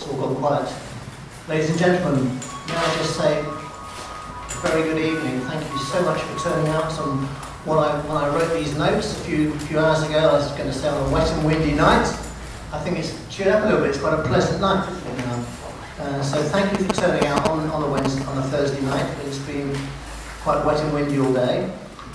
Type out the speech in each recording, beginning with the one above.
It's all gone quiet. Ladies and gentlemen, may I just say a very good evening. Thank you so much for turning out on when I wrote these notes a few hours ago. I was going to say on a wet and windy night. I think it's cheered up a little bit. It's quite a pleasant night, isn't it now? So thank you for turning out on a Thursday night. It's been quite wet and windy all day.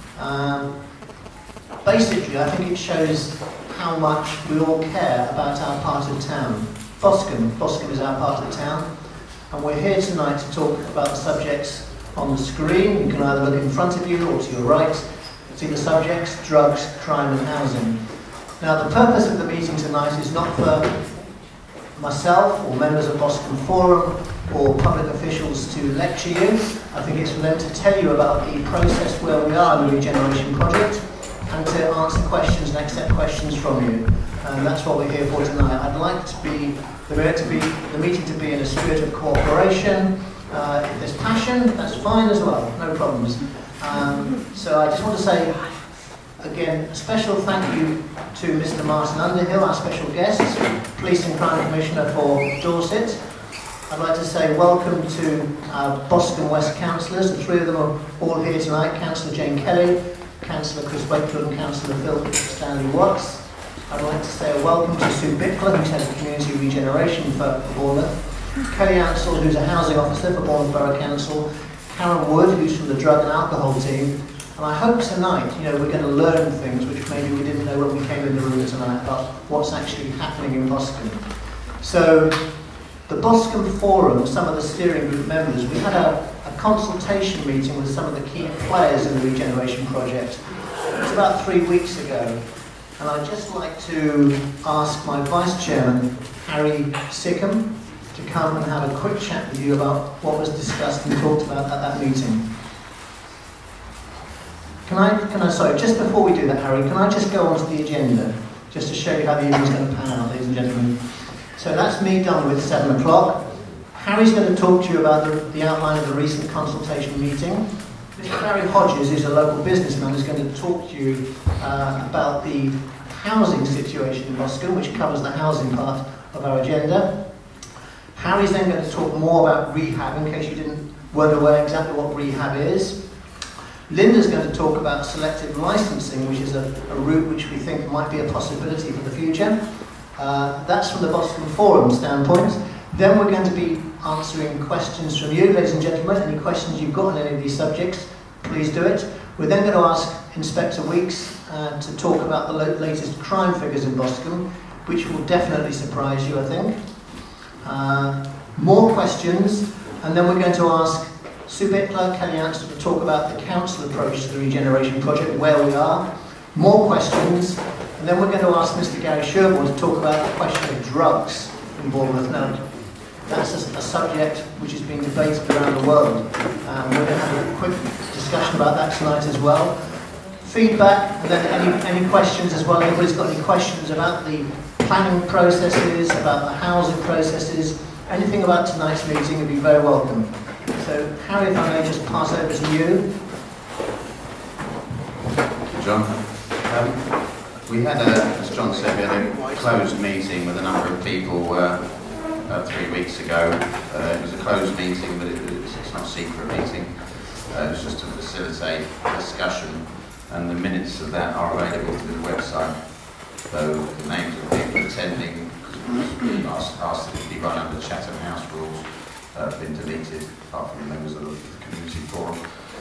Basically, I think it shows how much we all care about our part of town. Boscombe is our part of town, and we're here tonight to talk about the subjects on the screen. You can either look in front of you or to your right. See the subjects: drugs, crime and housing. Now, the purpose of the meeting tonight is not for myself or members of Boscombe Forum or public officials to lecture you. I think it's for them to tell you about the process where we are in the regeneration project and to answer questions and accept questions from you. And that's what we're here for tonight. I'd like the meeting to be in a spirit of cooperation. If there's passion, that's fine as well, no problems. So I just want to say, again, a special thank you to Mr. Martyn Underhill, our special guest, Police and Crime Commissioner for Dorset. I'd like to say welcome to our Boscombe West councillors. The three of them are all here tonight: Councillor Jane Kelly, Councillor Chris Bickler and Councillor Phil Stanley Watts. I'd like to say a welcome to Sue Bickler, who's head of community regeneration for Bournemouth, Kelly Ansell, who's a housing officer for Bournemouth Borough Council, Karen Wood, who's from the drug and alcohol team. And I hope tonight, we're going to learn things which maybe we didn't know when we came in the room tonight about what's actually happening in Boscombe. So, the Boscombe Forum, some of the steering group members, we had a consultation meeting with some of the key players in the regeneration project. It was about 3 weeks ago. And I'd just like to ask my Vice Chairman, Harry Sickham, to come and have a quick chat with you about what was discussed and talked about at that meeting. Sorry, just before we do that, Harry, can I just go on to the agenda, just to show you how the evening's going to pan out, ladies and gentlemen. So that's me done with 7 o'clock. Harry's going to talk to you about the outline of the recent consultation meeting. Mr. Barry Hodges, who's a local businessman, is going to talk to you about the housing situation in Boscombe, which covers the housing part of our agenda. Harry's then going to talk more about rehab, in case you weren't aware exactly what rehab is. Linda's going to talk about selective licensing, which is a route which we think might be a possibility for the future. That's from the Boscombe Forum standpoint. Then we're going to be answering questions from you, ladies and gentlemen. Any questions you've got on any of these subjects, please do it. We're then going to ask Inspector Weeks to talk about the latest crime figures in Boscombe, which will definitely surprise you, I think. More questions, and then we're going to ask Sue Bickler, Kelly Ansell to talk about the council approach to the regeneration project, where we are. More questions, and then we're going to ask Mr. Gary Sherborne to talk about the question of drugs in Bournemouth. Now, that's a subject which is being debated around the world. We're going to have a quick discussion about that tonight as well. Feedback, and then any questions as well. Anybody's got any questions about the planning processes, about the housing processes, anything about tonight's meeting would be very welcome. So, Harry, if I may just pass over to you. Thank you, John. We had, as John said, we had a closed meeting with a number of people 3 weeks ago. It was a closed meeting, but it's not a secret meeting. It was just to facilitate discussion, and the minutes of that are available through the website. So the names of people attending, asked to be run under Chatham House rules, have been deleted, apart from the members of the community forum.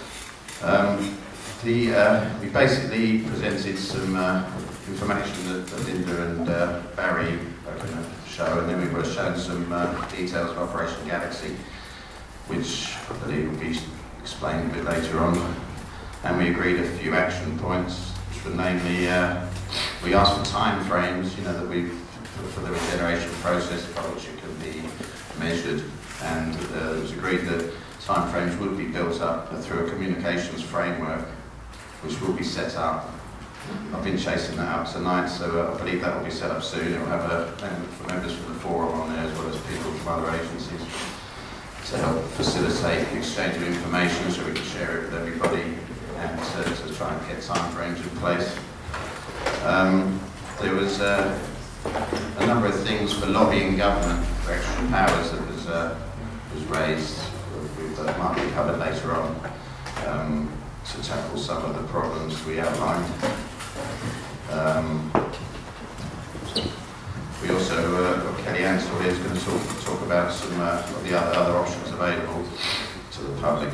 We basically presented some information that Linda and Barry are going to show, and then we were shown some details of Operation Galaxy, which I believe will be explained a bit later on. And we agreed a few action points, which were namely, we asked for time frames, that for the regeneration process, by which it can be measured, and it was agreed that time frames would be built up through a communications framework, which will be set up. I've been chasing that up tonight, so I believe that will be set up soon. It will have members from the forum on there, as well as people from other agencies, to help facilitate the exchange of information so we can share it with everybody, and to try and get time frames in place. There was a number of things for lobbying government for extra powers that was raised with Martyn covered later on to tackle some of the problems we outlined. We also, Kelly Ansell here is going to talk about some of the other options available to the public.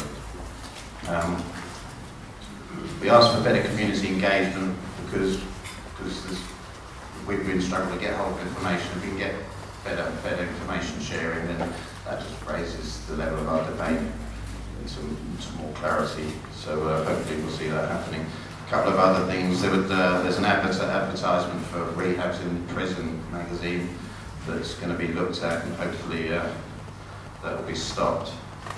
We asked for better community engagement because we've been struggling to get hold of information. If we can get better information sharing, then that just raises the level of our debate into more clarity. So hopefully we'll see that happening. A couple of other things. There's an advertisement for Rehabs in Prison magazine that's going to be looked at, and hopefully that will be stopped.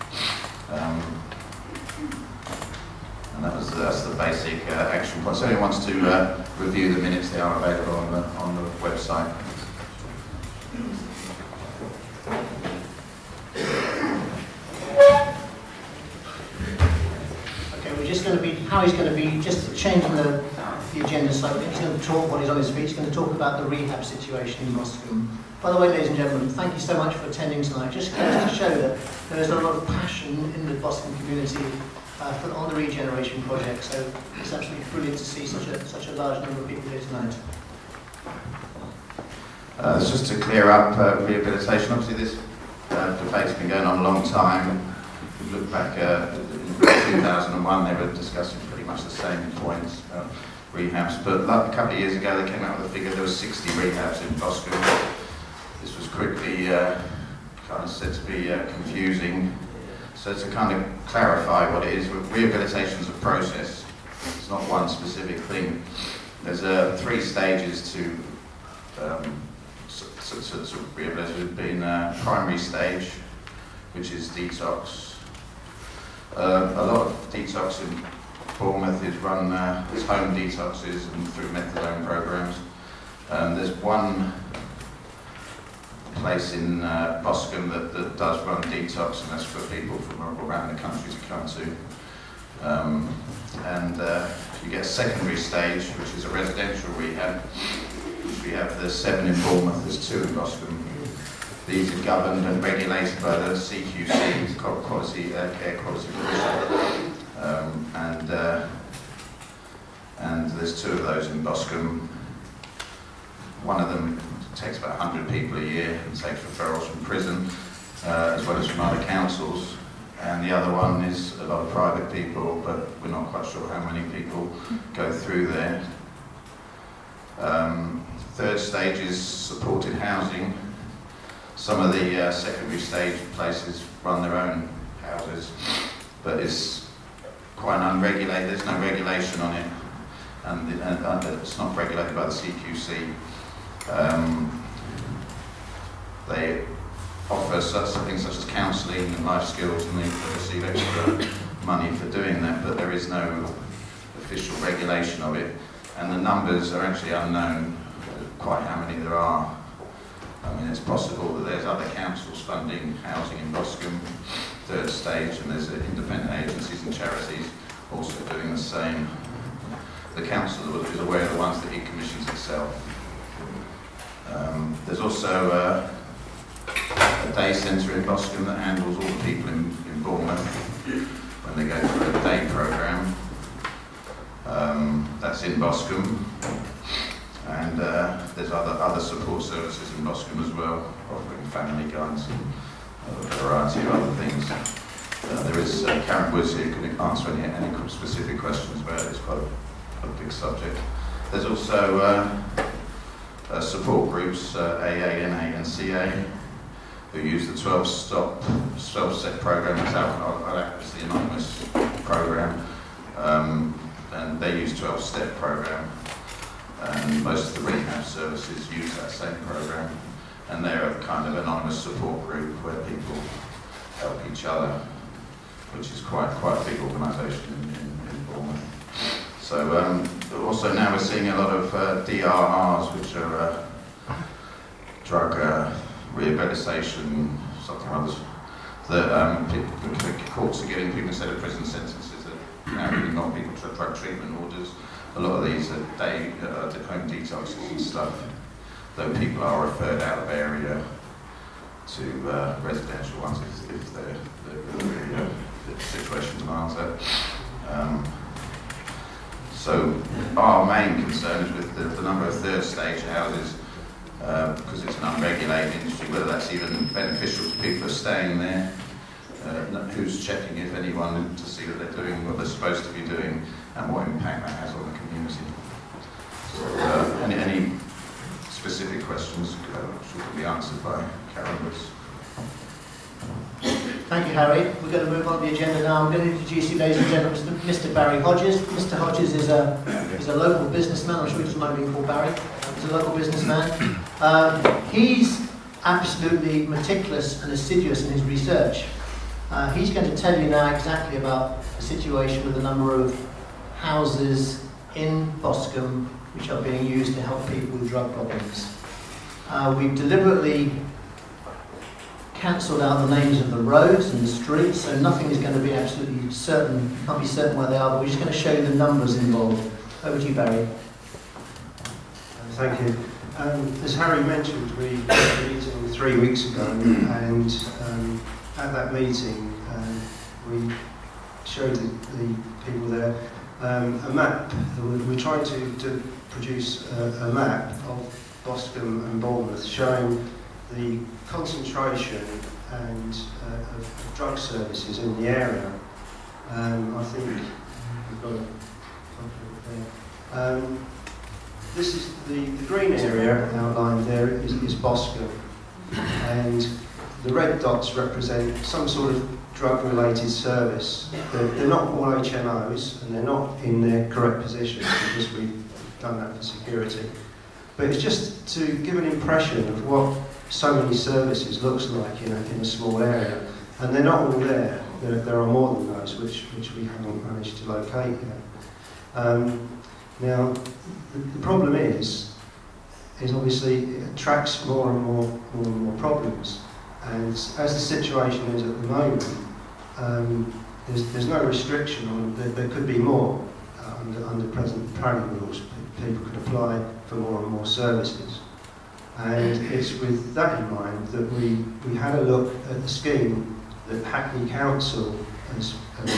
And that's the basic action point. So anyone wants to review the minutes, they are available on the website. Okay, we're just going to be, Harry's going to be just changing the agenda slightly. He's going to talk what he's on his feet. He's going to talk about the rehab situation in Boscombe. By the way, ladies and gentlemen, thank you so much for attending tonight. Just to show that there is a lot of passion in the Boscombe community on the regeneration project, so it's absolutely brilliant to see such a large number of people here tonight. Just to clear up rehabilitation, obviously this debate's been going on a long time. If you look back in 2001, they were discussing pretty much the same points, rehabs, but a couple of years ago they came out with a figure there were 60 rehabs in Boscombe. This was quickly kind of said to be confusing. So to kind of clarify what it is, rehabilitation is a process. It's not one specific thing. There's 3 stages to rehabilitation. There's been primary stage, which is detox. A lot of detox in Bournemouth is run as home detoxes and through methadone programs. There's one place in Boscombe that does run detox, and that's for people from around the country to come to. You get a secondary stage, which is a residential rehab. We have the 7 in Bournemouth, there's 2 in Boscombe. These are governed and regulated by the CQC, Air Quality Commission. And there's 2 of those in Boscombe. One of them takes about 100 people a year and takes referrals from prison, as well as from other councils. And the other one is a lot of private people, but we're not quite sure how many people go through there. Third stage is supported housing. Some of the secondary stage places run their own houses, but it's quite unregulated. There's no regulation on it, and it's not regulated by the CQC. They offer things such as counselling and life skills, and they receive extra money for doing that, but there is no official regulation of it, and the numbers are actually unknown, quite how many there are. I mean, it's possible that there's other councils funding housing in Boscombe, third stage, and there's independent agencies and charities also doing the same. The council is aware of the ones that it commissions itself. There's also a day centre in Boscombe that handles all the people in Bournemouth when they go through a day programme. That's in Boscombe. And there's other support services in Boscombe as well, offering family guides and a variety of other things. There is Karen Woods here who can answer any specific questions about it. It's quite a big subject. There's also support groups, AA, NA and CA, who use the 12-step program as Alcohol Advocacy Anonymous program, and they use 12-step program. And most of the rehab services use that same program, and they're a kind of anonymous support group where people help each other, which is quite a big organisation in Bournemouth. So also now we're seeing a lot of DRRs, which are drug rehabilitation, something or others, that courts are giving people instead of prison sentences that now really not people to drug treatment orders. A lot of these are home detoxes and stuff. though people are referred out of area to residential ones if the situation demands that. So our main concern is with the number of third stage houses, because it's an unregulated industry, whether that's even beneficial to people who are staying there, who's checking, if anyone, to see that they're doing what they're supposed to be doing, and what impact that has on the community. So, any specific questions should be answered by Karen Woods. Thank you, Harry. We're going to move on the agenda now. I'm going to introduce you, ladies and gentlemen, Mr. Barry Hodges. Mr. Hodges is a local businessman. I'm sure he doesn't like being called Barry. He's a local businessman. He's absolutely meticulous and assiduous in his research. He's going to tell you now exactly about the situation with the number of houses in Boscombe which are being used to help people with drug problems. We've deliberately cancelled out the names of the roads and the streets, so nothing is going to be absolutely certain, can't be certain where they are, but we're just going to show you the numbers involved. Over to you, Barry. Thank you. As Harry mentioned, we had a meeting 3 weeks ago, and at that meeting we showed the people there a map. We're trying to produce a map of Boscombe and Bournemouth showing the concentration and of drug services in the area. I think we've got a copy of it there. This is the green area outlined there is Boscombe, and the red dots represent some sort of drug-related service. They're not all HMOs, and they're not in their correct positions because we've done that for security. But it's just to give an impression of what so many services looks like in a small area, and they're not all there. There are more than those which we haven't managed to locate yet. Now, the problem is obviously it attracts more and more problems, and as the situation is at the moment, there's no restriction on there could be more under present planning rules. People could apply for more and more services. And it's with that in mind that we had a look at the scheme that Hackney Council is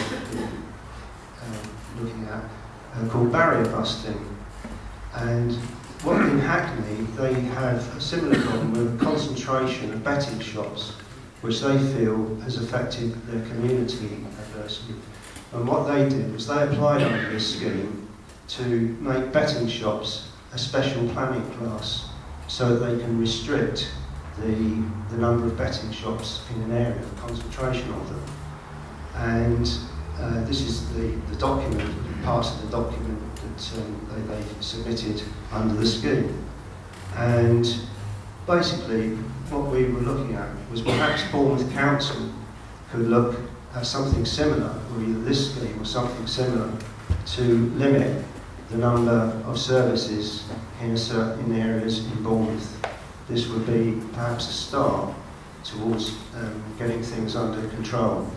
looking at, called barrier busting. And what in Hackney, they have a similar problem with a concentration of betting shops, which they feel has affected their community adversely. And what they did was they applied under this scheme to make betting shops a special planning class, so that they can restrict the number of betting shops in an area, the concentration of them. And this is the document, parts of the document that they submitted under the scheme. And basically, what we were looking at was perhaps Bournemouth Council could look at something similar, or either this scheme or something similar, to limit the number of services in certain areas in Bournemouth. This would be perhaps a start towards getting things under control.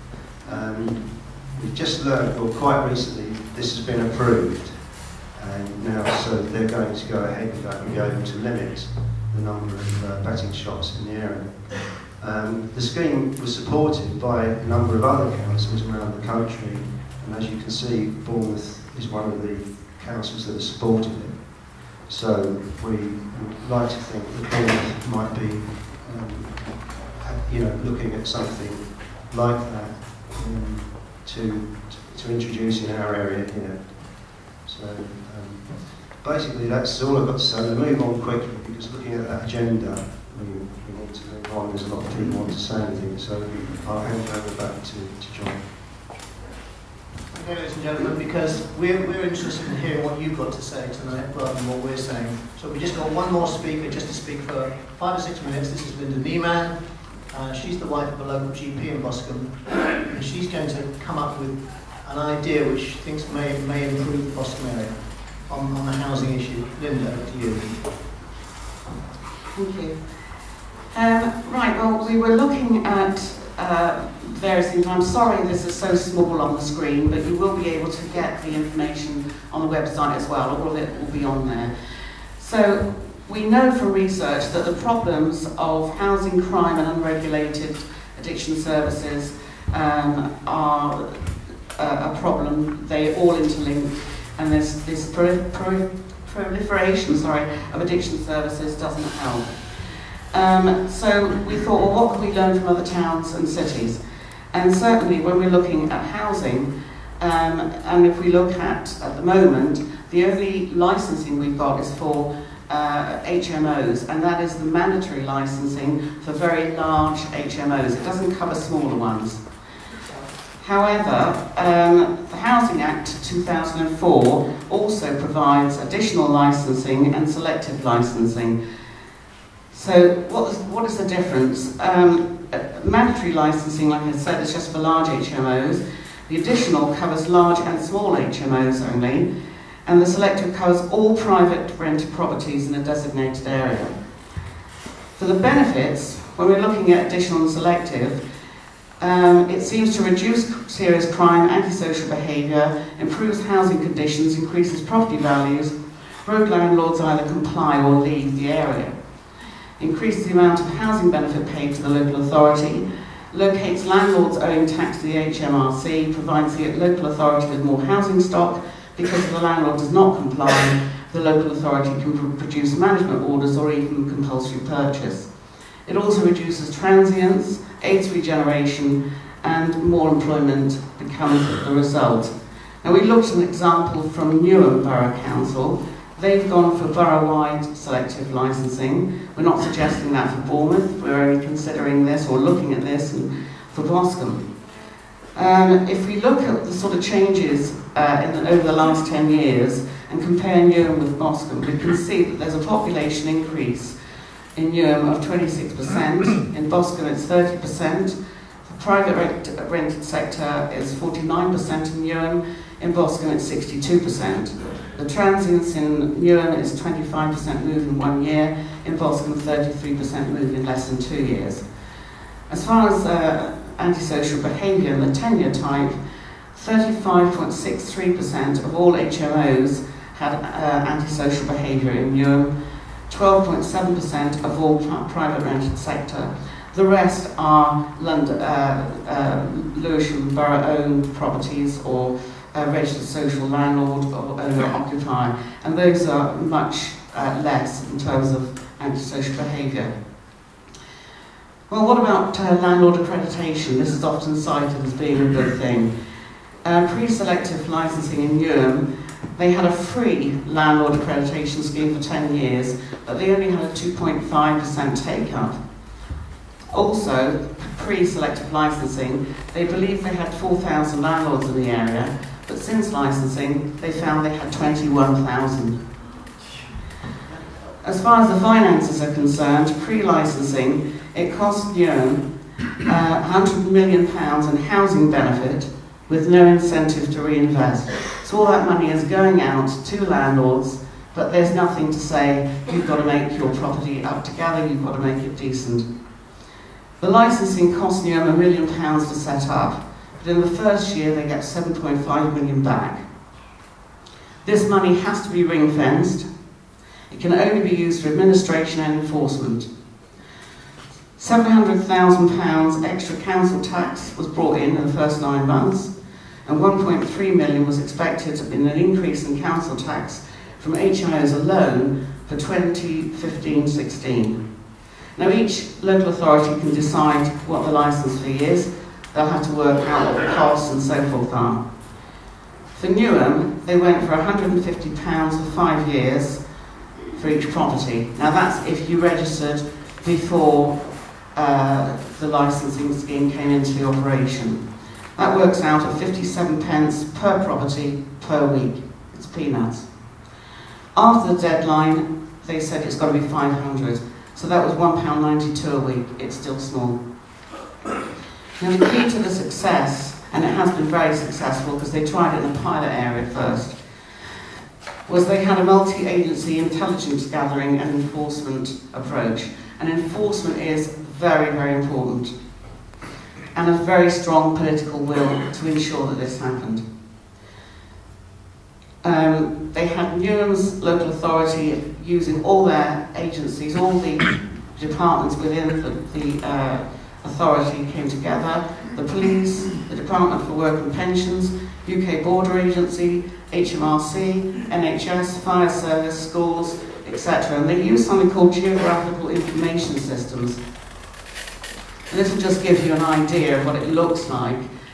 We've just learned, or quite recently, this has been approved, and now so they're going to go ahead with that and be able to limit the number of betting shops in the area. The scheme was supported by a number of other councils around the country, and as you can see, Bournemouth is one of the councils that has supported it. So we would like to think that Bournemouth might be, looking at something like that to introduce in our area here. So basically, that's all I've got to say. I'll move on quickly because looking at that agenda, we need to move on. There's a lot of people who want to say anything, so I'll hand over back to John. Okay, ladies and gentlemen, because we're interested in hearing what you've got to say tonight rather than what we're saying. So we just got one more speaker just to speak for 5 or 6 minutes. This is Linda Niemann. She's the wife of a local GP in Boscombe, and she's going to come up with an idea which she thinks may improve the Boscombe area on the housing issue. Linda, to you. Thank you. Right, well, we were looking at various things. I'm sorry this is so small on the screen, but you will be able to get the information on the website as well. All of it will be on there. So We know from research that the problems of housing crime and unregulated addiction services are a problem. They all interlink, and this proliferation of addiction services doesn't help. So we thought, well, what can we learn from other towns and cities? And certainly when we're looking at housing, and if we look at the moment, the only licensing we've got is for HMOs, and that is the mandatory licensing for very large HMOs. It doesn't cover smaller ones. However, the Housing Act 2004 also provides additional licensing and selective licensing. So what is the difference? Mandatory licensing, like I said, is just for large HMOs. The additional covers large and small HMOs only, and the selective covers all private rented properties in a designated area. For the benefits, when we're looking at additional and selective, it seems to reduce serious crime, antisocial behaviour, improves housing conditions, increases property values, road landlords either comply or leave the area, increases the amount of housing benefit paid to the local authority, locates landlords owing tax to the HMRC, provides the local authority with more housing stock, because if the landlord does not comply, the local authority can produce management orders or even compulsory purchase. It also reduces transience, aids regeneration, and more employment becomes the result. Now, we looked at an example from Newham Borough Council. They've gone for borough-wide selective licensing. We're not suggesting that for Bournemouth. We're only considering this or looking at this for Boscombe. If we look at the sort of changes over the last 10 years and compare Newham with Boscombe, we can see that there's a population increase in Newham of 26%, in Boscombe it's 30%, the private rented sector is 49% in Newham, in Boscombe it's 62%. The transience in Newham is 25% move in 1 year, in Boscombe 33% move in less than 2 years. As far as antisocial behaviour and the tenure type, 35.63% of all HMOs had antisocial behaviour in Newham, 12.7% of all private rented sector. The rest are Lewisham Borough-owned properties or registered social landlord or owner-occupier, and those are much less in terms of antisocial behaviour. Well, what about landlord accreditation? This is often cited as being a good thing. Pre-selective licensing in Newham, they had a free landlord accreditation scheme for 10 years, but they only had a 2.5% take-up. Also, pre-selective licensing, they believed they had 4,000 landlords in the area, but since licensing, they found they had 21,000. As far as the finances are concerned, pre-licensing, it cost Newham £100 million in housing benefit with no incentive to reinvest. So all that money is going out to landlords, but there's nothing to say, you've got to make your property up together, you've got to make it decent. The licensing cost Newham £1 million to set up, but in the first year they get 7.5 million back. This money has to be ring-fenced. It can only be used for administration and enforcement. £700,000 extra council tax was brought in the first 9 months, and 1.3 million was expected in an increase in council tax from HMOs alone for 2015-16. Now, each local authority can decide what the licence fee is. They'll have to work out what the costs and so forth are. For Newham, they went for £150 for 5 years for each property. Now, that's if you registered before the licensing scheme came into operation. That works out at 57 pence per property per week. It's peanuts. After the deadline, they said it's got to be 500. So that was £1.92 a week. It's still small. Now, the key to the success, and it has been very successful because they tried it in a pilot area first, was they had a multi-agency intelligence gathering and enforcement approach. And enforcement is very, very important. And a very strong political will to ensure that this happened. They had Newham's local authority using all their agencies, all the departments within the authority came together, the police, the Department for Work and Pensions, UK Border Agency, HMRC, NHS, Fire Service, schools, etc. And they use something called geographical information systems. And this will just give you an idea of what it looks like.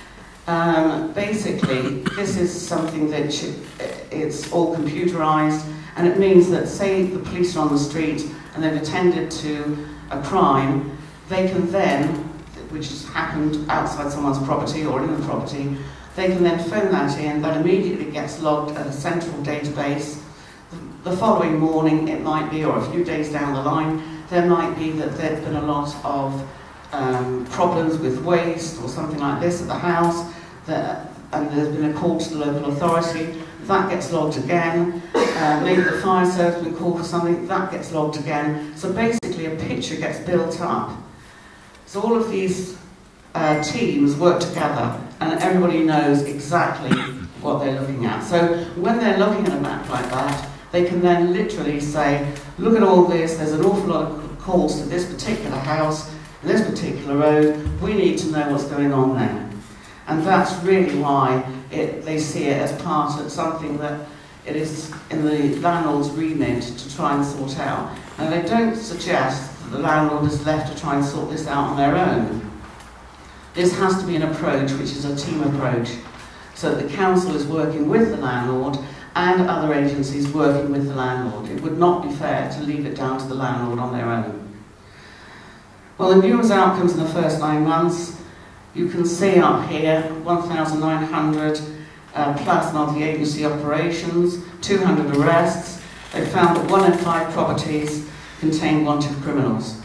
Basically, this is something that it's all computerized, and it means that, say, the police are on the street and they've attended to a crime, they can then, which has happened outside someone's property or in the property, they can then phone that in, that immediately gets logged at a central database. The following morning it might be, or a few days down the line, there might be that there's been a lot of problems with waste or something like this at the house, and there's been a call to the local authority, that gets logged again. Maybe the fire service has been called for something, that gets logged again. So basically a picture gets built up. So all of these teams work together and everybody knows exactly what they're looking at. So when they're looking at a map like that, they can then literally say, look at all this, there's an awful lot of calls to this particular house, this particular road, we need to know what's going on there. And that's really why they see it as part of something that it is in the landlord's remit to try and sort out. And they don't suggest that the landlord is left to try and sort this out on their own. This has to be an approach which is a team approach, so that the council is working with the landlord and other agencies working with the landlord. It would not be fair to leave it down to the landlord on their own. Well, the numerous outcomes in the first 9 months, you can see up here, 1,900 plus multi-agency operations, 200 arrests. They found that 1 in 5 properties contained wanted criminals.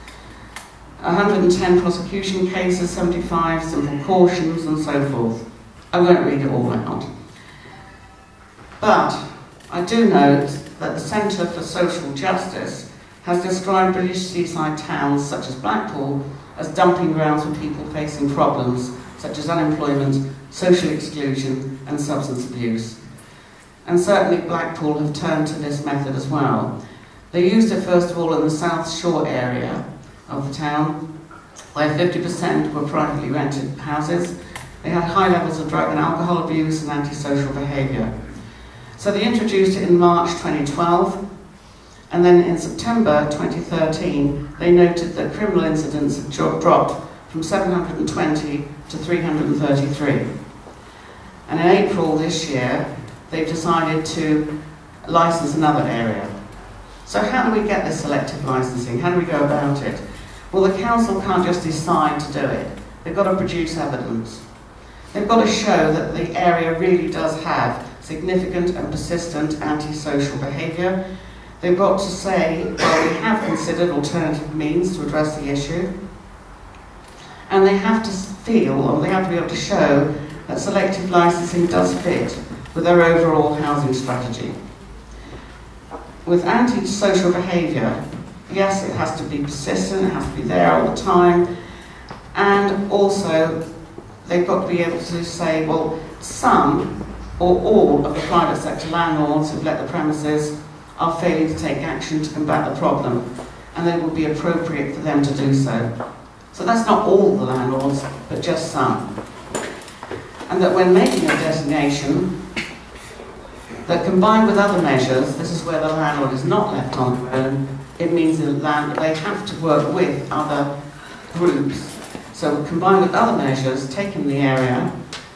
110 prosecution cases, 75 simple cautions, and so forth. I won't read it all out. But I do note that the Centre for Social Justice has described British seaside towns such as Blackpool as dumping grounds for people facing problems such as unemployment, social exclusion and substance abuse. And certainly Blackpool have turned to this method as well. They used it first of all in the South Shore area of the town, where 50% were privately rented houses. They had high levels of drug and alcohol abuse and antisocial behaviour. So they introduced it in March 2012, and then in September 2013 they noted that criminal incidents had dropped from 720 to 333. And in April this year they've decided to licence another area. So how do we get this selective licensing? How do we go about it? Well, the council can't just decide to do it. They've got to produce evidence. They've got to show that the area really does have significant and persistent antisocial behaviour. They've got to say, well, we have considered alternative means to address the issue. And they have to feel, or they have to be able to show, that selective licensing does fit with their overall housing strategy. With antisocial behaviour, yes, it has to be persistent, it has to be there all the time, and also they've got to be able to say, well, some or all of the private sector landlords who've let the premises are failing to take action to combat the problem, and it would be appropriate for them to do so. So that's not all the landlords, but just some. And that when making a designation, that combined with other measures, this is where the landlord is not left on their own, it means that they have to work with other groups. So combined with other measures taken in the area,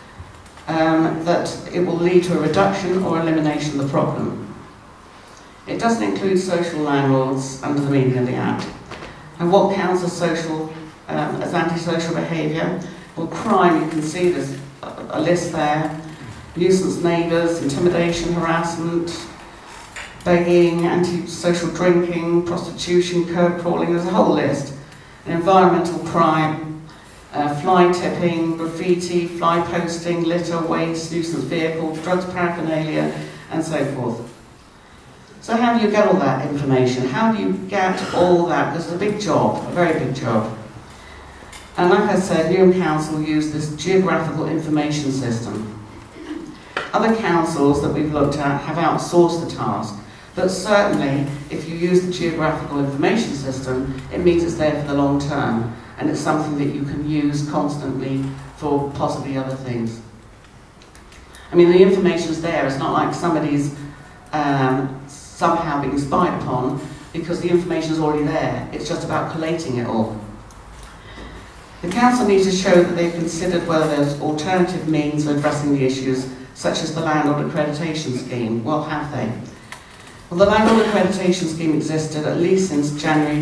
that it will lead to a reduction or elimination of the problem. It doesn't include social landlords under the meaning of the Act. And what counts as social, as antisocial behaviour? Well, crime, you can see there's a list there. Nuisance neighbours, intimidation, harassment, begging, antisocial drinking, prostitution, curb crawling, there's a whole list. And environmental crime, fly tipping, graffiti, fly posting, litter, waste, nuisance vehicles, drugs paraphernalia, and so forth. So how do you get all that information? How do you get all that? Because it's a big job, a very big job. And like I said, Newham Council use this geographical information system. Other councils that we've looked at have outsourced the task. But certainly, if you use the geographical information system, it means it's there for the long term, and it's something that you can use constantly for possibly other things. I mean, the information's there. It's not like somebody's somehow being spied upon, because the information is already there. It's just about collating it all. The council needs to show that they've considered whether there's alternative means of addressing the issues, such as the landlord accreditation scheme. Well, have they? Well, the landlord accreditation scheme existed at least since January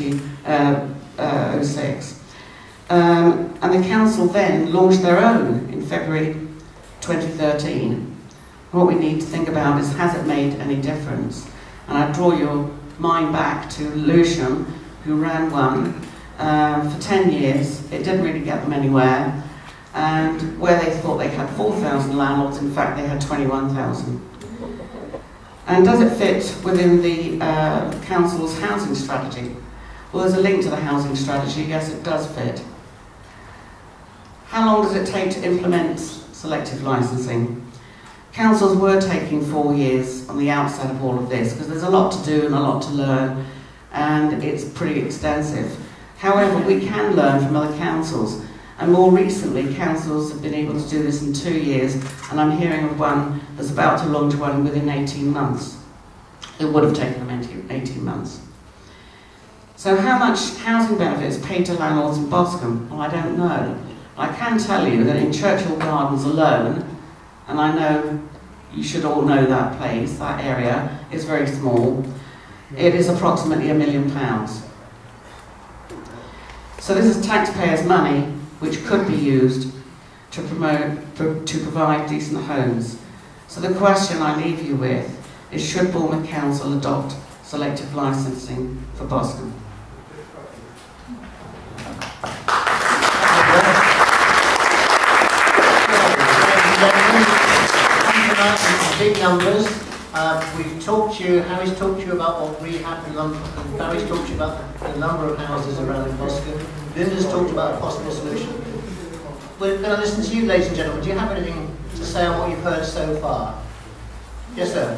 2006. And the council then launched their own in February 2013. And what we need to think about is, has it made any difference? And I draw your mind back to Lewisham, who ran one for 10 years. It didn't really get them anywhere. And where they thought they had 4,000 landlords, in fact they had 21,000. And does it fit within the council's housing strategy? Well, there's a link to the housing strategy. Yes, it does fit. How long does it take to implement selective licensing? Councils were taking 4 years on the outset of all of this, because there's a lot to do and a lot to learn, and it's pretty extensive. However, we can learn from other councils, and more recently councils have been able to do this in 2 years, and I'm hearing of one that's about to launch one within 18 months. It would have taken them 18 months. So how much housing benefit is paid to landlords in Boscombe? Well, I don't know. I can tell you that in Churchill Gardens alone, and I know you should all know that place, that area is very small, it is approximately £1 million. So this is taxpayers' money which could be used to provide decent homes. So the question I leave you with is, should Bournemouth Council adopt selective licensing for Boscombe? Big numbers. We've talked to you, Harry's talked to you about what rehab and Barry's talked to you about the number of houses around in Boscombe. Linda's talked about a possible solution. We're going to listen to you, ladies and gentlemen. Do you have anything to say on what you've heard so far? Yes, sir.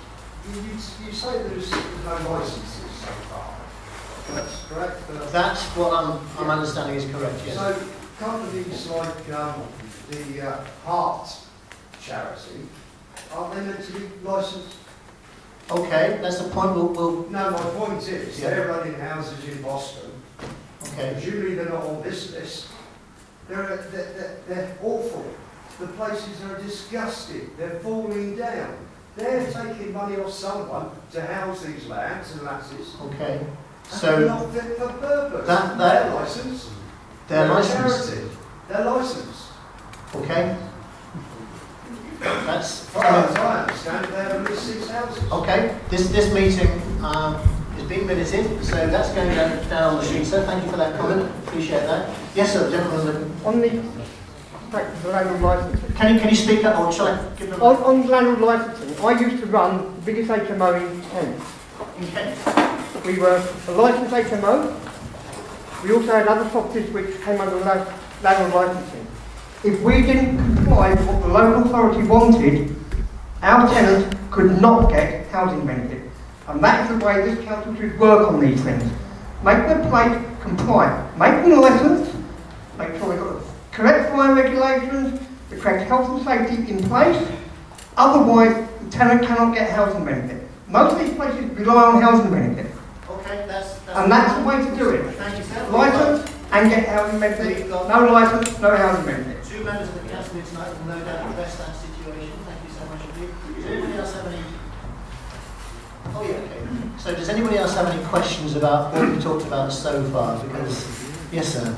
You say there's no licences so far. That's correct. That's what I'm understanding is correct, yes. So companies like the Heart charity, aren't they meant to be licensed? Okay, that's the point we'll... No, my point is, they're running houses in Boston. Okay. Presumably they're not on this list. They're awful. The places are disgusting. They're falling down. They're taking money off someone to house these lads and lasses. Okay. So they're not fit for purpose. They're licensed. They're licensed. Charity. They're licensed. Okay. That's... As I understand, they have at least 6 houses. Okay. This meeting is being minuted, so that's going down on the sheet, sir. Thank you for that comment. Appreciate that. Yes, sir. Gentlemen. On the landlord licensing. Can you speak up, or shall I give them... On landlord licensing, I used to run the biggest HMO in Kent. Okay. We were a licensed HMO. We also had other properties which came under landlord licensing. If we didn't comply with what the local authority wanted, our tenants could not get housing benefit. And that is the way this council should work on these things. Make the place comply. Make them licensed. Make sure we've got the correct fire regulations, the correct health and safety in place. Otherwise, the tenant cannot get housing benefit. Most of these places rely on housing benefit. Okay, that's and that's the way to do it. Thank you, sir. License and get housing benefit. No license, no housing benefit. 2 members of the council here tonight will no doubt address that situation. Thank you so much indeed. Does anybody else have any... Oh yeah, okay. So does anybody else have any questions about what we've talked about so far? Because... Yes, sir.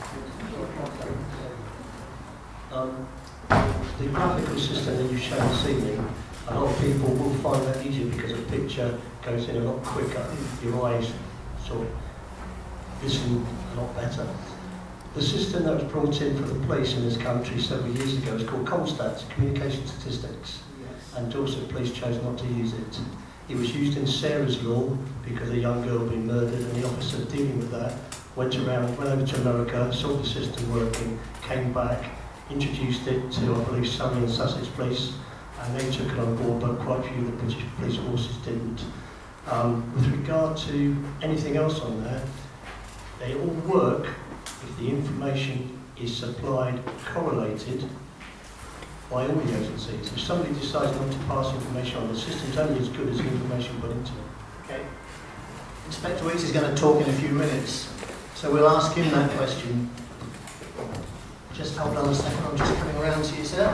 The graphical system that you've shown this evening, a lot of people will find that easier because a picture goes in a lot quicker. Your eyes sort of listen a lot better. The system that was brought in for the police in this country several years ago is called Comstat, Communication Statistics, and Dorset Police chose not to use it. It was used in Sarah's law because a young girl had been murdered, and the officer dealing with that went over to America, saw the system working, came back, introduced it to, I believe, Surrey and Sussex Police, and they took it on board, but quite a few of the British police forces didn't. With regard to anything else on there, they all work if the information is supplied, correlated by all the agencies. If somebody decides not to pass information on, the system's only as good as the information put into it. Okay. Inspector Weeks is going to talk in a few minutes, so we'll ask him that question. Just hold on a second, I'm just coming around to yourself.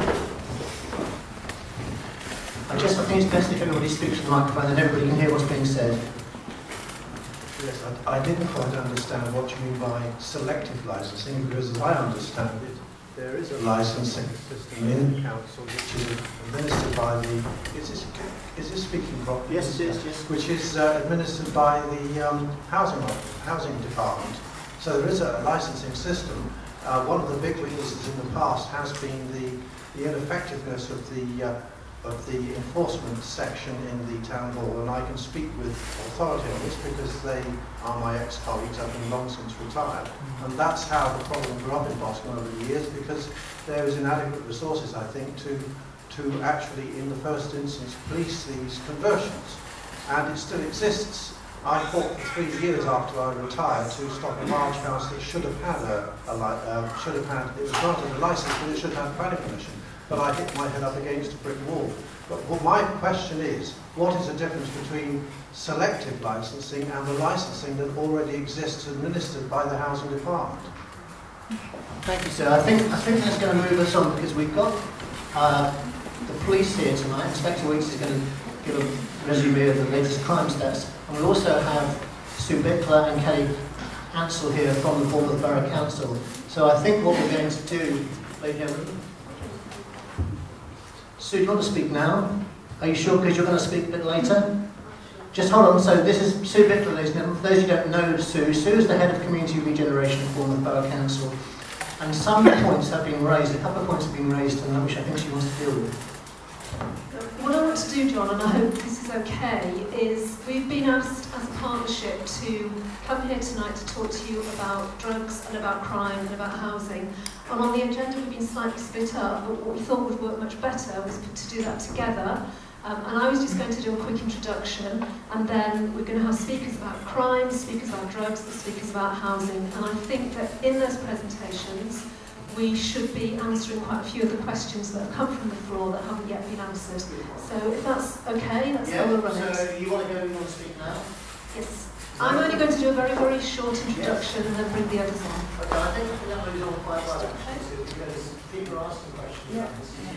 I think it's best if everybody speaks to the microphone and everybody can hear what's being said. Yes, I didn't quite understand what you mean by selective licensing, because as I understand it, there is a licensing system in the council which is administered by the... Is this speaking properly? Yes, it is, yes. Which is administered by the housing department. So there is a licensing system. One of the big weaknesses in the past has been the ineffectiveness of the enforcement section in the town hall, and I can speak with authority on this because they are my ex-colleagues. I've been long since retired, and that's how the problem grew up in Boscombe over the years, because there was inadequate resources, I think, to actually, in the first instance, police these conversions, and it still exists. I fought for 3 years after I retired to stop a large house that should have had it was granted a license, but it should have had planning permission. But I hit my head up against a brick wall. But my question is, what is the difference between selective licensing and the licensing that already exists administered by the housing department? Thank you, sir. I think that's going to move us on, because we've got the police here tonight. Inspector Weeks is going to give a resume of the latest crime stats. And we also have Sue Bickler and Kelly Ansell here from the Bournemouth Borough Council. So I think what we're going to do... Sue, do you want to speak now? Are you sure? Because you're going to speak a bit later? Just hold on. So this is Sue Bickler, ladies and gentlemen. For those who don't know Sue, Sue is the head of Community Regeneration at Bournemouth Borough Council. And some points have been raised, a couple of points have been raised, and which I think she wants to deal with. What I want to do, John, and I hope this is okay, is we've been asked as a partnership to come here tonight to talk to you about drugs and about crime and about housing. And on the agenda we've been slightly split up, but what we thought would work much better was to do that together. And I was just going to do a quick introduction, and then we're going to have speakers about crime, speakers about drugs, and speakers about housing. And I think that in those presentations, we should be answering quite a few of the questions that have come from the floor that haven't yet been answered. So if that's okay, that's how we'll run it. So you want to speak now? Yes. I'm only going to do a very, very short introduction and then bring the others on. Okay, I think that moves on quite well, because people are asking questions. Yeah.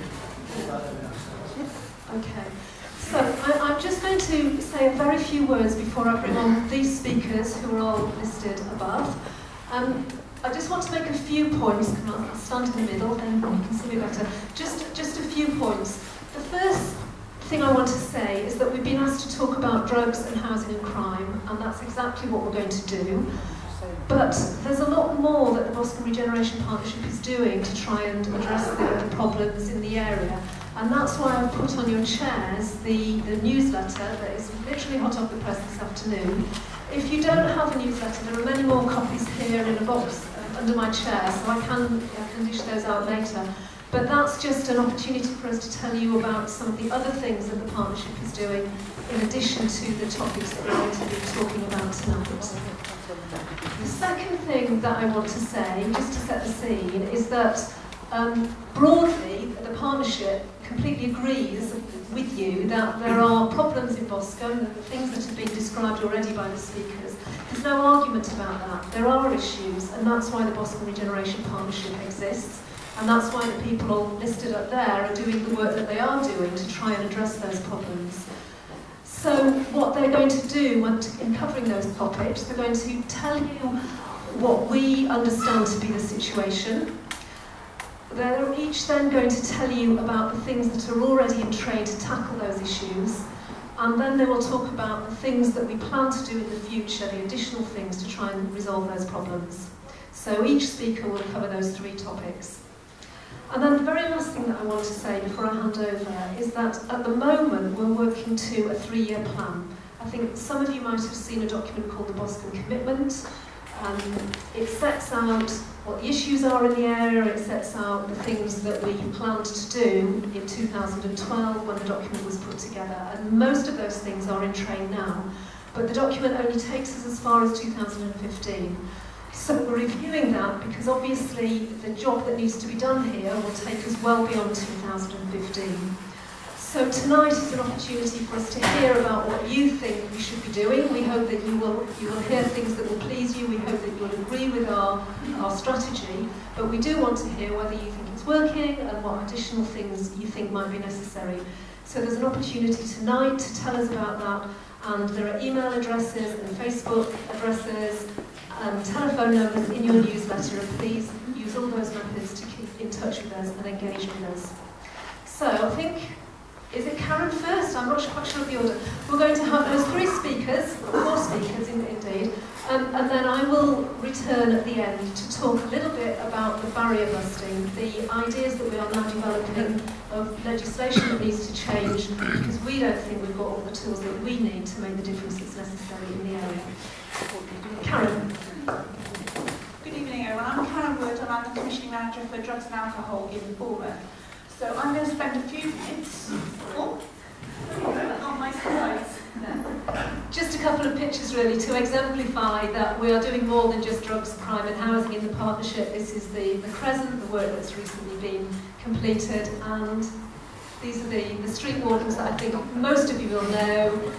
Okay. So I'm just going to say a very few words before I bring on these speakers who are all listed above. I just want to make a few points. I'll stand in the middle, then you can see me better. Just a few points. The first thing I want to say is that we've been asked to talk about drugs and housing and crime, and that's exactly what we're going to do. But there's a lot more that the Boscombe Regeneration Partnership is doing to try and address the problems in the area. And that's why I've put on your chairs the newsletter that is literally hot off the press this afternoon. If you don't have a newsletter, there are many more copies here in a box under my chair, so I can dish those out later. But that's just an opportunity for us to tell you about some of the other things that the partnership is doing, in addition to the topics that we're going to be talking about tonight. The second thing that I want to say, just to set the scene, is that broadly, the partnership completely agrees with you that there are problems in Boscombe, the things that have been described already by the speakers. There's no argument about that. There are issues, and that's why the Boscombe Regeneration Partnership exists, and that's why the people all listed up there are doing the work that they are doing to try and address those problems. So what they're going to do in covering those topics, they're going to tell you what we understand to be the situation. They're each then going to tell you about the things that are already in train to tackle those issues, and then they will talk about the things that we plan to do in the future, the additional things to try and resolve those problems. So each speaker will cover those three topics. And then the very last thing that I want to say before I hand over is that at the moment we're working to a 3-year plan. I think some of you might have seen a document called the Boscombe Commitment. It sets out what the issues are in the area, it sets out the things that we planned to do in 2012 when the document was put together, and most of those things are in train now, but the document only takes us as far as 2015. So we're reviewing that because obviously the job that needs to be done here will take us well beyond 2015. So tonight is an opportunity for us to hear about what you think we should be doing. We hope that you will hear things that will please you. We hope that you will agree with our strategy. But we do want to hear whether you think it's working and what additional things you think might be necessary. So there's an opportunity tonight to tell us about that. And there are email addresses and Facebook addresses and telephone numbers in your newsletter. And please use all those methods to keep in touch with us and engage with us. So I think... Is it Karen first? I'm not quite sure of the order. We're going to have those 4 speakers indeed, and then I will return at the end to talk a little bit about the barrier busting, the ideas that we are now developing of legislation that needs to change, because we don't think we've got all the tools that we need to make the difference that's necessary in the area. Karen. Good evening everyone, I'm Karen Wood and I'm the Commissioning Manager for Drugs and Alcohol in Bournemouth. So I'm going to spend a few minutes on my slides. Just a couple of pictures really to exemplify that we are doing more than just drugs, crime and housing in the partnership. This is the Crescent, the work that's recently been completed, and these are the street wardens that I think most of you will know,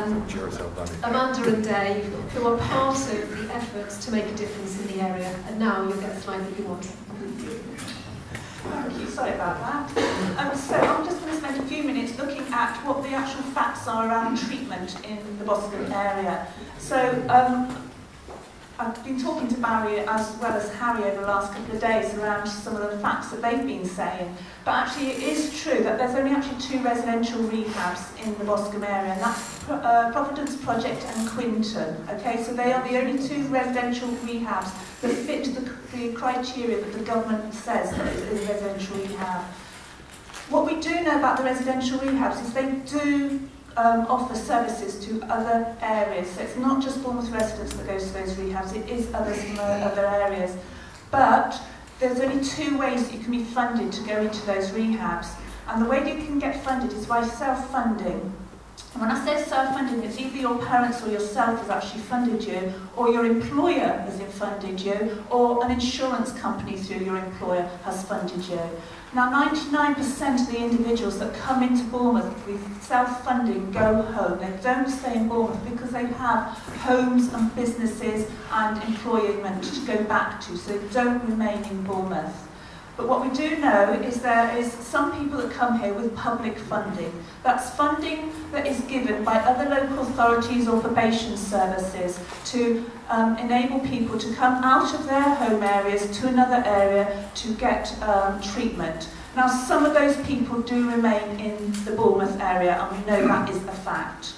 Amanda and Dave, who are part of the efforts to make a difference in the area. And now you'll get the slide that you want. Thank you, sorry about that. So I'm just going to spend a few minutes looking at what the actual facts are around treatment in the Boscombe area. So I've been talking to Barry as well as Harry over the last couple of days around some of the facts that they've been saying. But actually it is true that there's only actually 2 residential rehabs in the Boscombe area, and that's Providence Project and Quinton. Okay, so they are the only 2 residential rehabs that fit the criteria that the government says that is a residential rehab. What we do know about the residential rehabs is they do offer services to other areas. So it's not just Bournemouth residents that goes to those rehabs, it is others from other areas. But there's only 2 ways that you can be funded to go into those rehabs. And the way you can get funded is by self-funding. And when I say self-funding, it's either your parents or yourself has actually funded you, or your employer has funded you, or an insurance company through your employer has funded you. Now, 99% of the individuals that come into Bournemouth with self-funding go home. They don't stay in Bournemouth because they have homes and businesses and employment to go back to, so they don't remain in Bournemouth. But what we do know is there is some people that come here with public funding. That's funding that is given by other local authorities or probation services to enable people to come out of their home areas to another area to get treatment. Now, some of those people do remain in the Bournemouth area, and we know that is a fact.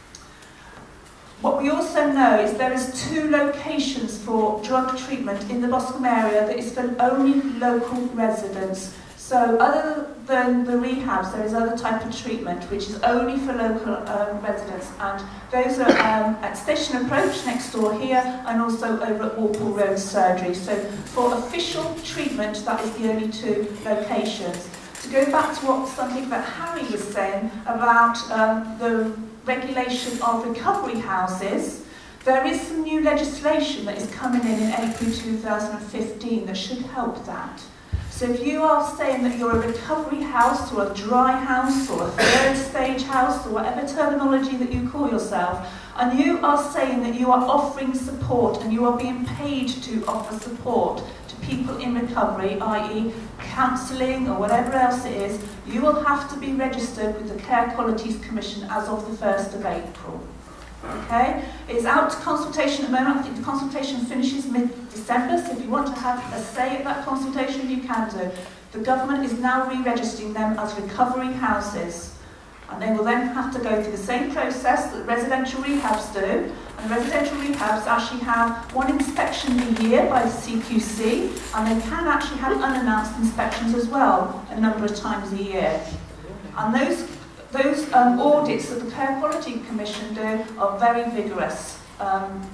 What we also know is there is 2 locations for drug treatment in the Boscombe area that is for only local residents. So other than the rehabs, there is other type of treatment which is only for local residents, and those are at Station Approach next door here, and also over at Walpole Road Surgery. So for official treatment, that is the only 2 locations. To go back to something that Harry was saying about the regulation of recovery houses, there is some new legislation that is coming in April 2015 that should help that. So if you are saying that you're a recovery house or a dry house or a 3rd stage house or whatever terminology that you call yourself, and you are saying that you are offering support and you are being paid to offer support to people in recovery, i.e. counselling or whatever else it is, you will have to be registered with the Care Qualities Commission as of the 1st of April. Okay? It's out to consultation at the moment. I think the consultation finishes mid-December, so if you want to have a say at that consultation, you can do. The government is now re-registering them as recovery houses. And they will then have to go through the same process that residential rehabs do. And residential rehabs actually have 1 inspection a year by the CQC, and they can actually have unannounced inspections as well, a number of times a year. And those audits that the Care Quality Commission do are very vigorous.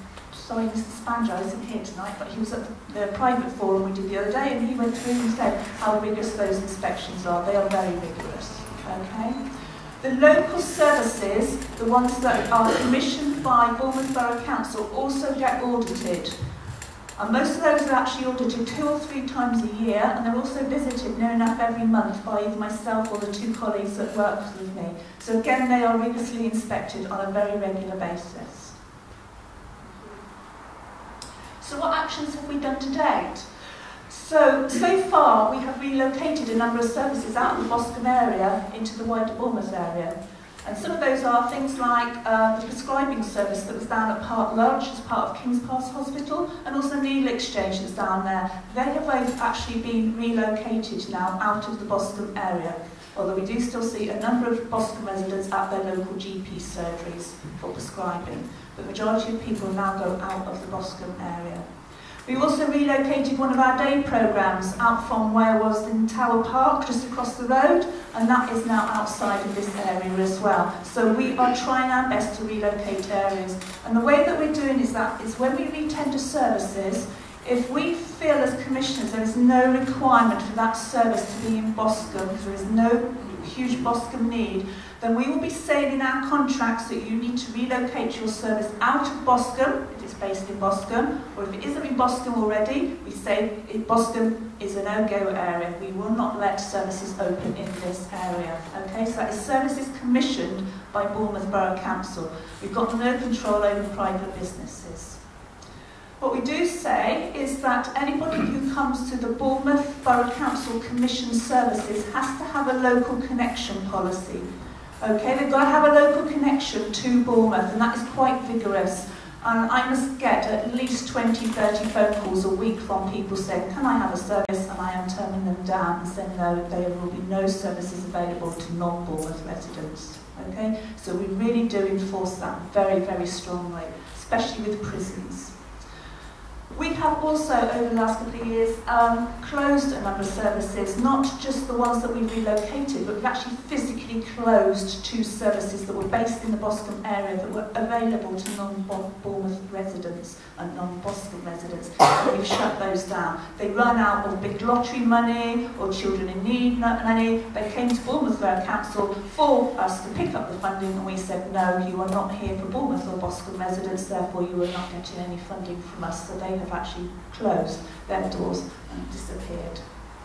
sorry, Mr. Spandra isn't here tonight, but he was at the private forum we did the other day, and he went through and said how rigorous those inspections are. They are very rigorous. Okay. The local services, the ones that are commissioned by Bournemouth Borough Council, also get audited. And most of those are actually audited 2 or 3 times a year, and they're also visited near enough every month by either myself or the 2 colleagues that work with me. So again, they are rigorously inspected on a very regular basis. So what actions have we done to date? So far we have relocated a number of services out of the Boscombe area into the wider Bournemouth area. And some of those are things like the prescribing service that was down at Park Lodge as part of King's Pass Hospital, and also Needle Exchange that's down there. They have both actually been relocated now out of the Boscombe area, although we do still see a number of Boscombe residents at their local GP surgeries for prescribing. But the majority of people now go out of the Boscombe area. We also relocated one of our day programmes out from where was in Tower Park, just across the road, and that is now outside of this area as well. So we are trying our best to relocate areas. And the way that we're doing is when we re-tender services, if we feel as commissioners there is no requirement for that service to be in Boscombe, because there is no huge Boscombe need, then we will be saying in our contracts that you need to relocate your service out of Boscombe, if it's based in Boscombe, or if it isn't in Boscombe already, we say Boscombe is a no-go area. We will not let services open in this area. Okay, so that is services commissioned by Bournemouth Borough Council. We've got no control over private businesses. What we do say is that anybody who comes to the Bournemouth Borough Council commissioned services has to have a local connection policy. Okay, they've got to have a local connection to Bournemouth, and that is quite vigorous. And I must get at least 20, 30 phone calls a week from people saying, can I have a service? And I am turning them down and saying, no, there will be no services available to non-Bournemouth residents. Okay, so we really do enforce that very, very strongly, especially with prisons. We have also, over the last couple of years, closed a number of services, not just the ones that we relocated, but we've actually physically closed 2 services that were based in the Boscombe area that were available to non-Bournemouth residents and non-Boscombe residents. And we've shut those down. They run out of big lottery money or children in need money. They came to Bournemouth Borough Council for us to pick up the funding, and we said, no, you are not here for Bournemouth or Boscombe residents, therefore you are not getting any funding from us. So they have actually closed their doors and disappeared.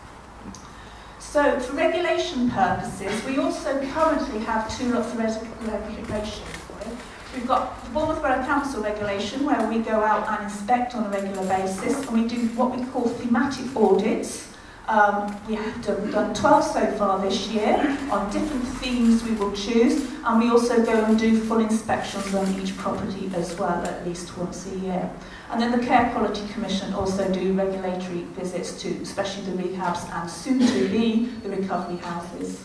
So for regulation purposes, we also currently have 2 lots of regulation. We've got the Bournemouth Borough Council regulation, where we go out and inspect on a regular basis, and we do what we call thematic audits. We have done 12 so far this year on different themes we will choose, and we also go and do full inspections on each property as well, at least once a year. And then the Care Quality Commission also do regulatory visits to, especially the rehabs and soon to be the recovery houses.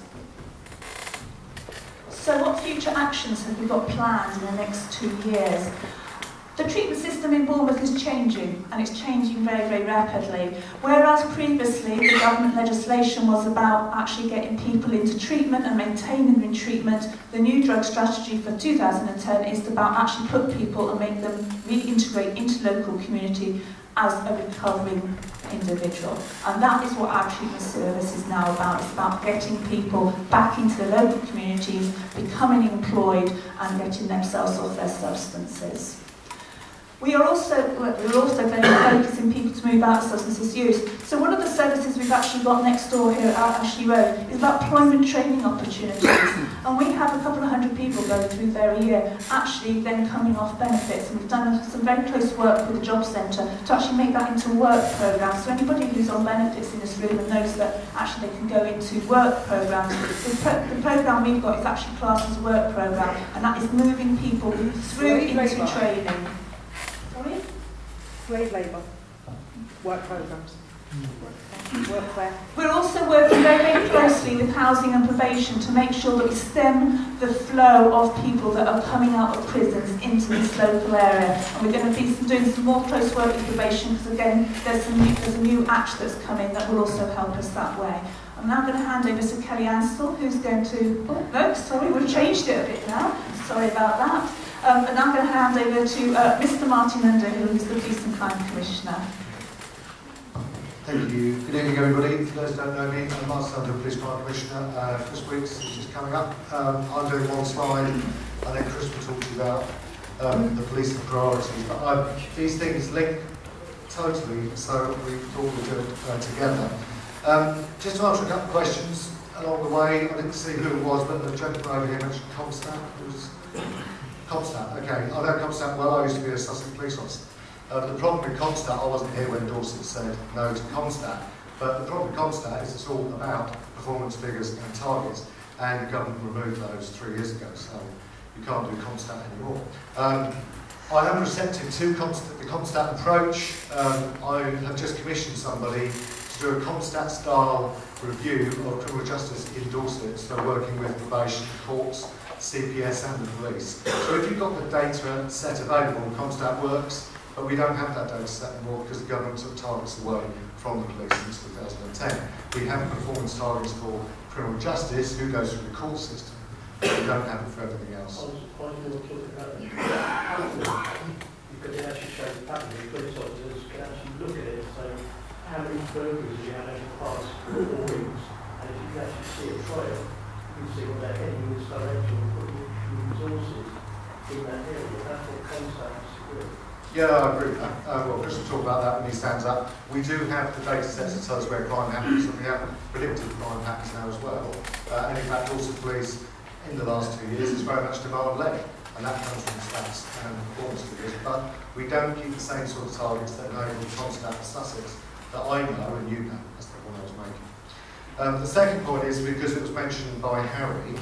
So what future actions have we got planned in the next 2 years? The treatment system in Bournemouth is changing, and it's changing very, very rapidly. Whereas previously the government legislation was about actually getting people into treatment and maintaining them in treatment, the new drug strategy for 2010 is about actually put people and make them reintegrate into local community as a recovering individual. And that is what our treatment service is now about. It's about getting people back into the local communities, becoming employed and getting themselves off their substances. We're also very focusing people to move out of substance use. So one of the services we've actually got next door here at Ashley Road is about employment training opportunities. And we have a couple of 100 people going through there a year, actually then coming off benefits. And we've done some very close work with the Job Centre to actually make that into work programmes. So anybody who's on benefits in this room and knows that actually they can go into work programmes, the programme we've got is actually classed as a work programme, and that is moving people through into training. Slave labour, work programmes. Workwear. We're also working very, very closely with housing and probation to make sure that we stem the flow of people that are coming out of prisons into this local area. And we're going to be doing some more close work with probation because, again, there's a new act that's coming that will also help us that way. I'm now going to hand over to Ansell, who's going to... Oh, no, sorry, we've changed it a bit now. Sorry about that. And now I'm going to hand over to Mr. Martyn Underhill, who's the Police and Crime Commissioner. Thank you. Good evening, everybody. For those who don't know me, I'm Martyn Underhill, Police and Crime Commissioner. This week's is just coming up. I'm doing one slide, and then Chris will talk to you about the police and priorities. But these things link totally, so we thought we'd do it together. Just to answer a couple of questions along the way, I didn't see who it was, but the gentleman over here mentioned Comstat. It was Comstat, okay. I know Comstat well, I used to be a Sussex police officer. The problem with Comstat, I wasn't here when Dorset said no to Comstat, but the problem with Comstat is it's all about performance figures and targets, and the government removed those 3 years ago, so you can't do Comstat anymore. I am receptive to the Comstat approach. I have just commissioned somebody to do a Comstat-style review of criminal justice in Dorset, so working with probation, courts, CPS and the police. So if you've got the data set available, Comstat works, but we don't have that data set anymore because the government took targets away from the police since 2010. We have performance targets for criminal justice, who goes through the court system, but we don't have it for everything else. I was talking about the you could actually show the pattern, the police officers can actually look at it and say, how many burglaries you had over the past 4 weeks, and if you can actually see a trail, you can see what they're heading in this direction and put resources in that area. That's what Comstat is to do. Yeah, I agree with that. Well, Chris will talk about that when he stands up. We do have the data sets that tell us where crime happens, and we have predictive crime patterns now as well. And in fact, also police, in the last 2 years, is very much demand-led, and that comes from stats and performance figures. But we don't keep the same sort of targets that enable Comstat and Sussex that I know and you know. That's the one I was making. The second point is because it was mentioned by Harry,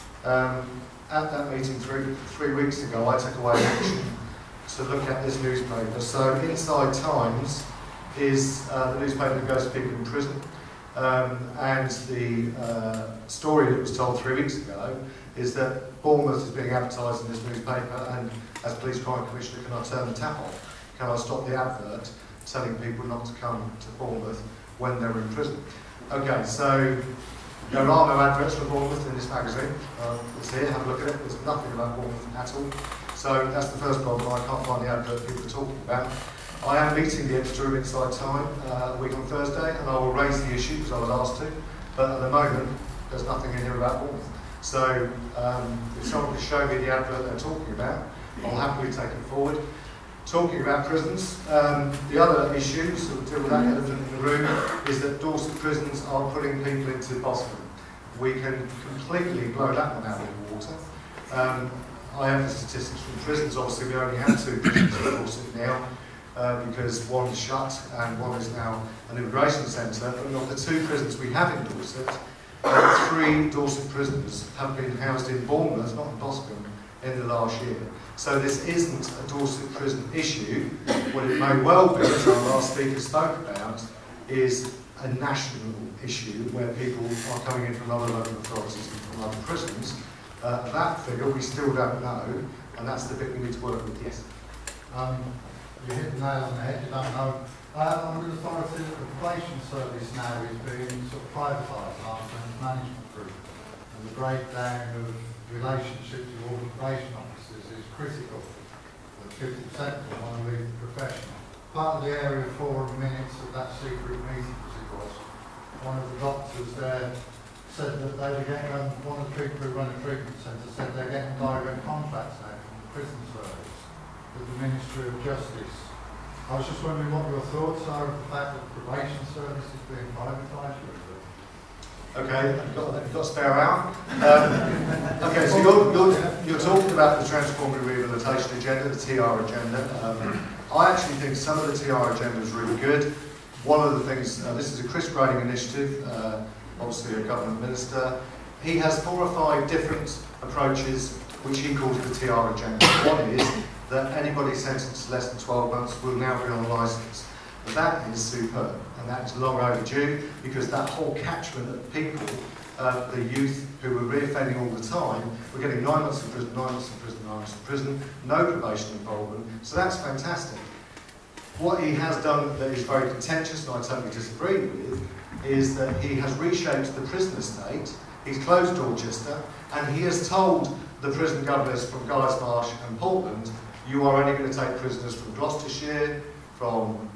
at that meeting 3 weeks ago, I took away action to look at this newspaper. So Inside Times is the newspaper that goes to people in prison, and the story that was told 3 weeks ago is that Bournemouth is being advertised in this newspaper, and as Police Crime Commissioner, can I turn the tap off? Can I stop the advert telling people not to come to Bournemouth when they're in prison? Okay, so there are no adverts for Bournemouth in this magazine. It's here, have a look at it. There's nothing about Bournemouth at all. So that's the first problem. I can't find the advert people are talking about. I am meeting the editor of Inside Time a week on Thursday, and I will raise the issue because I was asked to. But at the moment, there's nothing in here about Bournemouth. So if someone could show me the advert they're talking about, I'll happily take it forward. Talking about prisons, the other issue, sort of deal with that elephant in the room, is that Dorset prisons are putting people into Boscombe. We can completely blow that one out of the water. I have the statistics from prisons. Obviously, we only have 2 prisons in Dorset now, because one is shut and one is now an immigration centre. But of the 2 prisons we have in Dorset, 3 Dorset prisoners have been housed in Bournemouth, not in Boscombe, in the last year. So this isn't a Dorset prison issue. What it may well be, as our last speaker spoke about, is a national issue where people are coming in from other local authorities and from other prisons. That figure we still don't know, and that's the bit we need to work with, yes. You hit the nail on the head, you don't know. Under the authority of the probation service now is being sort of privatised after the management group, and the breakdown of relationships with all the probation officers is critical. That 50% will want to leave the profession. Part of the area 4 minutes of that secret meeting, as it was, one of the doctors there said that they were getting, one of the people who run a treatment centre said they're getting direct contracts now from the prison service with the Ministry of Justice. I was just wondering what your thoughts are of the fact that the probation service is being privatised. Okay, you've got a spare hour. Okay, so you're talking about the transformative rehabilitation agenda, the TR agenda. I actually think some of the TR agenda is really good. One of the things, this is a Chris Grading initiative, obviously a government minister. He has 4 or 5 different approaches which he calls the TR agenda. One is that anybody sentenced to less than 12 months will now be on licence. That is superb, and that is long overdue, because that whole catchment of people, the youth who were reoffending all the time, were getting 9 months in prison, 9 months in prison, 9 months in prison, no probation involvement, so that's fantastic. What he has done that is very contentious, and I totally disagree with, is that he has reshaped the prison estate, he's closed Dorchester, and he has told the prison governors from Guysmarsh and Portland, you are only going to take prisoners from Gloucestershire, from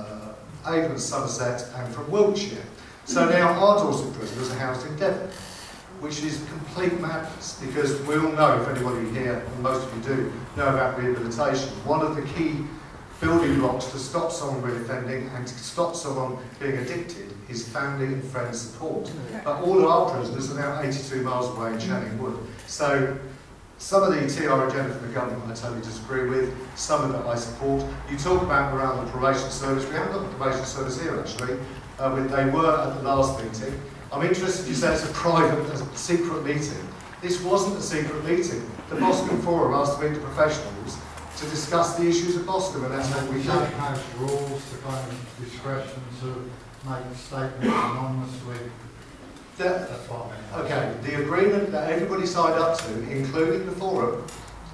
Avon, Somerset, and from Wiltshire. So now our Dorset prisoners are housed in Devon, which is complete madness, because we all know, if anybody here, and most of you do, know about rehabilitation. One of the key building blocks to stop someone reoffending and to stop someone being addicted is family and friend support. But all of our prisoners are now 82 miles away in Channing Wood. So some of the TR agenda from the government I totally disagree with, some of it I support. You talk about around the probation service. We haven't got the probation service here actually. They were at the last meeting. I'm interested, you say it's a private, a secret meeting. This wasn't a secret meeting. The Boscombe Forum asked to meet the professionals to discuss the issues of Boscombe, and that's what we did. House rules, the kind of discretion to make statements anonymously. That's what I mean. Okay, the agreement that everybody signed up to, including the forum,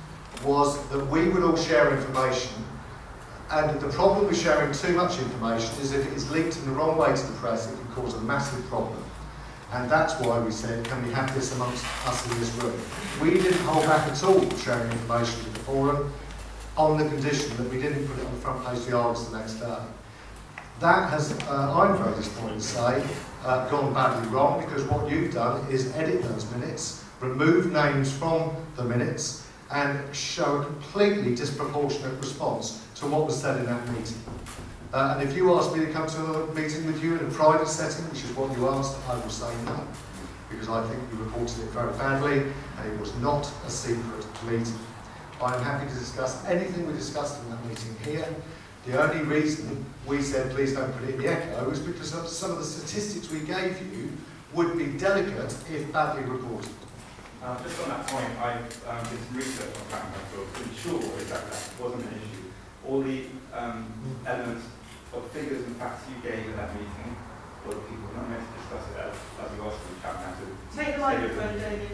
was that we would all share information, and the problem with sharing too much information is if it is leaked in the wrong way to the press, it can cause a massive problem. And that's why we said, can we have this amongst us in this room? We didn't hold back at all sharing information with the forum, on the condition that we didn't put it on the front page of the Argus the next day. That has, I'm very disappointed to say, gone badly wrong, because what you've done is edit those minutes, remove names from the minutes, and show a completely disproportionate response to what was said in that meeting. And if you ask me to come to another meeting with you in a private setting, which is what you asked, I will say no, because I think you reported it very badly, and it was not a secret meeting. I am happy to discuss anything we discussed in that meeting here. The only reason we said please don't put it in the Echo is because of some of the statistics we gave you would be delicate if badly reported. Just on that point, I did some research on Clapham Hospital to ensure exactly that wasn't an issue. All the elements of figures and facts you gave at that meeting, or the people not meant to discuss it as you asked for Clapham Hospital. Take the microphone, David.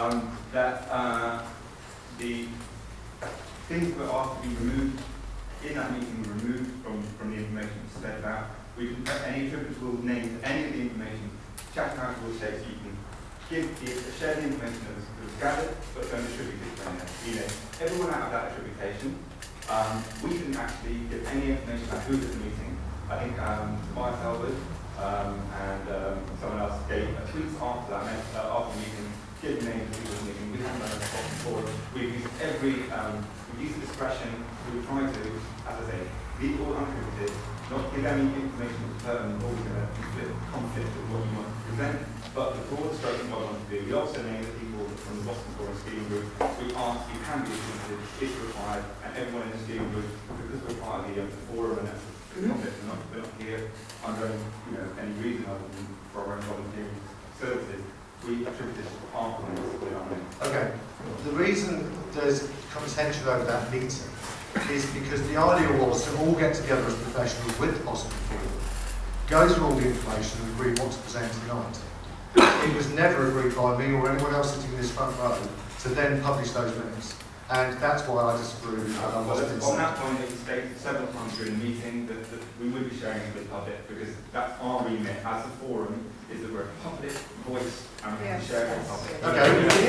That the things that were asked to be removed in that meeting were removed from the information that's said about. We can put any attributable name to any of the information. Clapham Hospital will say so you can share the information that was gathered, but don't attribute it to anyone. Everyone out of that attribution. We didn't actually give any information about who was at the meeting. I think Tobias, Ellwood, and someone else gave tweets after that after the meeting, giving names of people at the meeting. We haven't done that before. We've used we've used discretion. We were trying to, as I say, be all unattributed, not give any information that's pertinent or going to conflict with what you want to present. But the broad stroke of what I want to do, we also named the people from the Boscombe Forum scheme group. We asked you can be attributed if required, and everyone in the scheme group, because we're part of the forum and that's a conflict, we're not here under any reason other than for our own volunteering services. We attributed our comments with our name. Okay. The reason there's contention over that meeting is because the idea was to all get together as professionals with the Boscombe Forum, go through all the information and agree what to present tonight. It was never agreed by me or anyone else sitting in this front row to then publish those minutes. And that's why I disagree with on that point, it was stated several times during the meeting that we would be sharing it with the public, because that's our remit as a forum, is that we're a public voice and we can share it with the public. Okay.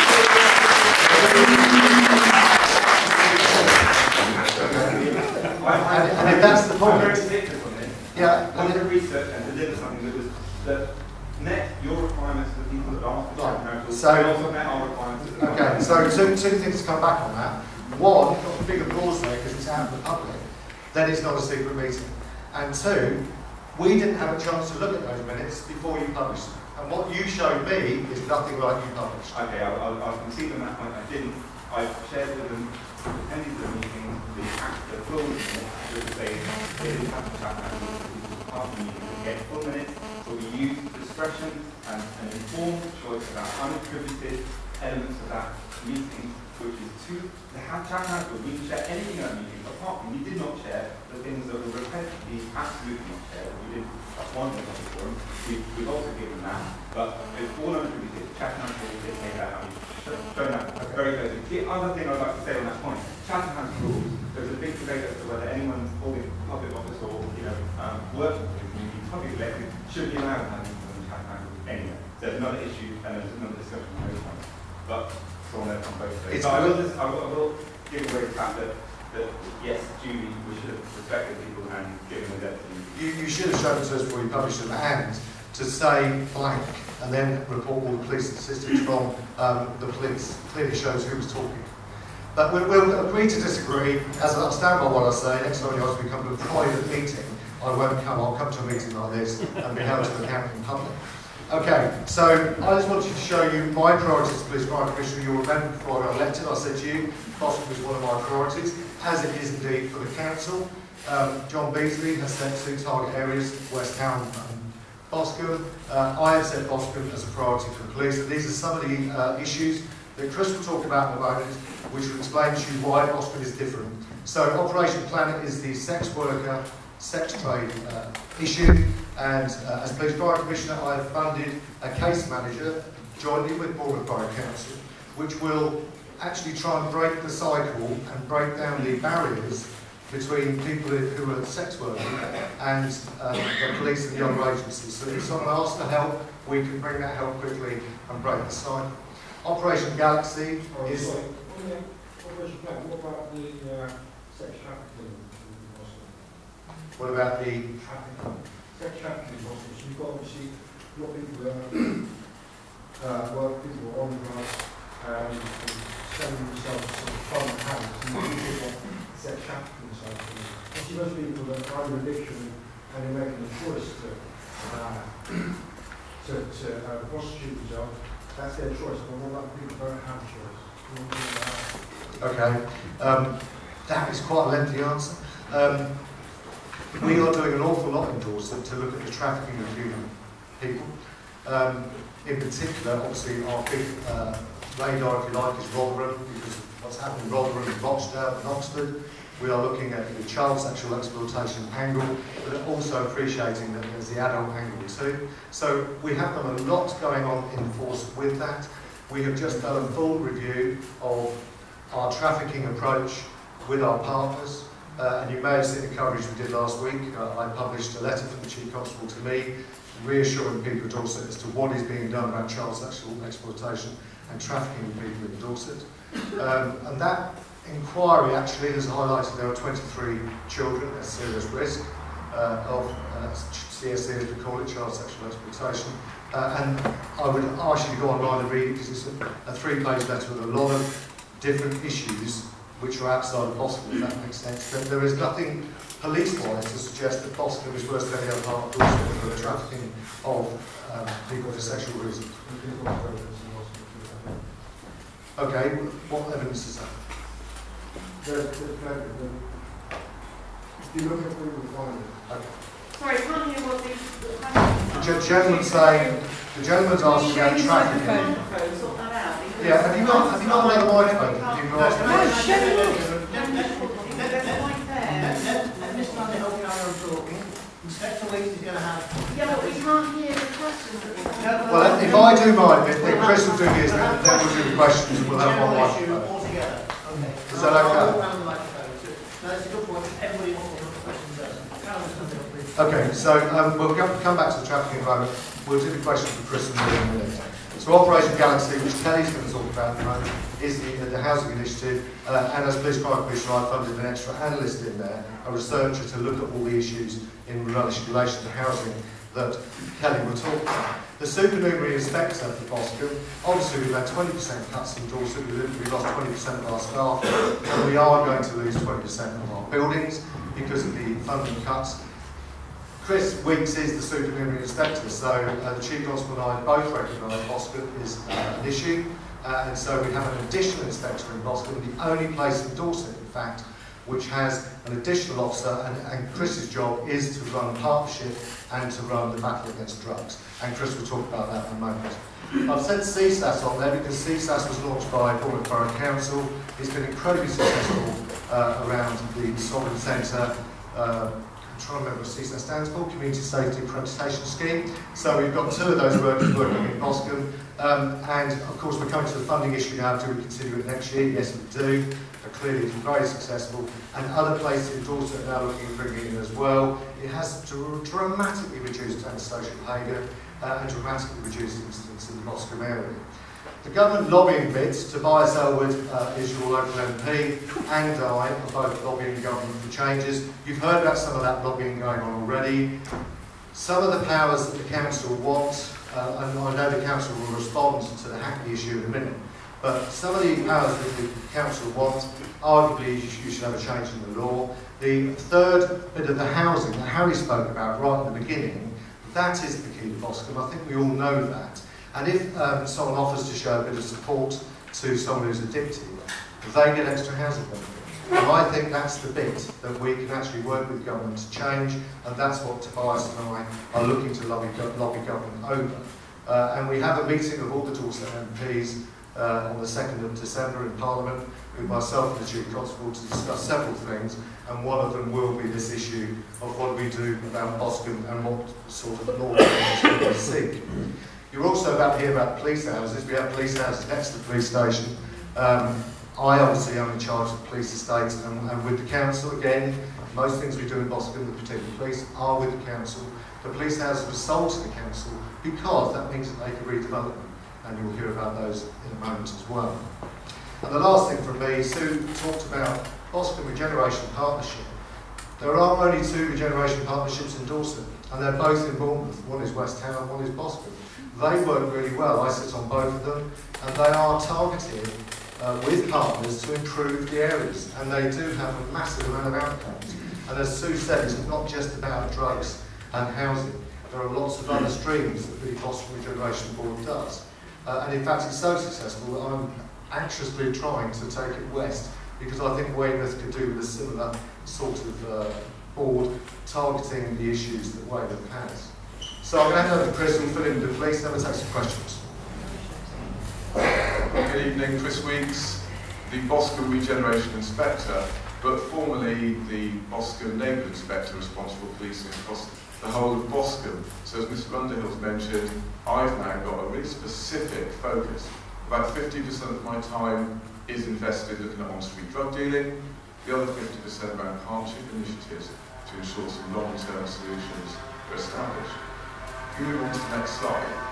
And if that's the point, I'm very particular on this. Yeah. I wanted to research and deliver something that met your requirements for the people that asked for council. So, also met our requirements. Okay, so two things to come back on that. One, you've got a big applause there because it's out in the public. Then it's not a secret meeting. And two, we didn't have a chance to look at those minutes before you published them. And what you showed me is nothing like you published. Okay, I'll concede on that point. I didn't. I shared with them, attendees of the meeting, the full minutes, which say they didn't have to chat after the meeting to get full minutes. So we used discretion and an informed choice about unattributed elements of that meeting, which is to the chat house. We didn't share anything at that meeting, apart from we did not share the things that were repetitively absolutely not shared. We didn't. That's one thing on the forum. We've also given that, but it's all unattributed. Chatham House rules did take that. Shown that very closely. The other thing I'd like to say on that point, Chatham House rules. There's a big debate as to whether anyone holding public office or working for the community, public elected, should be allowed to have influence on Chatham House anyway. So there's another issue and there's another discussion on those points. But from both ways. It's But I will give away the fact that yes, duly, we should have respected people and given them everything. You should have shown it to us before you published them, and to say blank and then report all the police statistics from the police clearly shows who was talking. But we'll agree to disagree. As I stand by what I say, next time you ask me to come to a private meeting, I won't come. I'll come to a meeting like this and be held to account in public. Okay, so I just wanted to show you my priorities as Police Crime Commissioner. You'll remember before I got elected, I said to you, Boscombe was one of my priorities, as it is indeed for the council. John Beasley has set 2 target areas, West Town and Boscombe. I have set Boscombe as a priority for the police, and these are some of the issues that Chris will talk about in a moment, which will explain to you why Boscombe is different. So Operation Planet is the sex worker, sex trade issue, and as Police Crime Commissioner I have funded a case manager jointly with Bournemouth Borough Council, which will actually try and break the cycle and break down the barriers between people who are sex working and the police and the other agencies. So if someone asks for help, we can bring that help quickly and break the cycle. Operation Galaxy is... Operation Planet, what about the sex trafficking? What about the... Sex trafficking in Boston. So you've got obviously a lot of people people are on drugs and selling themselves to fun and house, and you get sex trafficking side of things. Obviously most people that are under addiction and they're making the choice to prostitute themselves, that's their choice, but what about people who don't have a choice? Okay, that is quite a lengthy answer. We are doing an awful lot in Dorset to look at the trafficking of human people. In particular, obviously, our big radar, if you like, is Rotherham, because of what's happening in Rotherham and Rochdale and Oxford. We are looking at the child sexual exploitation angle, but also appreciating that there's the adult angle too. So we have done a lot going on in force with that. We have just done a full review of our trafficking approach with our partners. And you may have seen the coverage we did last week. I published a letter from the Chief Constable to me, reassuring people of Dorset as to what is being done about child sexual exploitation and trafficking of people in Dorset. And that inquiry actually has highlighted there are 23 children at serious risk of CSE, as we call it, child sexual exploitation. And I would ask you to go online and read it, because it's a 3-page letter with a lot of different issues which are outside of Boscombe, if that makes sense. There is nothing police-wise to suggest that Boscombe is worse than any other part of Dorset for the trafficking of people for sexual reasons. Okay, what evidence is that? If you look at what we find, sorry, I can't hear what the gentleman's saying, the gentleman's asking about trafficking. Yeah, have you got another microphone? Let Mr. Underhill carry on talking. Inspector Weeks is going to have... Yeah, but we can't hear the questions that we're having. Well, if I do mine, then Chris will do his, then we'll do the questions and we'll have one microphone. Altogether. Okay. Is that okay? No, that's a good point. Everybody wants to look at questions first. Okay, so we'll come back to the trafficking environment. We'll do the question for Chris in a minute. So Operation Galaxy, which Kelly's going to talk about at the moment, is the housing initiative, and as Police Crime Commissioner I funded an extra analyst in there, a researcher to look at all the issues in relation to housing that Kelly will talk about. The supernumerary inspector for Boscombe, obviously we've had 20% cuts in Dorset, we've lost 20% of our staff, and we are going to lose 20% of our buildings because of the funding cuts. Chris Weeks is the supernumerary inspector, so the Chief Constable and I both recognise Boscombe is an issue, and so we have an additional inspector in Boscombe, the only place in Dorset, in fact, which has an additional officer, and Chris's job is to run partnership and to run the battle against drugs. And Chris will talk about that in a moment. I've said CSAS on there because CSAS was launched by Bournemouth Borough Council. It's been incredibly successful around the Sovereign Centre. I'm trying to remember what CSAS stands for, Community Safety Accreditation Scheme. So we've got 2 of those workers working in Boscombe. And of course we're coming to the funding issue now. Do we consider it next year? Yes, we do. Clearly it's very successful, and other places in Dorset are now looking at bringing it in as well. It has dramatically reduced antisocial behaviour and dramatically reduced incidents in the Boscombe area. The government lobbying bits, Tobias Ellwood is your local MP, and I are both lobbying the government for changes. You've heard about some of that lobbying going on already. Some of the powers that the council wants, and I know the council will respond to the Hackney issue in a minute, but some of the powers that the council wants, arguably you should have a change in the law. The third bit of the housing that Harry spoke about right at the beginning, that is the key to Boscombe. I think we all know that. And if someone offers to show a bit of support to someone who's addicted, they get extra housing benefits. And I think that's the bit that we can actually work with government to change, and that's what Tobias and I are looking to lobby government over. And we have a meeting of all the Dorset MPs on the 2nd of December in Parliament with myself and the Chief Constable to discuss several things, and one of them will be this issue of what do we do about Boscombe and what sort of law change we seek. You're also about to hear about police houses. We have police houses next to the police station. I obviously am in charge of the police estate and with the council. Again, most things we do in Boscombe, the particular police, are with the council. The police houses were sold to the council because that means that they can redevelop them, and you'll hear about those in a moment as well. And the last thing from me, Sue talked about Boscombe Regeneration Partnership. There are only 2 regeneration partnerships in Dorset, and they're both in Bournemouth. One is West Ham, one is Boscombe. They work really well. I sit on both of them, and they are targeted with partners to improve the areas, and they do have a massive amount of outcomes. And as Sue said, it's not just about drugs and housing. There are lots of other streams that the Boscombe Regeneration Board does. And in fact, it's so successful that I'm anxiously trying to take it west, because I think Weymouth could do with a similar sort of board targeting the issues that Weymouth has. So I'm going to hand over to Chris, who will fill in with the police, and then we'll take some questions. Good evening, Chris Weeks, the Boscombe Regeneration Inspector, but formerly the Boscombe Neighbourhood Inspector responsible for policing across the whole of Boscombe. So as Mr Underhill's mentioned, I've now got a really specific focus. About 50% of my time is invested looking at on-street drug dealing, the other 50% around partnership initiatives to ensure some long-term solutions are established. If you move on to the next slide.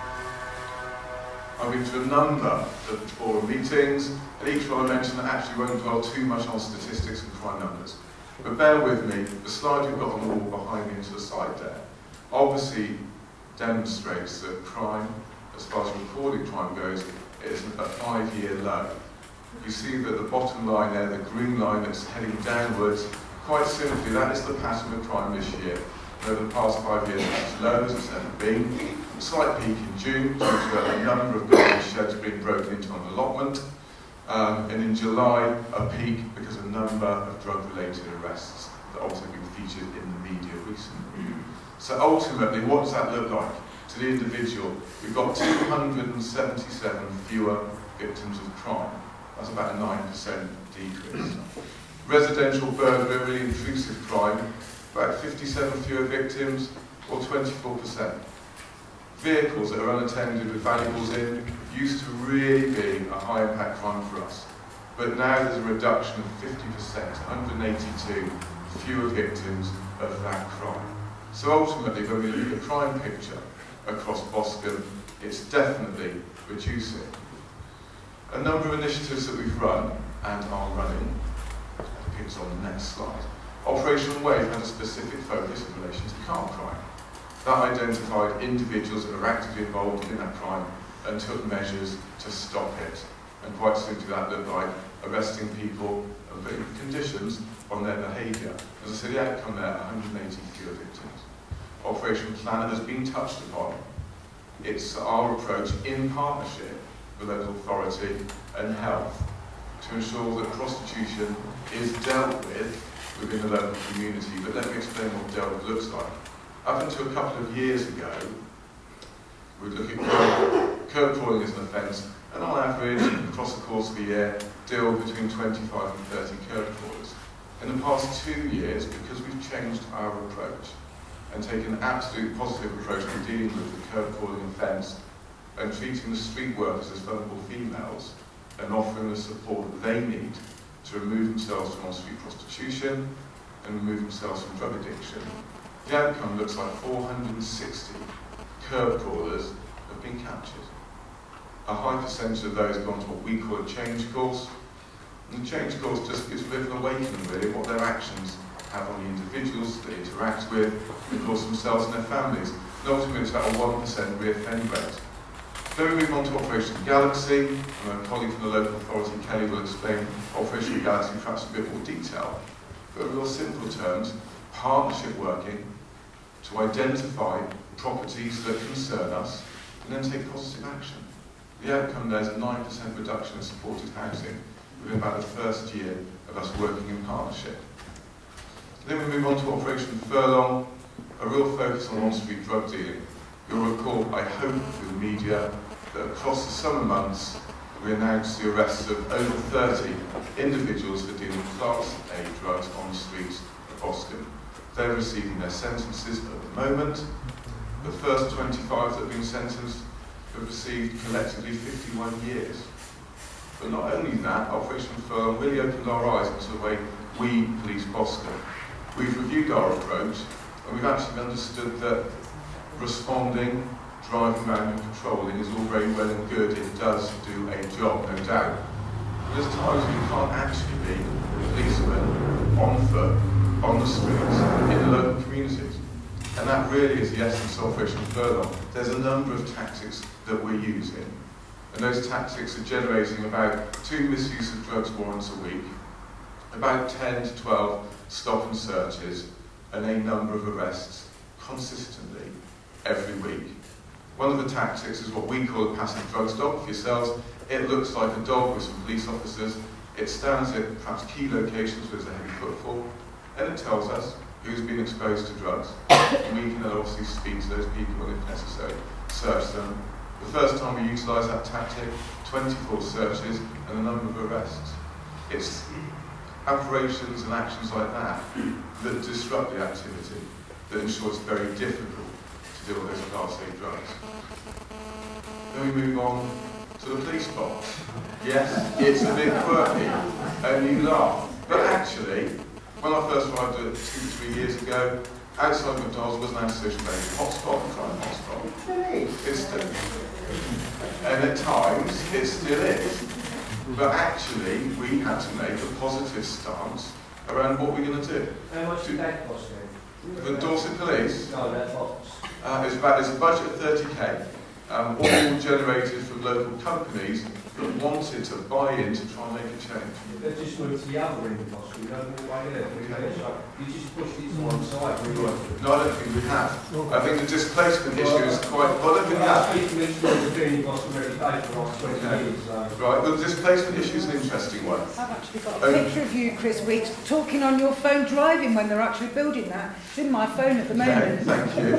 I've been to a number of forum meetings, and each one I mentioned that actually won't dwell too much on statistics and crime numbers. But bear with me, the slide you've got on the wall behind me to the side there obviously demonstrates that crime, as far as recorded crime goes, is a 5-year low. You see that the bottom line there, the green line that's heading downwards, quite simply that is the pattern of crime this year. Over the past 5 years, it's as low as it's ever been. A slight peak in June due to a number of building sheds being broken into an allotment. And in July, a peak because of a number of drug-related arrests that also have been featured in the media recently. So ultimately, what does that look like to the individual? We've got 277 fewer victims of crime. That's about a 9% decrease. Residential burglary, intrusive crime, about 57 fewer victims, or 24%. Vehicles that are unattended with valuables in used to really be a high impact crime for us. But now there's a reduction of 50%, 182 fewer victims of that crime. So ultimately, when we look at the crime picture across Boscombe, it's definitely reducing. A number of initiatives that we've run and are running, I think it's on the next slide. Operation Wave had a specific focus in relation to car crime. That identified individuals that were actively involved in that crime and took measures to stop it. And quite simply that looked like arresting people and putting conditions on their behaviour. As I said, the outcome there, 180 fewer victims. Operation Planet has been touched upon. It's our approach in partnership with local authority and health to ensure that prostitution is dealt with within the local community. But let me explain what dealt with looks like. Up until a couple of years ago, we'd look at curb crawling as an offence, and on average, across the course of a year, deal with between 25 and 30 curb crawlers. In the past 2 years, because we've changed our approach and taken an absolute positive approach to dealing with the curb crawling offence and treating the street workers as vulnerable females and offering the support that they need to remove themselves from on-street prostitution and remove themselves from drug addiction, the outcome looks like 460 curb crawlers have been captured. a high percentage of those go on to what we call a change course. And the change course just gives a bit of an awakening, really, what their actions have on the individuals they interact with, of course, themselves and their families. And ultimately, it's about a 1% re-offend rate. Then we move on to Operation Galaxy, and a colleague from the local authority, Kelly, will explain Operation Galaxy in perhaps a bit more detail. But in real simple terms, partnership working to identify properties that concern us and then take positive action. The outcome there is a 9% reduction in supported housing within about the first year of us working in partnership. Then we move on to Operation Furlong, a real focus on on-street drug dealing. You'll recall, I hope, through the media, that across the summer months we announced the arrests of over 30 individuals for dealing Class A drugs on the streets of Boscombe. They're receiving their sentences at the moment. The first 25 that have been sentenced have received collectively 51 years. But not only that, Operation Furlong really opened our eyes into the way we police Boscombe. We've reviewed our approach, and we've actually understood that responding, driving around and patrolling is all very well and good. It does do a job, no doubt. But there's times when you can't actually be policemen on foot, on the streets, in the local communities. And that really is the essence of Operation Furlong. There's a number of tactics that we're using. And those tactics are generating about 2 misuse of drugs warrants a week, about 10 to 12 stop and searches, and a number of arrests consistently every week. One of the tactics is what we call a passive drugs dog. For yourselves, it looks like a dog with some police officers. It stands at perhaps key locations where there's a heavy footfall, and it tells us who's been exposed to drugs. And we can then obviously speak to those people and, if necessary, search them. The first time we utilised that tactic, 24 searches and a number of arrests. It's operations and actions like that that disrupt the activity, that ensure it's very difficult to deal with those Class A drugs. Then we move on to the police box. Yes, it's a bit quirky, and you laugh. But actually, when I first arrived 2 to 3 years ago, outside McDonald's was an antisocial behaviour hotspot, a crime hotspot. It still is. And at times, it still is. But actually, we had to make a positive stance around what we're going to do. How much did that cost then? The Dorset Police? No, that box. It's a budget of 30k, all generated from local companies that wanted to buy in to try and make a change. Let's just move to the other end of Boscombe. You don't know why you just push this to one side. No, I don't think we have. I think the displacement issue is quite... Well, I think Right, well, the displacement issue is an interesting one. I've actually got a picture of you, Chris Weeks, talking on your phone driving when they're actually building that. It's in my phone at the moment. Okay, thank you.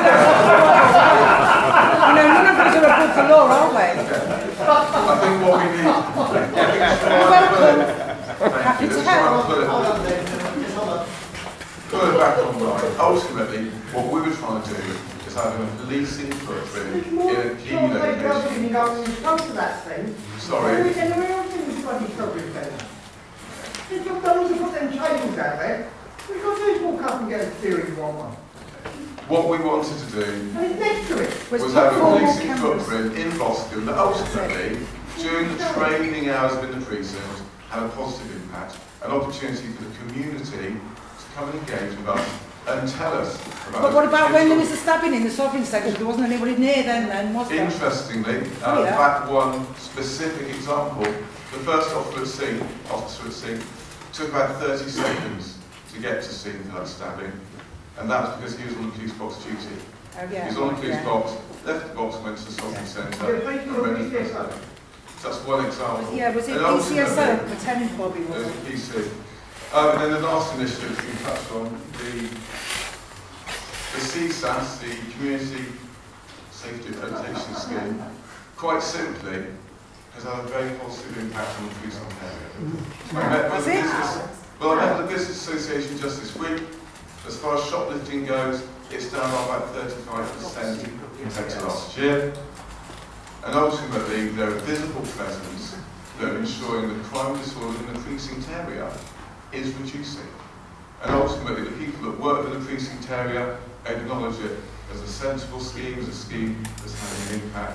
You know, none of us are above the law, are we? I think what we need... Happy to help. Put it back online. Ultimately, what we were trying to do is have a policing footprint in a key location. Come to that thing. Sorry. If you're going to put them tables out there, we've got to walk up and get a theory you want one. What we wanted to do was have a policing footprint in Boscombe that ultimately, during the training hours in the precinct, had a positive impact, an opportunity for the community to come and engage with us and tell us about. But what about when there was a stabbing in the Sovereign Centre? There wasn't anybody near then, was there? Interestingly, that one specific example, the first officer at scene, took about 30 seconds to get to scene for that stabbing. And that was because he was on the police box duty. Oh, yeah. He was on the police box, left the box, went to the Sovereign Centre. That's one example. Yeah, was it PCSO, Lieutenant Bobby? It was a PC. And then the last initiative we touched on, the CSAS, the Community Safety Accreditation Scheme, quite simply, has had a very positive impact on the police area. I met with the Business Association just this week. As far as shoplifting goes, it's down by about 35% compared to last year. And ultimately, they're a visible presence that are ensuring that crime disorder in the precinct area is reducing. And ultimately, the people that work in the precinct area acknowledge it as a sensible scheme, as a scheme that's having an impact to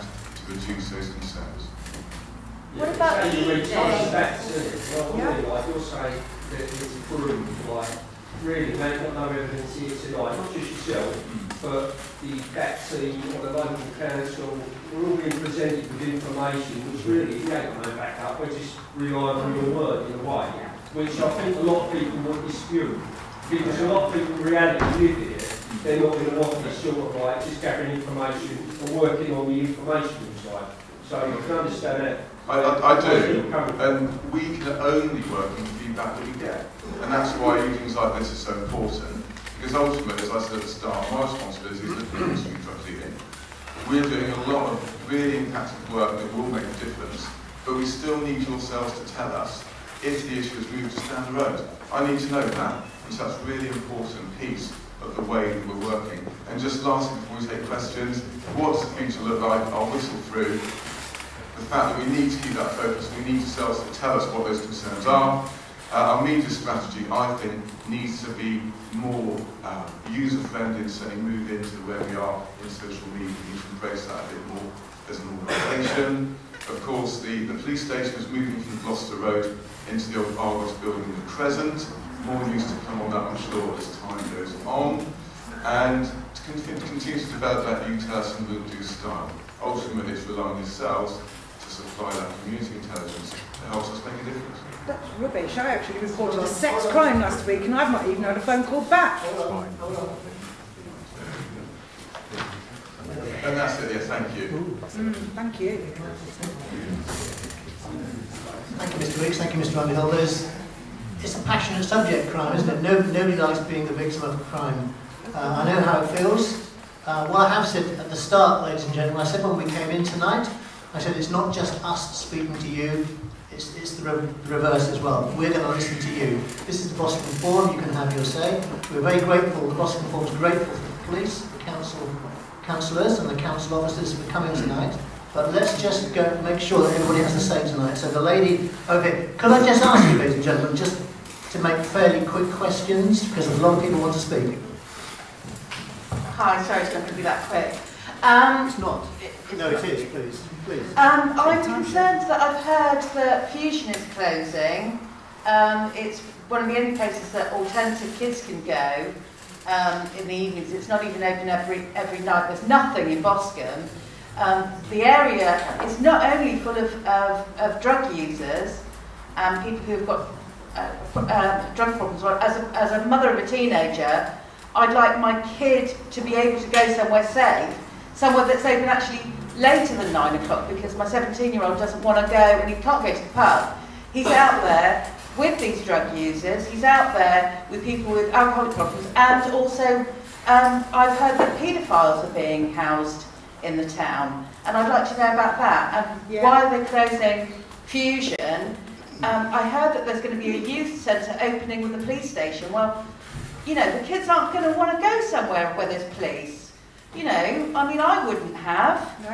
reduce those concerns. What about the evening? Like you're saying that it's approved, like, really, they've got no evidence here tonight, not just yourself, but the BAT team or the local council, we're all being presented with information which really, if you ain't got no backup, we're just relying on your word in a way, which I think a lot of people would dispute. Because a lot of people in reality live here, they're not in an office sort of like just gathering information and working on the informational side. So you can understand that. I do, and we can only work on the feedback that we get. And that's why meetings like this are so important. Because ultimately, as I said at the start, my responsibility is the ministry in. We're doing a lot of really impactful work that will make a difference, but we still need yourselves to tell us if the issue has moved just down the road. I need to know that, and so that's a really important piece of the way that we're working. And just lastly, before we take questions, what does the future look like? I'll whistle through the fact that we need to keep that focus. We need yourselves to tell us what those concerns are. Our media strategy, I think, needs to be more user-friendly and certainly move into where we are in social media. We need to embrace that a bit more as an organisation. Of course, the police station is moving from Gloucester Road into the old Argos building in the Crescent. More news to come on that, I'm sure, as time goes on. And to continue to develop that you tell us and we'll do style. Ultimately, it's relying on yourselves to supply that community intelligence that helps us make a difference. That's rubbish. I actually reported a sex crime last week and I've not even had a phone call back. And that's it, yes, thank you. Thank you. Thank you, Mr. Weeks. Thank you, Mr. Underhill. It's a passionate subject, crime, isn't it? Nobody likes being the victim of crime. I know how it feels. What I have said at the start, ladies and gentlemen, I said when we came in tonight, I said it's not just us speaking to you, it's the reverse as well. We're going to listen to you. This is the Boscombe Forum, you can have your say. We're very grateful, the Boscombe Forum is grateful for the police, the councillors and the council officers for coming tonight. But let's just go make sure that everybody has the same tonight. So the lady over here, could I just ask you, ladies and gentlemen, just to make fairly quick questions, because a lot of people want to speak. Hi, sorry it's not going to be that quick. It's not. No, it is, please. I'm concerned that I've heard that Fusion is closing. It's one of the only places that alternative kids can go in the evenings. It's not even open every night. There's nothing in Boscombe. The area is not only full of drug users and people who've got drug problems. As a mother of a teenager, I'd like my kid to be able to go somewhere safe, somewhere that's open actually later than 9 o'clock, because my 17-year-old doesn't want to go and he can't go to the pub. He's out there with these drug users, he's out there with people with alcoholic problems, and also I've heard that paedophiles are being housed in the town, and I'd like to know about that. And why they're closing Fusion. I heard that there's going to be a youth centre opening with the police station. Well, you know, the kids aren't going to want to go somewhere where there's police. You know, I mean, I wouldn't have. No.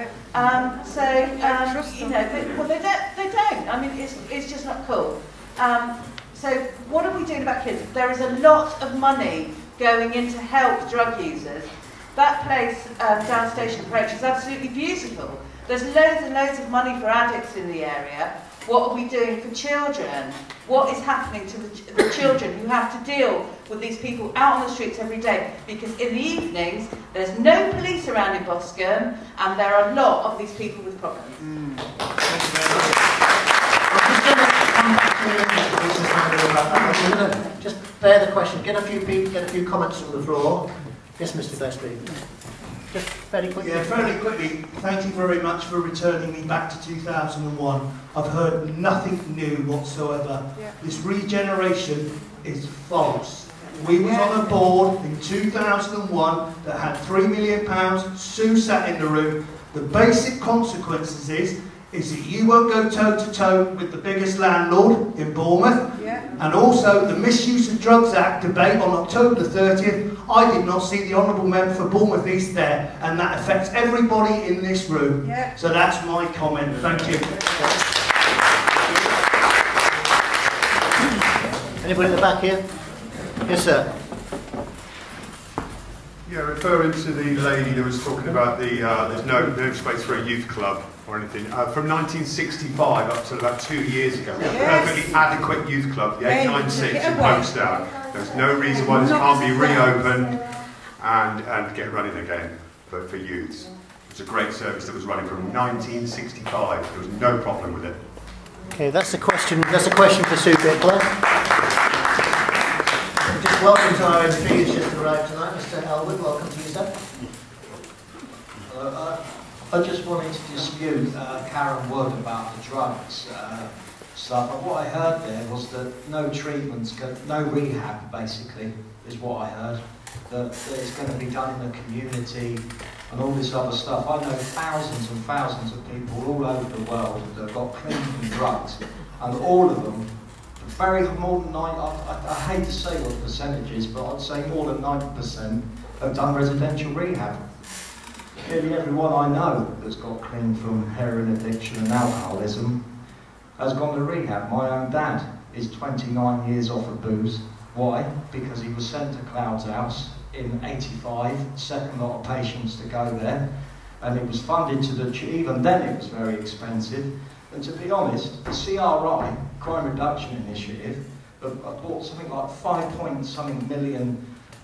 You know, they don't. I mean, it's just not cool. So what are we doing about kids? There is a lot of money going in to help drug users. That place down Station Approach is absolutely beautiful. There's loads and loads of money for addicts in the area. What are we doing for children? What is happening to the children who have to deal with these people out on the streets every day? Because in the evenings, there's no police around in Boscombe, and there are a lot of these people with problems. Thank you very much. I'm going to just bear the question, get a few comments from the floor. Yes, Mr. Bestby. Just very quickly. Yeah, very quickly. Thank you very much for returning me back to 2001. I've heard nothing new whatsoever. Yeah. This regeneration is false. We was on a board in 2001 that had £3 million. Sue sat in the room. The basic consequences is that you won't go toe-to-toe with the biggest landlord in Bournemouth. Yeah. And also the Misuse of Drugs Act debate on October the 30th. I did not see the Honourable Member for Bournemouth East there, and that affects everybody in this room. Yeah. So that's my comment. Thank you. Anybody in the back here? Yes, sir. Yeah, referring to the lady that was talking about the there's no space for a youth club or anything. From 1965 up to about 2 years ago, we had a perfectly adequate youth club, the 896 in Folkestone. There's no reason why this can't be reopened and get running again for youths. It's a great service that was running from 1965. There was no problem with it. Okay, that's a question. That's a question for Sue Bickler. Just welcome to our MP who's just arrived tonight, Mr. Ellwood. Welcome to you, sir. Hello. I just wanted to dispute Karen Wood about the drugs stuff. What I heard there was that no treatments, no rehab, basically, is what I heard. That it's going to be done in the community and all this other stuff. I know thousands and thousands of people all over the world that have got clean from drugs, and all of them, very more than 90, I hate to say what the percentage is, but I'd say more than 90% have done residential rehab. Nearly everyone I know that's got clean from heroin addiction and alcoholism has gone to rehab. My own dad is 29 years off of booze. Why? Because he was sent to Cloud's house in '85, second lot of patients to go there, and it was funded to the, even then it was very expensive. And to be honest, the CRI, Crime Reduction Initiative, bought something like 5 million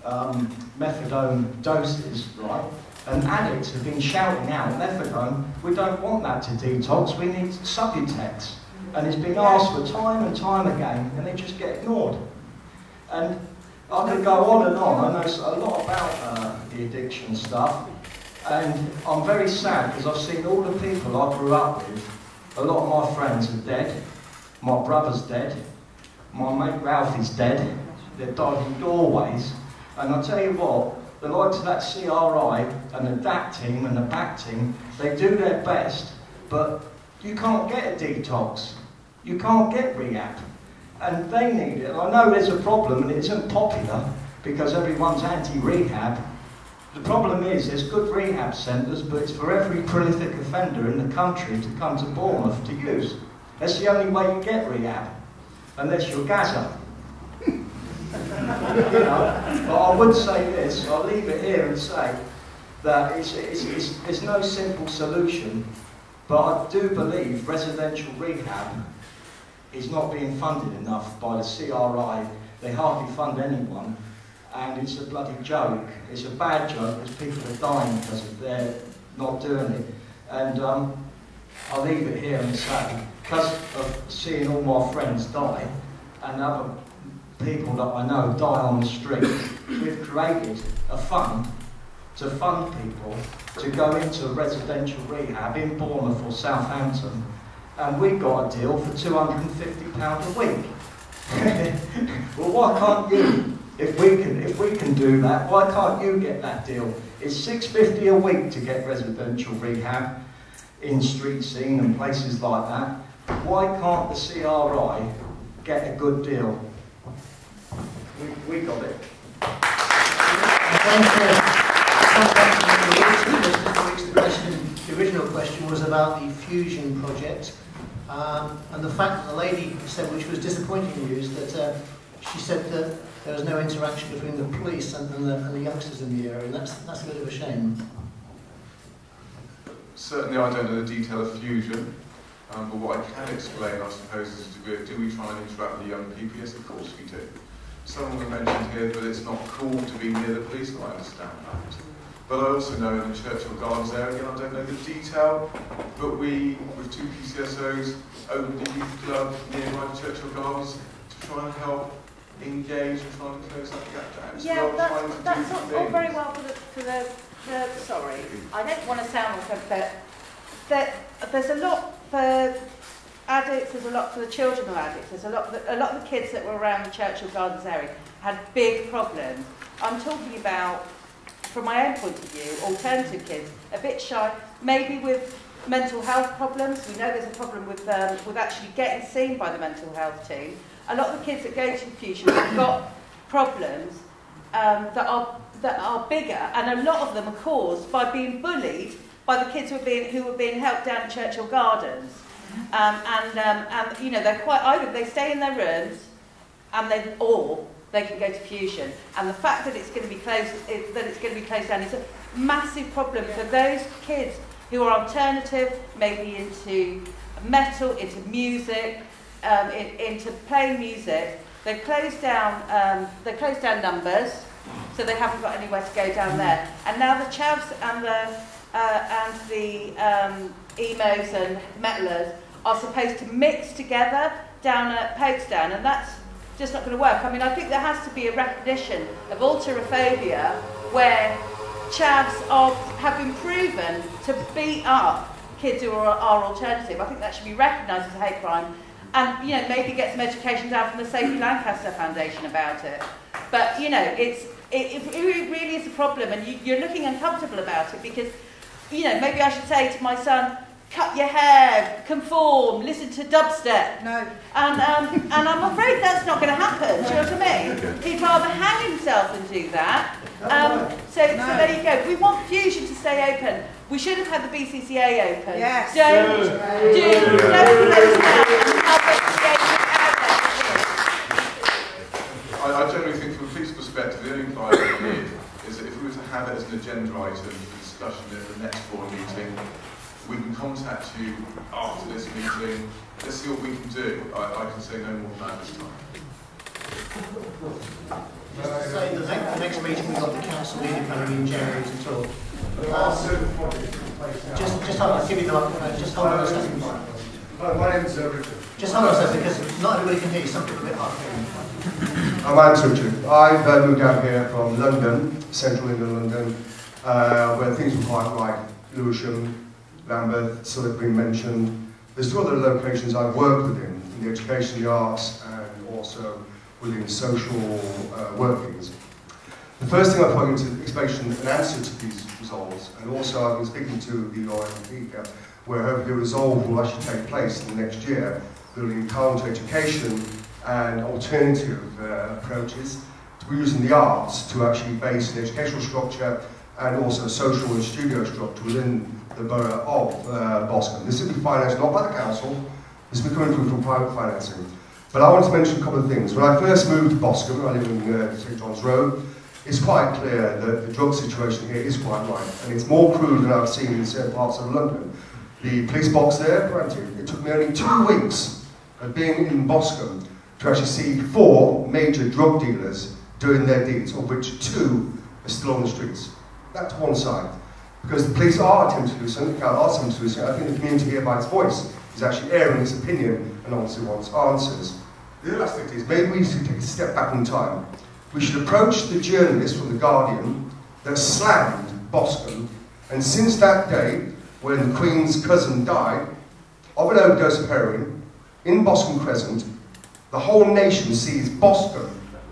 methadone doses, right? And addicts have been shouting out, methadone, we don't want that to detox, we need Subutex. And it's been asked for time and time again, and they just get ignored. And I could go on and on. I know a lot about the addiction stuff, and I'm very sad because I've seen all the people I grew up with. A lot of my friends are dead. My brother's dead. My mate Ralphie's dead. They've died in doorways. And I'll tell you what, the likes of that CRI and the DAT team and the BAC team, they do their best, but you can't get a detox. You can't get rehab. And they need it. I know there's a problem and it isn't popular because everyone's anti-rehab. The problem is there's good rehab centres, but it's for every prolific offender in the country to come to Bournemouth to use. That's the only way you get rehab, unless you're Gaza. You know? But I would say this, I'll leave it here and say that it's no simple solution, but I do believe residential rehab is not being funded enough by the CRI. They hardly fund anyone, and it's a bloody joke. It's a bad joke because people are dying because they're not doing it. And I'll leave it here and say, because of seeing all my friends die, and other people that I know die on the street, we've created a fund to fund people to go into residential rehab in Bournemouth or Southampton, and we got a deal for £250 a week. Well, why can't you? If we can do that, why can't you get that deal? It's £650 a week to get residential rehab in street scene and places like that. Why can't the CRI get a good deal? We got it. The original question was about the fusion project, and the fact that the lady said, which was disappointing news, that she said that there was no interaction between the police and the youngsters in the area, and that's a bit of a shame. Certainly I don't know the detail of fusion, but what I can explain, I suppose, is do we try and interact with the young people? Yes, of course we do. Someone was mentioned here that it's not cool to be near the police, and I understand that. But I also know in the Churchill Gardens area, and I don't know the detail, but we, with 2 PCSOs, opened a youth club nearby the Churchill Gardens to try and help engage and try and close that gap down. So yeah, that's all very well for the sorry, I don't want to sound like but there's a lot for addicts, there's a lot for the children of addicts, there's a lot of the kids that were around the Churchill Gardens area had big problems. I'm talking about, from my own point of view, alternative kids, a bit shy, maybe with mental health problems. We know there's a problem with actually getting seen by the mental health team. A lot of the kids that go to Fusion have got problems that are bigger, and a lot of them are caused by being bullied by the kids who were being helped down at Churchill Gardens. And you know, they're quite, either they stay in their rooms, or they can go to Fusion. And the fact that it's going to be closed down is a massive problem for those kids who are alternative, maybe into metal, into music, into playing music. They closed down Numbers, so they haven't got anywhere to go down there. And now the chavs and the emos and metalers are supposed to mix together down at Folkestone, and that's just not going to work. I mean, I think there has to be a recognition of alterophobia where chavs have been proven to beat up kids who are alternative. I think that should be recognised as a hate crime, and maybe get some education down from the Sophie Lancaster Foundation about it. But it really is a problem, and you're looking uncomfortable about it because maybe I should say to my son, cut your hair, conform, listen to dubstep. No. And I'm afraid that's not going to happen. Do you know what I mean? He'd rather hang himself than do that. So there you go. We want Fusion to stay open. We should have had the BCCA open. Yes. Don't close down and help us to get I generally think from a police perspective, the only advice I give is that if we were to have it as an agenda item for discussion at the next board meeting, we can contact you after this meeting. Let's see what we can do. I can say no more than that this time. Just to say, the next meeting we've got the council meeting planning in January to talk. Just hold on, give you the microphone. Just hold on a second. My name's Richard. Just hold on a second, because not everybody can hear you. Some people are a bit hard hearing. My name's Richard. I've moved down here from London, central England, London, where things were quite right. Lewisham, Lambeth, sort of been mentioned. There's two other locations I've worked within, in the education, the arts, and also within social workings. The first thing I put into explanation an answer to these results, and also I've been speaking to the OMP here, where hopefully the resolve will actually take place in the next year, building counter education and alternative approaches to using the arts to actually base an educational structure and also social and studio structure within the borough of Boscombe. This will be financed not by the council, this will be coming through from private financing. But I want to mention a couple of things. When I first moved to Boscombe, I live in St John's Road, it's quite clear that the drug situation here is quite right, and it's more crude than I've seen in certain parts of London. The police box there, granted, it took me only 2 weeks of being in Boscombe to actually see 4 major drug dealers doing their deeds, of which 2 are still on the streets. That's one side. Because the police are attempting to do something, I think the community here by its voice is actually airing its opinion and honestly wants answers. The other aspect is maybe we should take a step back in time. We should approach the journalist from The Guardian that slammed Boscombe, and since that day, when the Queen's cousin died of an overdose of heroin in Boscombe Crescent, the whole nation sees Boscombe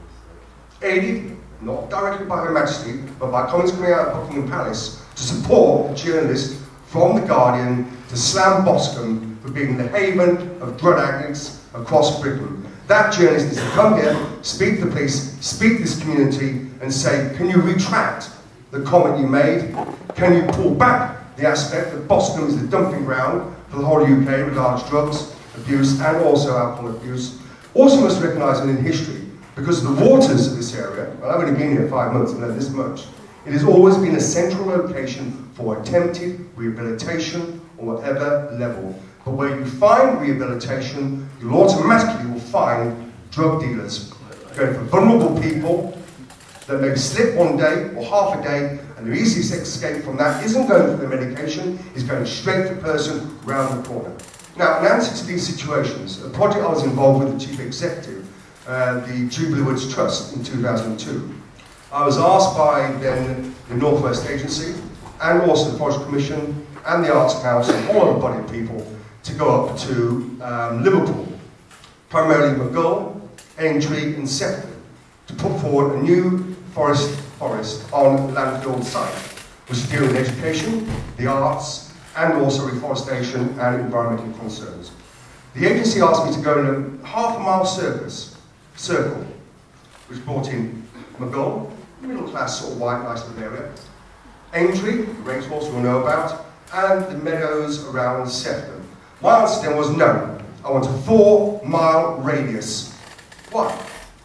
aided, not directly by Her Majesty, but by comments coming out of Buckingham Palace to support a journalist from The Guardian to slam Boscombe for being the haven of drug addicts across Britain. That journalist needs to come here, speak to the police, speak to this community and say, can you retract the comment you made? Can you pull back the aspect that Boscombe is the dumping ground for the whole UK regarding drugs abuse and also alcohol abuse? Also must recognise that in history, because of the waters of this area, and I've only been here 5 months and know this much, it has always been a central location for attempted rehabilitation on whatever level. But where you find rehabilitation, you'll automatically will find drug dealers going for vulnerable people that may slip one day or half a day, and the easiest escape from that isn't going for the medication, is going straight to the person round the corner. Now, in answer to these situations, a project I was involved with the Chief Executive, the Jubilee Woods Trust in 2002, I was asked by then the North West Agency and also the Forest Commission and the Arts Council, all the body of people, to go up to Liverpool, primarily McGull, Aintree and Sefton, to put forward a new forest on landfill site, which is dealing with education, the arts, and also reforestation and environmental concerns. The agency asked me to go in a half-a-mile circle, which brought in McGull, middle-class sort of white, nice little area, Aintree, the racehorse we'll know about, and the meadows around Sefton. My answer then was no. I want a 4-mile radius. Why?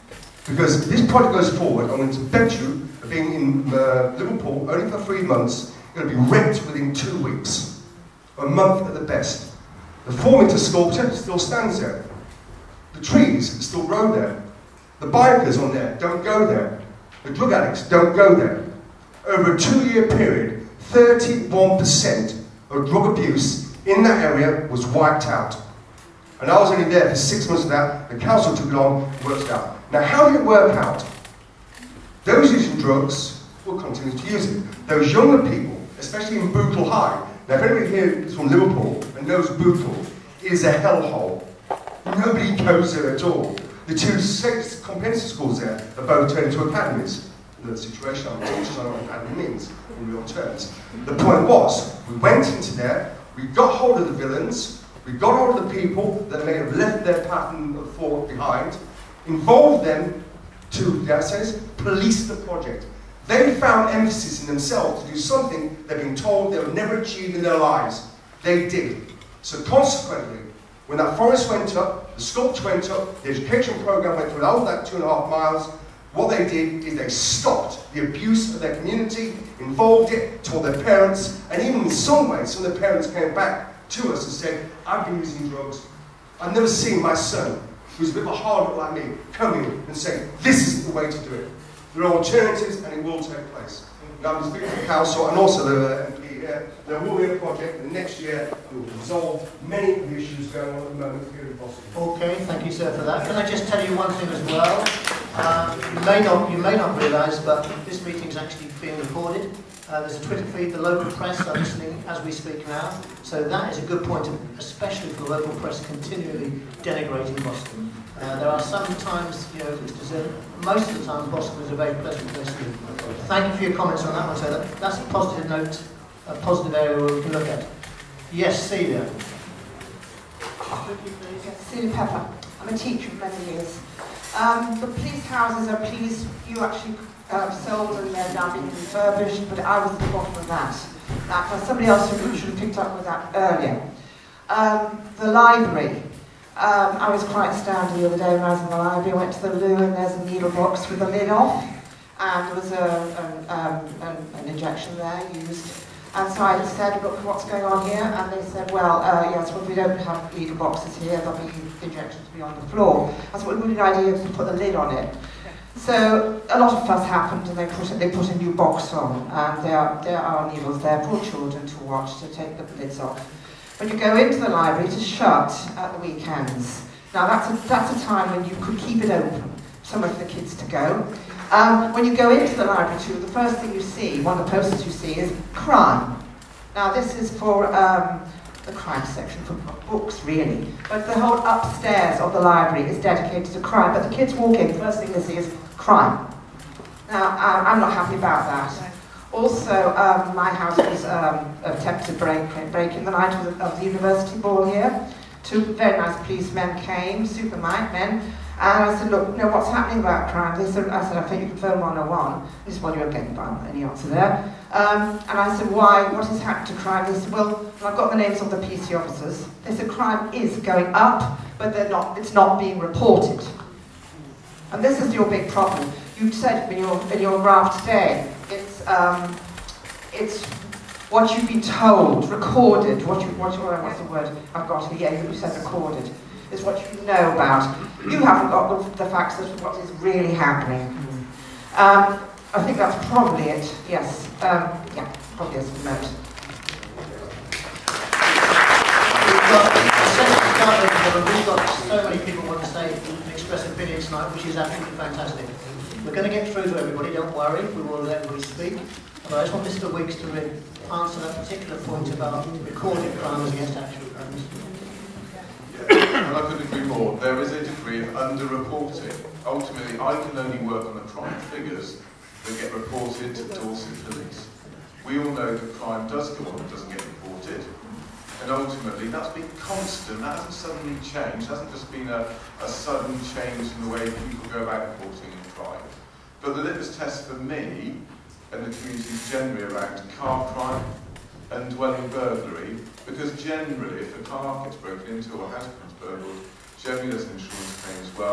Because if this project goes forward, I'm going to bet you, being in Liverpool only for 3 months, it's going to be wrecked within 2 weeks. A month at the best. The 4-metre sculpture still stands there. The trees still grow there. The bikers on there don't go there. The drug addicts don't go there. Over a 2-year period, 31% of drug abuse in that area was wiped out. And I was only there for 6 months of that. The council took it on and worked it out. Now, how did it work out? Those using drugs will continue to use it. Those younger people, especially in Bootle High. Now, if anybody here is from Liverpool and knows Bootle, it is a hellhole. Nobody goes there at all. The 2 state comprehensive schools there are both turned into academies. The situation I'm teaching on what academy means in real terms. The point was, we went into there, we got hold of the villains, we got hold of the people that may have left their pattern of thought behind, involved them to, the sense, police the project. They found emphasis in themselves to do something they've been told they'll never achieve in their lives. They did. So consequently, when that forest went up, the sculpture went up, the education program went through all that 2.5 miles, what they did is they stopped the abuse of their community, involved it, told their parents, and even in some ways, some of the parents came back to us and said, I've been using drugs. I've never seen my son, who's a bit of a hard like me, come in and say, this isn't the way to do it. There are alternatives and it will take place. Now I'm speaking to the council and also the MP here. There will be a project and next year we will resolve many of the issues going on at the moment here in Boston. Okay, thank you, sir, for that. Can I just tell you one thing as well? You may not realise, but this meeting is actually being recorded. There's a Twitter feed, the local press are listening as we speak now. So that is a good point, especially for the local press continually denigrating Boscombe. There are some times, you know, most of the time Boscombe is a very pleasant place to live. Thank you for your comments on that one, so that's a positive note, a positive area where we can look at. Yes, Celia. Celia Pepper. I'm a teacher for many years. The police houses are police, you actually sold and they're now being refurbished, but I was at the bottom of that. Now, somebody else should have picked up with that earlier. The library. I was quite astounded the other day when I was in the library. I went to the loo and there's a needle box with the lid off, and there was an injection there used. And so I said, look, what's going on here? And they said, well, yes, well, we don't have needle boxes here, there'll be injections to be on the floor. I said, well, it would be a good idea to put the lid on it. So a lot of fuss happened, and they put a new box on, and there are needles there for children to watch, to take the lids off. When you go into the library, it is shut at the weekends. Now that's a time when you could keep it open, somewhere for the kids to go. When you go into the library too, the first thing you see, one of the posters you see, is crime. Now this is for the crime section, for books really. But the whole upstairs of the library is dedicated to crime. But the kids walk in, the first thing they see is crime. Now I'm not happy about that. Also, my house was attempted break in the night of the university ball here. 2 very nice policemen came, super men, and I said, look, you know, what's happening about crime? They said, I think you can phone 101. This is what you're getting by any answer there. And I said, why? What has happened to crime? They said, well, I've got the names of the PC officers. They said, crime is going up, but it's not being reported. And this is your big problem. You said in your graph today, it's what you've been told, recorded, what's the word I've got here? Yeah, you said recorded. Is what you know about. You haven't got the facts of what is really happening. I think that's probably it, yes. Yeah, probably is at the moment. We've got so many people want to say and express opinions tonight, which is absolutely fantastic. We're going to get through to everybody, don't worry, we will let everybody speak. But I just want Mr. Weeks to answer that particular point about recorded crimes against actual crimes. And I couldn't agree more. There is a degree of underreporting. Ultimately, I can only work on the crime figures that get reported to Dorset Police. We all know that crime does go on and doesn't get reported. And ultimately, that's been constant. That hasn't suddenly changed. It hasn't just been a sudden change in the way people go about reporting crime. But the litmus test for me and the community generally around car crime and dwelling burglary, because generally if a car gets broken into or a house becomes burgled, generally there's an insurance claim as well,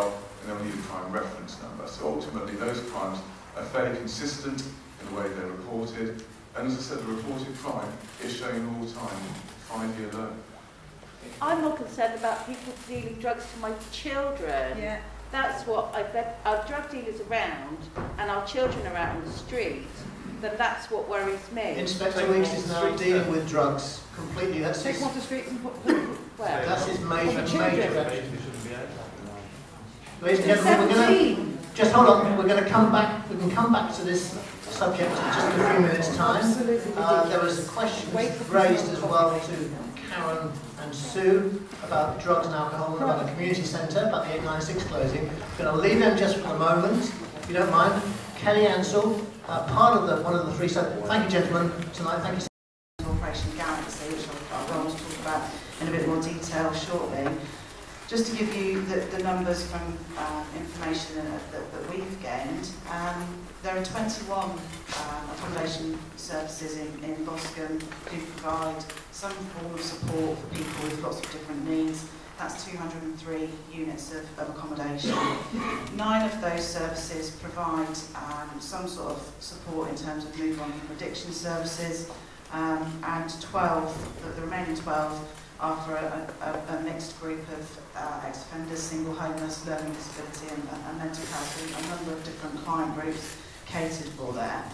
and then we need a crime reference number. So ultimately, those crimes are fairly consistent in the way they're reported, and as I said, the reported crime is showing all time 5-year low. I'm more concerned about people dealing drugs to my children. Yeah. That's what I bet. Our drug dealers around and our children are out on the street, then that's what worries me. Inspector Weeks is now dealing with drugs completely. That's Take his, them off the streets and put them where? that's his major action. Ladies and It's gentlemen, we're going 17. to just hold on. We're going to come back. We can come back to this subject in just a few minutes' time. There was questions raised as well to Karen and Sue about drugs and alcohol, and about the community centre, about the 896 closing. I'm going to leave them just for the moment, if you don't mind. Kelly Ansell, part of one of the three. So thank you, gentlemen, tonight. Thank you. Operation Galaxy, which I'll go on to talk about in a bit more detail shortly. Just to give you the numbers from information that we've gained, there are 21 accommodation services in Boscombe who provide some form of support for people with lots of different needs. That's 203 units of accommodation. 9 of those services provide some sort of support in terms of move on from addiction services, and 12, the remaining 12, are for a mixed group of ex-offenders, single homeless, learning disability and mental health, a number of different client groups catered for there.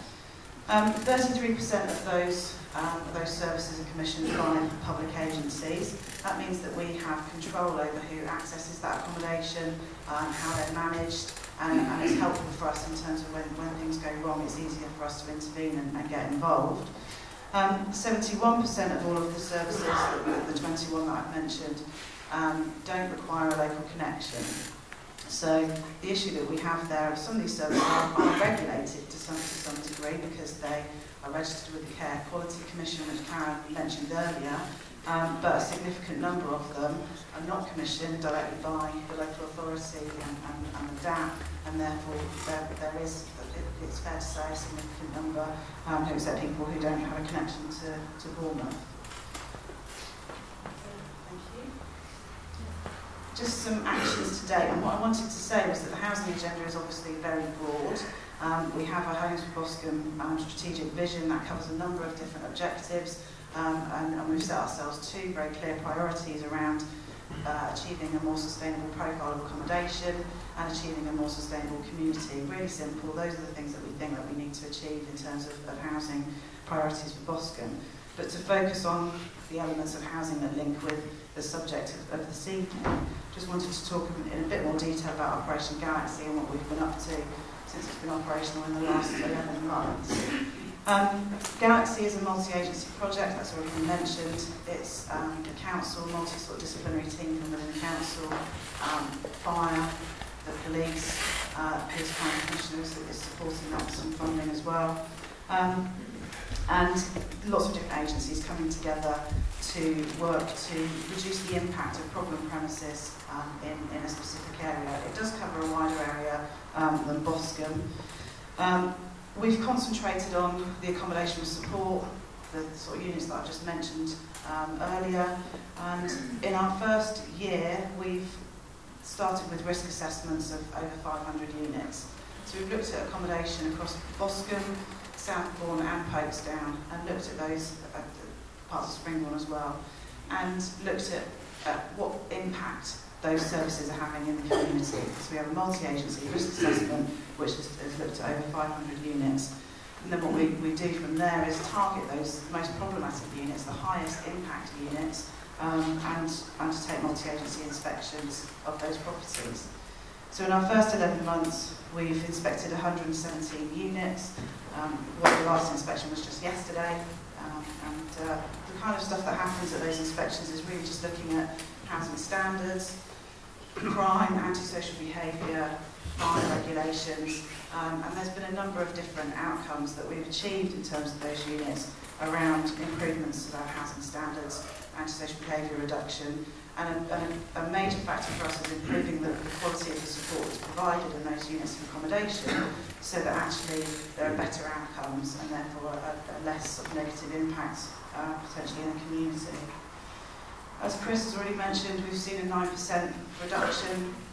33% of those services are commissioned by public agencies. That means that we have control over who accesses that accommodation, how they're managed, and it's helpful for us in terms of when things go wrong, it's easier for us to intervene and get involved. 71% of all of the services, the 21 that I've mentioned, don't require a local connection. So the issue that we have there is some of these services are regulated to some degree because they are registered with the Care Quality Commission, which Karen mentioned earlier, but a significant number of them are not commissioned directly by the local authority and the DAP, and therefore there is, it's fair to say, a significant number who accept people who don't have a connection to Bournemouth. Thank you. Just some actions to date, and what I wanted to say was that the housing agenda is obviously very broad. We have our Homes for Boscombe strategic vision that covers a number of different objectives, and we've set ourselves 2 very clear priorities around achieving a more sustainable profile of accommodation and achieving a more sustainable community. Really simple, those are the things that we think that we need to achieve in terms of housing priorities for Boscombe. But to focus on the elements of housing that link with the subject of this evening, just wanted to talk in a bit more detail about Operation Galaxy and what we've been up to since it's been operational in the last 11 months. Galaxy is a multi-agency project, that's already been mentioned. It's the council, multi-disciplinary team from within the council, fire, the police, police crime commissioners is supporting that with some funding as well. And lots of different agencies coming together to work to reduce the impact of problem premises in a specific area. It does cover a wider area than Boscombe. We've concentrated on the accommodation support, the sort of units that I've just mentioned earlier, and in our first year we've started with risk assessments of over 500 units. So we've looked at accommodation across Boscombe, Southbourne and Folkestone, and looked at those parts of Springbourne as well, and looked at what impact those services are having in the community. So we have a multi-agency risk assessment which has looked at over 500 units. And then what we do from there is target those most problematic units, the highest impact units, and undertake multi-agency inspections of those properties. So in our first 11 months, we've inspected 117 units. The last inspection was just yesterday, and the kind of stuff that happens at those inspections is really just looking at housing standards, crime, antisocial behaviour, fire regulations, and there's been a number of different outcomes that we've achieved in terms of those units around improvements of our housing standards, antisocial behaviour reduction, and a major factor for us is improving the quality of the support that's provided in those units of accommodation so that actually there are better outcomes and therefore a less sort of negative impact potentially in the community. As Chris has already mentioned, we've seen a 9% reduction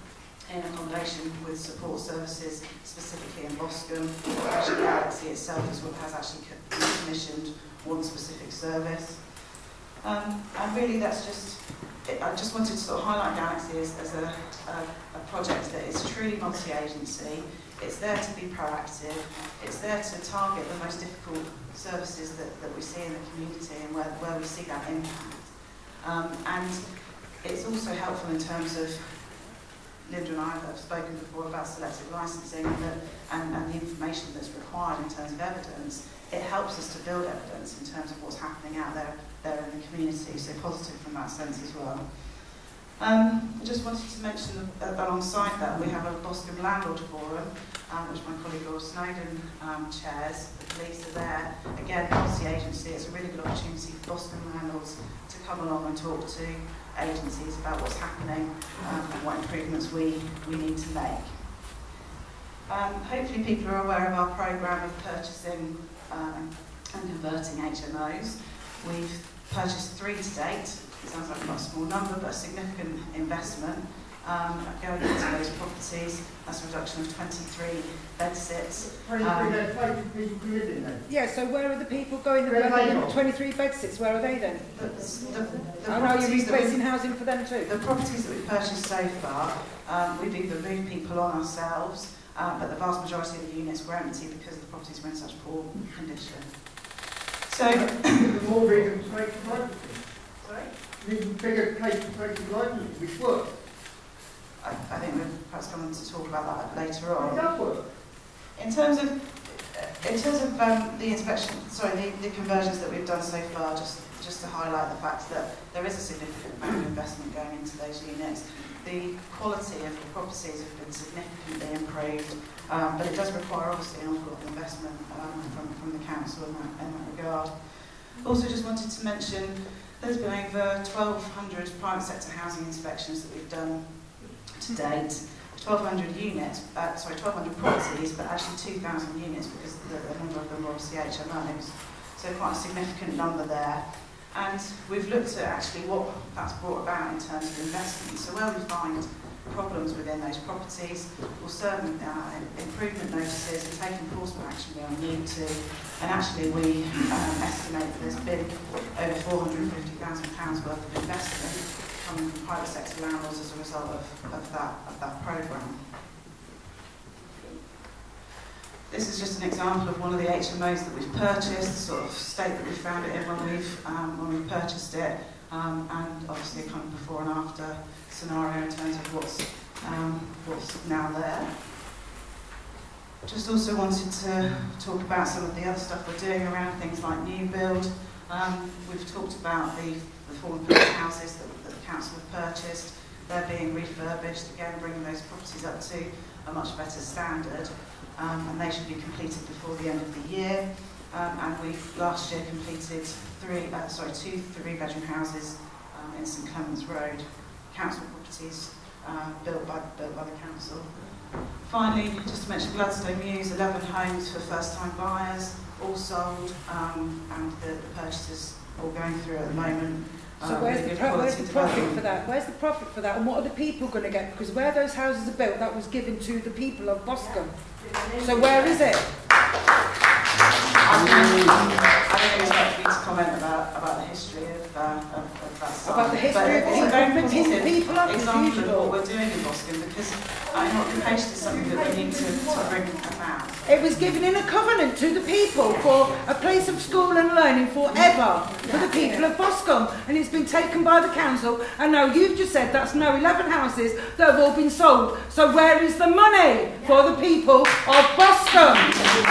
in accommodation with support services, specifically in Boscombe. Actually, Galaxy itself has actually commissioned one specific service. And really that's just, I just wanted to sort of highlight Galaxy as a project that is truly multi-agency. It's there to be proactive. It's there to target the most difficult services that we see in the community and where we see that impact. And it's also helpful in terms of, Linda and I have spoken before about selective licensing and the information that's required in terms of evidence. It helps us to build evidence in terms of what's happening out there in the community, so positive from that sense as well. I just wanted to mention alongside that we have a Boscombe Landlord Forum, which my colleague Laura Snowden chairs. The police are there. Again, multi-agency, it's a really good opportunity for Boscombe landlords to come along and talk to agencies about what's happening and what improvements we need to make. Hopefully people are aware of our programme of purchasing and converting HMOs. We've purchased 3 to date. It sounds like not a small number, but a significant investment going into those properties. That's a reduction of 23 bed sits. Yeah, so where are the people going? The 23 bed sits, where are they then? I know you're replacing housing for them too. The properties that we've purchased so far, we've either moved people on ourselves, but the vast majority of the units were empty because the properties were in such poor condition. So, more reason to make the licensing. Sorry? Even bigger case to make the licensing, which works. I think we'll perhaps come on to talk about that later on. It does work. In terms of the inspection, the conversions that we've done so far, just to highlight the fact that there is a significant amount of investment going into those units. The quality of the properties have been significantly improved, but it does require obviously an awful lot of investment from the council in that regard. Also just wanted to mention there's been over 1,200 private sector housing inspections that we've done to date. 1,200 units, 1,200 properties, but actually 2,000 units because a number of them are obviously HMOs. So quite a significant number there. And we've looked at actually what that's brought about in terms of investment. So where we find problems within those properties, we'll serve improvement notices and take enforcement action where we need to. And actually we estimate that there's been over £450,000 worth of investment coming from private sector landlords as a result of that programme. This is just an example of one of the HMOs that we've purchased, the sort of state that we found it in when we purchased it, and obviously a kind of before and after scenario in terms of what's now there. Just also wanted to talk about some of the other stuff we're doing around things like new build. We've talked about the former police houses that the council have purchased. They're being refurbished, again bringing those properties up to a much better standard. And they should be completed before the end of the year. And we last year completed two 3-bedroom houses in St Clement's Road, council properties built by the council. Finally, just to mention Gladstone Mews, 11 homes for first-time buyers, all sold, and the purchases all going through at the moment. So where's the profit for that? Where's the profit for that? And what are the people going to get? Because where those houses are built, that was given to the people of Boscombe. So where is it? I don't expect me to comment about the history of that site. About the history of it's a very positive people example of what we're doing in Boscombe, because occupation is something that we need to bring about. It was given in a covenant to the people for a place of school and learning forever for the people of Boscombe, and it's been taken by the council, and now you've just said that's now 11 houses that have all been sold. So where is the money for the people of Boscombe?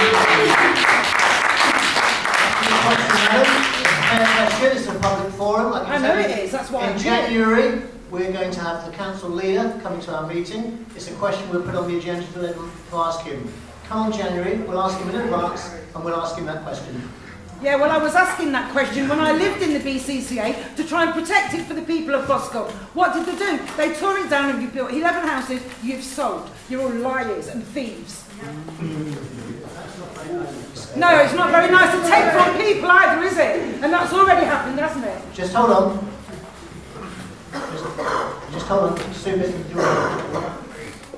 It's a public forum. I know it is, that's why in January we're going to have the council leader coming to our meeting. It's a question we'll put on the agenda to ask him. Come on January, we'll ask him in advance and we'll ask him that question. Yeah, well, I was asking that question when I lived in the BCCA to try and protect it for the people of Boscombe. What did they do? They tore it down and you built 11 houses you've sold. You're all liars and thieves. No, it's not very nice to take from people either, is it? And that's already happened, hasn't it? Just hold on. Just hold on.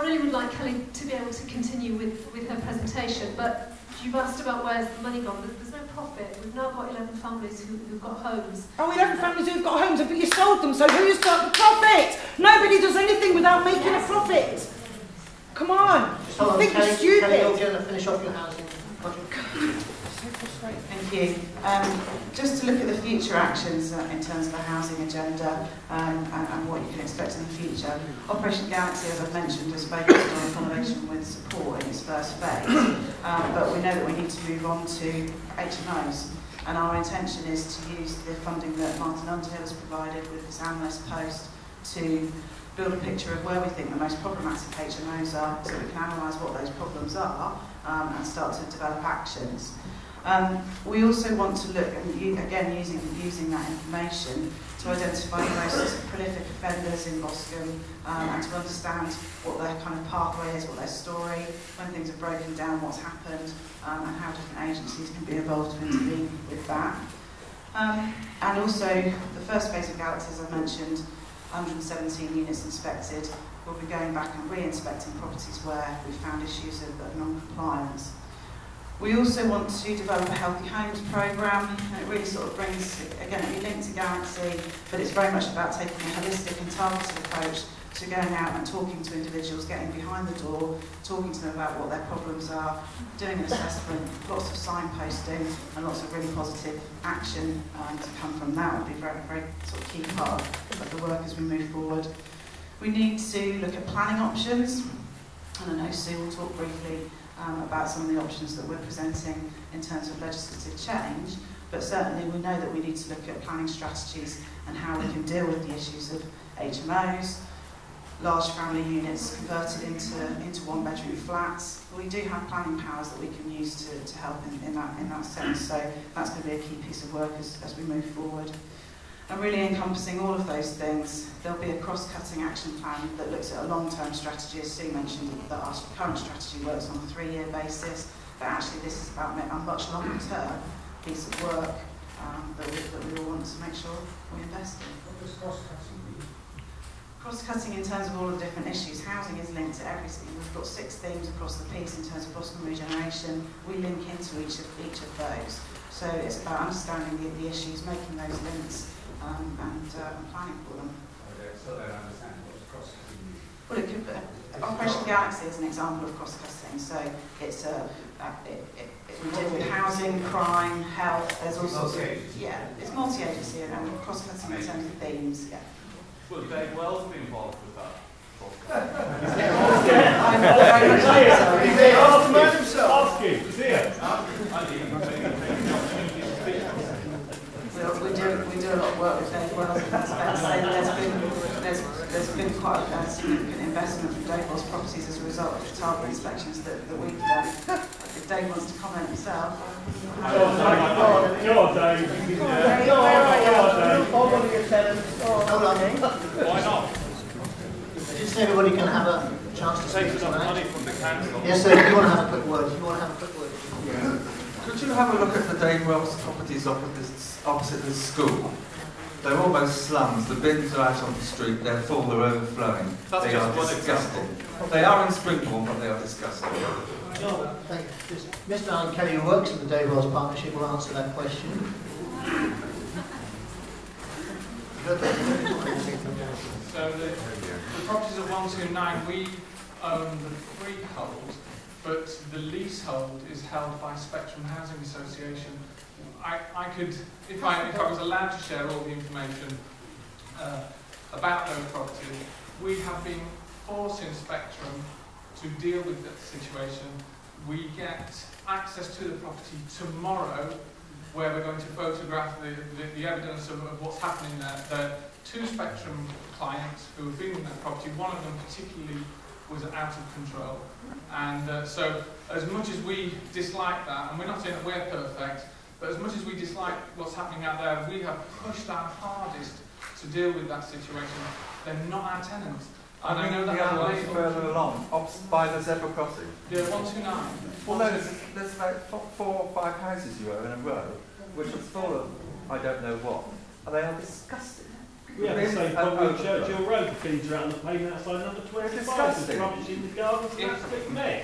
really would like Kelly to be able to continue with her presentation, but you've asked about where's the money gone. There's no profit. We've now got 11 families who've got homes. Oh, 11 families who've got homes, but you sold them, so who's got the profit? Nobody does anything without making a profit. Come on. Just hold on, Think Kelly, you're stupid. Kelly, you're going to finish off your housing project. Thank you. Just to look at the future actions in terms of the housing agenda and what you can expect in the future. Operation Galaxy, as I've mentioned, is focused on accommodation with support in its first phase, but we know that we need to move on to HMOs. And our intention is to use the funding that Martyn Underhill has provided with this analyst post to build a picture of where we think the most problematic HMOs are, so we can analyse what those problems are and start to develop actions. We also want to look, and again using that information, to identify the most prolific offenders in Boscombe and to understand what their kind of pathway is, what their story, when things are broken down, what's happened, and how different agencies can be involved to intervene with that. And also, the first phase of Galaxy, as I mentioned, 117 units inspected. We'll be going back and re-inspecting properties where we found issues of non-compliance. We also want to develop a healthy homes programme, and it really sort of brings, again, it'll be linked to Galaxy, but it's very much about taking a holistic and targeted approach to going out and talking to individuals, getting behind the door, talking to them about what their problems are, doing an assessment, lots of signposting, and lots of really positive action to come from that would be a very, very sort of key part of the work as we move forward. We need to look at planning options, and I know Sue will talk briefly about some of the options that we're presenting in terms of legislative change, but certainly we know that we need to look at planning strategies and how we can deal with the issues of HMOs, large family units converted into one-bedroom flats. We do have planning powers that we can use to help in that sense, so that's going to be a key piece of work as we move forward. And really encompassing all of those things, there'll be a cross-cutting action plan that looks at a long-term strategy. As Sue mentioned, that our current strategy works on a 3-year basis, but actually this is about a much longer-term piece of work that we all want to make sure we invest in. What does cross-cutting mean? Cross-cutting in terms of all of the different issues. Housing is linked to everything. We've got 6 themes across the piece in terms of Boscombe regeneration. We link into each of those. So it's about understanding the issues, making those links, and planning for them. So they understand what cross-cutting means. Well, it could, Operation Galaxy is an example of cross-cutting. So it's we deal with housing, crime, health. There's all sorts of it's multi-agency and cross-cutting in terms of themes. Yeah. Well, Dave Wells be involved with that. We do a lot of work with Dave Wells. That's fair to say there's been quite a significant investment from Dave Wells Properties as a result of the target inspections that we've done. If Dave wants to comment himself. Go on, Dave. Why not? Just everybody can have a chance to Take speak some tonight. money from the council. Yes, sir, if you want to have a quick word. Yeah. Could you have a look at the Dave Wells properties opposite the school? They're almost slums. The bins are out on the street. They're full. They're overflowing. That's they just are one disgusting. They are in Springbourne, but they are disgusting. Thank you. Mr. Alan Kelly, who works in the Dave Wells Partnership, will answer that question. So the properties of 129, we own the freehold, but the leasehold is held by Spectrum Housing Association. I could, if I was allowed to share all the information about those properties, we have been forcing Spectrum to deal with that situation. We get access to the property tomorrow, where we're going to photograph the evidence of what's happening there. There are 2 Spectrum clients who have been in that property. One of them particularly was out of control. And so as much as we dislike that, and we're not saying that we're perfect, but as much as we dislike what's happening out there, we have pushed our hardest to deal with that situation. They're not our tenants. And I know that the other way further along, by the zebra crossing. Yeah, 129. Well, no, there's about 4 or 5 houses you own in a row, which are full of I don't know what, and they are disgusting. We have the same problem with Churchill Road. The things around the pavement outside number 25. There's rubbish in the gardens. It's an absolute mess.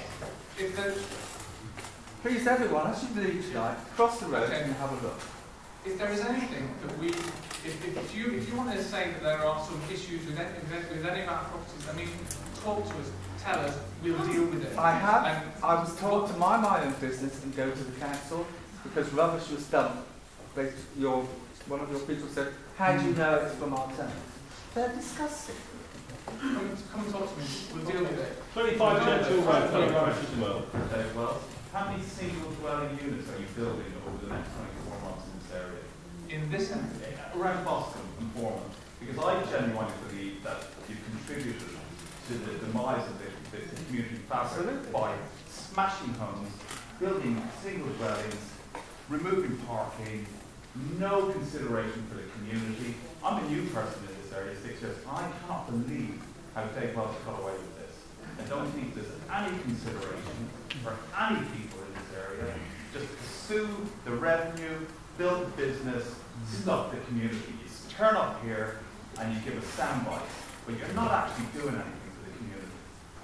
Please, everyone, as you leave tonight, cross the road and have a look. If there is anything that we, if you want to say that there are some issues with any of our properties, I mean, talk to us, tell us, we'll deal with it. I was told to mind my own business and go to the council because rubbish was dumped. One of your people said, how do you know it's from our tenants? They're disgusting. Come and talk to me, we'll deal with it. 25 Churchill Road, full of rubbish as well. Dave Wells, how many single dwelling units are you building over the next 24 months in this area? In this area? Around Boscombe and Bournemouth. Because I genuinely believe that you've contributed to the demise of the community fabric by smashing homes, building single dwellings, removing parking, no consideration for the community. I'm a new person in this area, 6 years. I cannot believe how Dave Wells got away with this. I don't think there's any consideration for any people in this area. Just pursue the revenue, build the business, stop the community. You turn up here and you give a soundbite, but you're not actually doing anything for the community.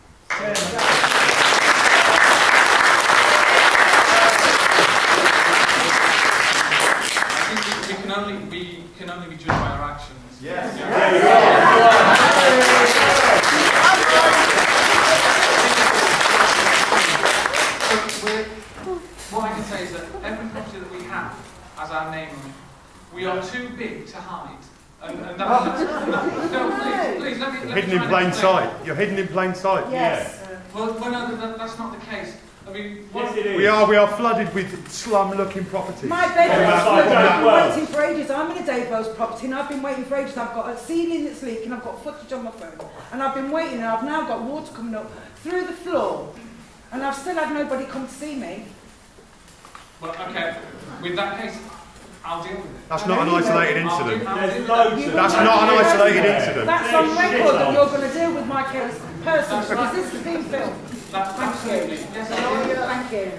I think we can only be judged by our actions. Yes. What I can say is that every property that we have as our name on it, we are too big to hide. And that, no, please, let me hidden in plain sight. You're hidden in plain sight. Yes. Yeah. Well, no, that's not the case. I mean, yes, it is. We are flooded with slum-looking properties. My bedroom's flooded. I've been waiting for ages. I'm in a Dave Wells property and I've been waiting for ages. I've got a ceiling that's leaking, I've got footage on my phone. And I've been waiting and I've now got water coming up through the floor. And I've still had nobody come to see me. Well, okay. With that case, I'll deal with it. That's not an isolated incident. That's not an isolated incident. That's on record that you're going to deal with my person because this is being filmed. Thank you. Thank you.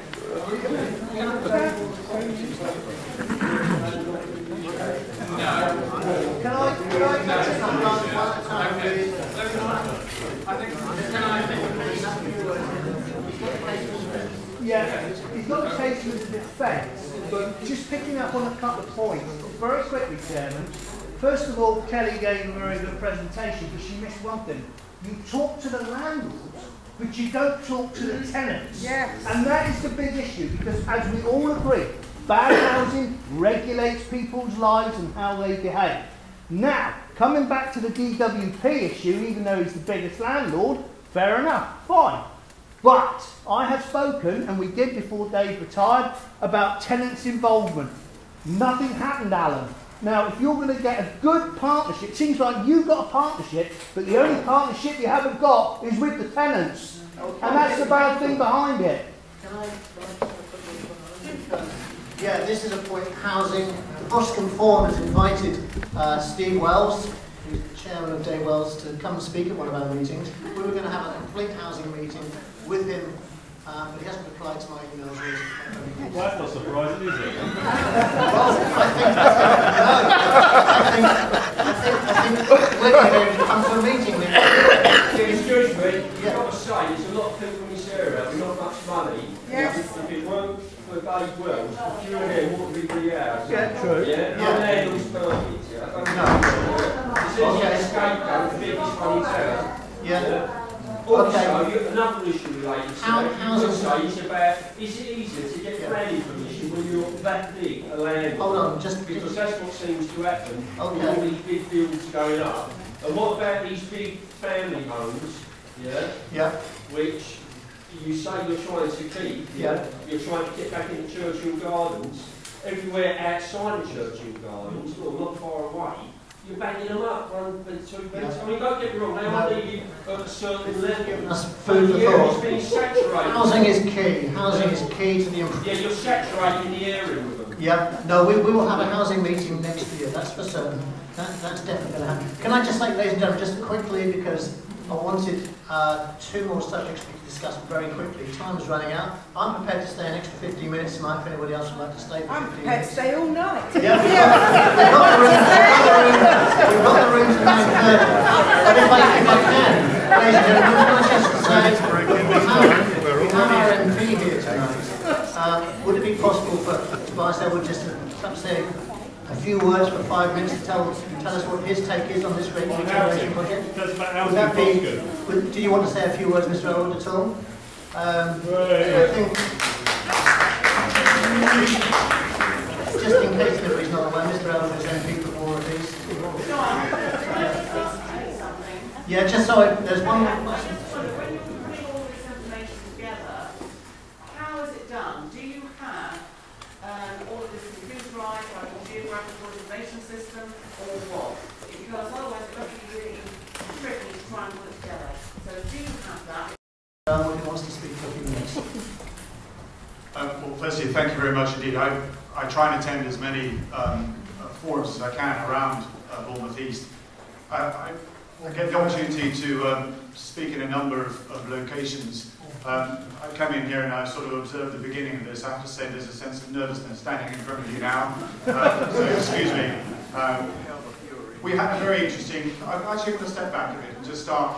Yeah, it's not a case of defence, but just picking up on a couple of points. Very quickly, Chairman. First of all, Kelly gave a very good presentation, but she missed one thing. You talk to the landlords, but you don't talk to the tenants. Yes. And that is the big issue, because as we all agree, bad housing regulates people's lives and how they behave. Now, coming back to the DWP issue, even though he's the biggest landlord, fair enough, fine. But I have spoken, and we did before Dave retired, about tenants' involvement. Nothing happened, Alan. Now, if you're going to get a good partnership, it seems like you've got a partnership, but the only partnership you haven't got is with the tenants. Okay. And that's the bad thing behind it. Yeah, this is a point, housing. The Boscombe Forum has invited Steve Wells, who's the chairman of Dave Wells, to come and speak at one of our meetings. We were going to have a complete housing meeting with him, but he hasn't replied to my emails. Well, that's not surprising, is it? Well, I think we're going to come to a meeting with him. Excuse me, you've got to say, there's a lot of people in this area with not much money. Yes. If it weren't for Dave Wells, if you were here, what would be 3 hours? Yeah, true. Yeah, my landlord's perfect. This is a scapegoat, the biggest one in town. Yeah. Also, Okay. another issue related to that, also, is about, is it easier to get planning permission when you're that big a landlord? Hold on, just because that's what seems to happen with all Okay. these big buildings going up. And what about these big family homes, Yeah. which you say you're trying to keep, you're trying to get back into Churchill Gardens, everywhere outside of Churchill Gardens, or not far away, you're banging them up, 1 bed, 2 beds. I mean, don't get me wrong, they are needed at a certain level. That's food for thought. It's being saturated. Housing is key. Housing is key to the improvement. Yeah, you're saturating the area with them. Yeah, no, we will have a housing meeting next year, that's for certain. That's definitely going to happen. Can I just say, ladies and gentlemen, just quickly, because I wanted 2 more subjects we could discuss very quickly. Time is running out. I'm prepared to stay an extra 15 minutes tonight if anybody else would like to stay for 15 minutes. I'm prepared to stay all night. Yeah, we've got the room ask Ellwood just to perhaps say a few words for 5 minutes to tell us what his take is on this regeneration project. Would that be, do you want to say a few words, Mr. Ellwood, at all? I think, just in case anybody's not aware, Mr. Ellwood is MP for Borough East. Yeah, just so there's one more question. When you're putting all this information together, how is it done? Do you have all of this computerized, like a geographical information system, or what? Because otherwise it doesn't really tricky to try and put it together. So do you have that? Who wants to speak for a few minutes? Well, firstly, thank you very much indeed. I try and attend as many forums as I can around Bournemouth East. I get the opportunity to speak in a number of locations. I come in here and I sort of observed the beginning of this. I have to say there's a sense of nervousness standing in front of you now. So excuse me. We had a very interesting, I'm actually going to step back a bit and just start,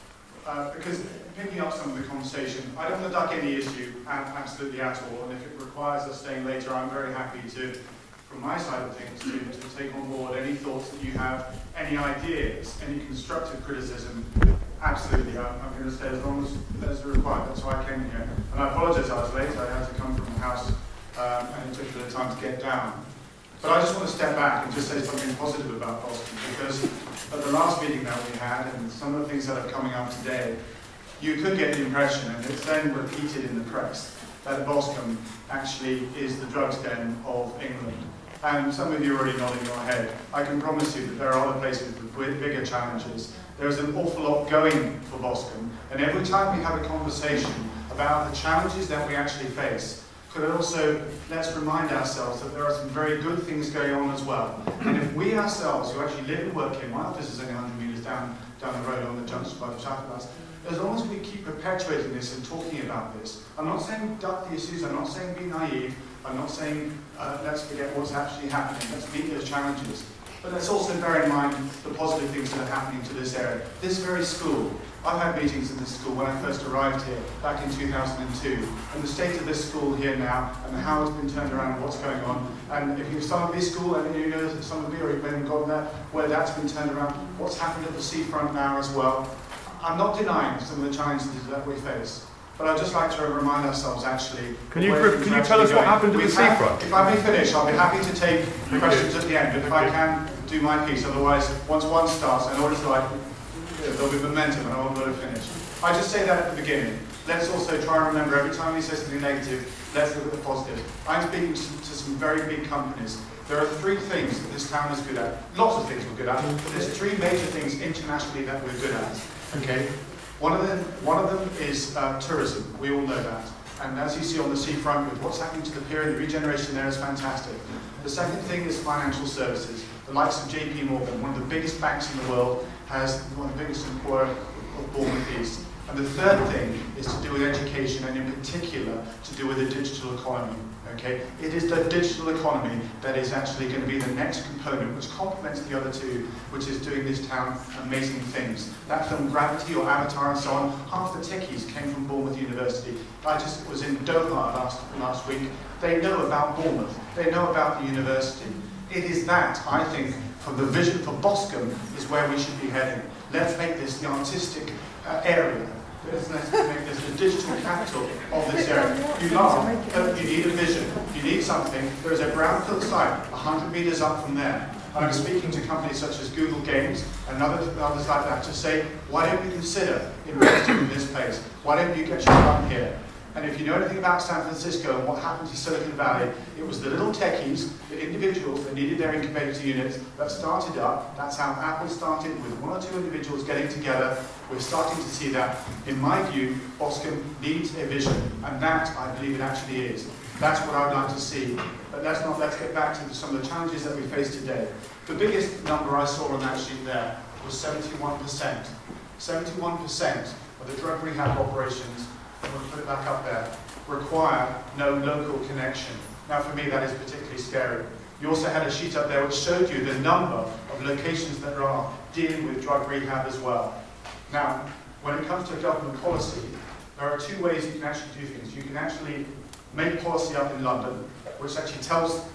because picking up some of the conversation, I don't want to duck any issue absolutely at all, and if it requires us staying later, I'm very happy to, from my side of things, to take on board any thoughts that you have, any ideas, any constructive criticism. Absolutely, I'm going to stay as long as required. That's why I came in here. And I apologise I was late. I had to come from the house and it took a bit of time to get down. But I just want to step back and just say something positive about Boscombe, because at the last meeting that we had and some of the things that are coming up today, you could get the impression, and it's then repeated in the press, that Boscombe actually is the drugs den of England. And some of you are already nodding your head. I can promise you that there are other places with bigger challenges. There's an awful lot going for Boscombe, and every time we have a conversation about the challenges that we actually face, could also, let's remind ourselves that there are some very good things going on as well. And if we ourselves, who actually live and work here, my office is only 100 metres down the road on the junction by the traffic lights, as long as we keep perpetuating this and talking about this, I'm not saying duck the issues, I'm not saying be naive, I'm not saying let's forget what's actually happening, let's meet those challenges. But let's also bear in mind the positive things that are happening to this area. This very school, I've had meetings in this school when I first arrived here back in 2002, and the state of this school here now, and how it's been turned around and what's going on. And if you've started this school, and you know that some of you have maybe gone there, where that's been turned around, what's happened at the seafront now as well. I'm not denying some of the challenges that we face. But I'd just like to remind ourselves, actually... Can you tell us what happened at the seafront? If I may finish, I'll be happy to take questions at the end, but if I can do my piece, otherwise, once one starts, in order to there'll be momentum and I won't be able to finish. I just say that at the beginning. Let's also try and remember, every time we say something negative, let's look at the positive. I'm speaking to some very big companies. There are 3 things that this town is good at. Lots of things we're good at, but there's 3 major things internationally that we're good at. Okay? One of them is tourism. We all know that. And as you see on the seafront, with what's happening to the pier and the regeneration there is fantastic. The second thing is financial services. The likes of JP Morgan, one of the biggest banks in the world, has one of the biggest employer of Bournemouth East. And the third thing is to do with education, and in particular to do with the digital economy. Okay? It is the digital economy that is actually going to be the next component, which complements the other 2, which is doing this town amazing things. That film Gravity or Avatar and so on, half the techies came from Bournemouth University. I just was in Doha last week. They know about Bournemouth. They know about the university. It is that, I think, from the vision for Boscombe is where we should be heading. Let's make this the artistic area. Let's make this the digital capital of this area. You laugh, you need a vision, you need something. There is a brownfield site 100 metres up from there. And I'm speaking to companies such as Google Games and others like that to say, why don't you consider investing in this place? Why don't you get your fund here? And if you know anything about San Francisco and what happened to Silicon Valley, it was the little techies, the individuals that needed their incubator units that started up. That's how Apple started, with 1 or 2 individuals getting together. We're starting to see that. In my view, Boscombe needs a vision, and that, I believe, it actually is. That's what I would like to see. But let's get back to some of the challenges that we face today. The biggest number I saw on that sheet there was 71%. 71% of the drug rehab operations, I'm going to put it back up there, require no local connection. Now for me that is particularly scary. You also had a sheet up there which showed you the number of locations that are dealing with drug rehab as well. Now, when it comes to government policy, there are 2 ways you can actually do things. You can actually make policy up in London, which actually tells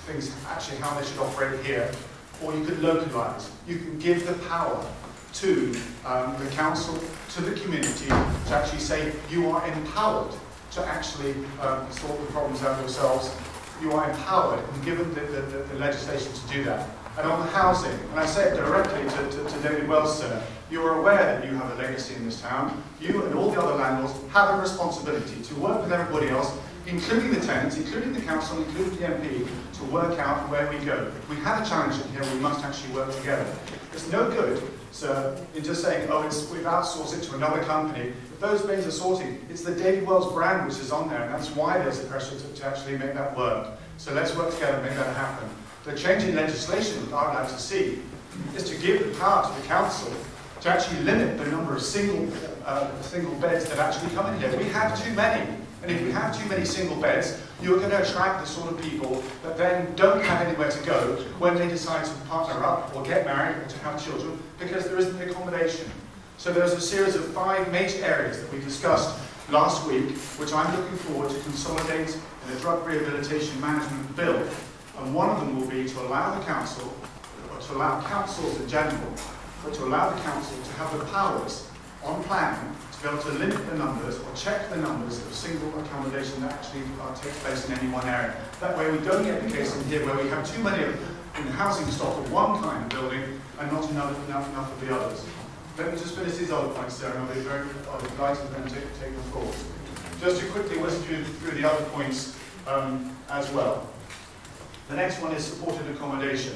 things actually how they should operate here, or you could localise. You can give the power to the council, to the community, to actually say you are empowered to actually sort the problems out yourselves. You are empowered and given the legislation to do that. And on the housing, and I say it directly to David Wells, sir, you are aware that you have a legacy in this town. You and all the other landlords have a responsibility to work with everybody else, including the tenants, including the council, including the MP, to work out where we go. If we have a challenge in here, we must actually work together. It's no good, sir, in just saying, oh, we've outsourced it to another company. If those bays are sorting, it's the David Wells brand which is on there, and that's why there's a pressure to actually make that work. So let's work together and make that happen. The change in legislation that I'd like to see is to give the power to the council to actually limit the number of single beds that actually come in here. We have too many. And if we have too many single beds, you're going to attract the sort of people that then don't have anywhere to go when they decide to partner up or get married or to have children because there isn't the accommodation. So there's a series of 5 major areas that we discussed last week, which I'm looking forward to consolidate in a drug rehabilitation management bill. And one of them will be to allow the council, or to allow councils in general, but to allow the council to have the powers on planning to be able to limit the numbers or check the numbers of single accommodation that actually takes place in any one area. That way we don't get the case in here where we have too many in the housing stock of one kind of building and not enough of the others. Let me just finish these other points, Sarah, and I'll be delighted then to take your thoughts. Just to quickly whisk you through the other points as well. The next one is supported accommodation.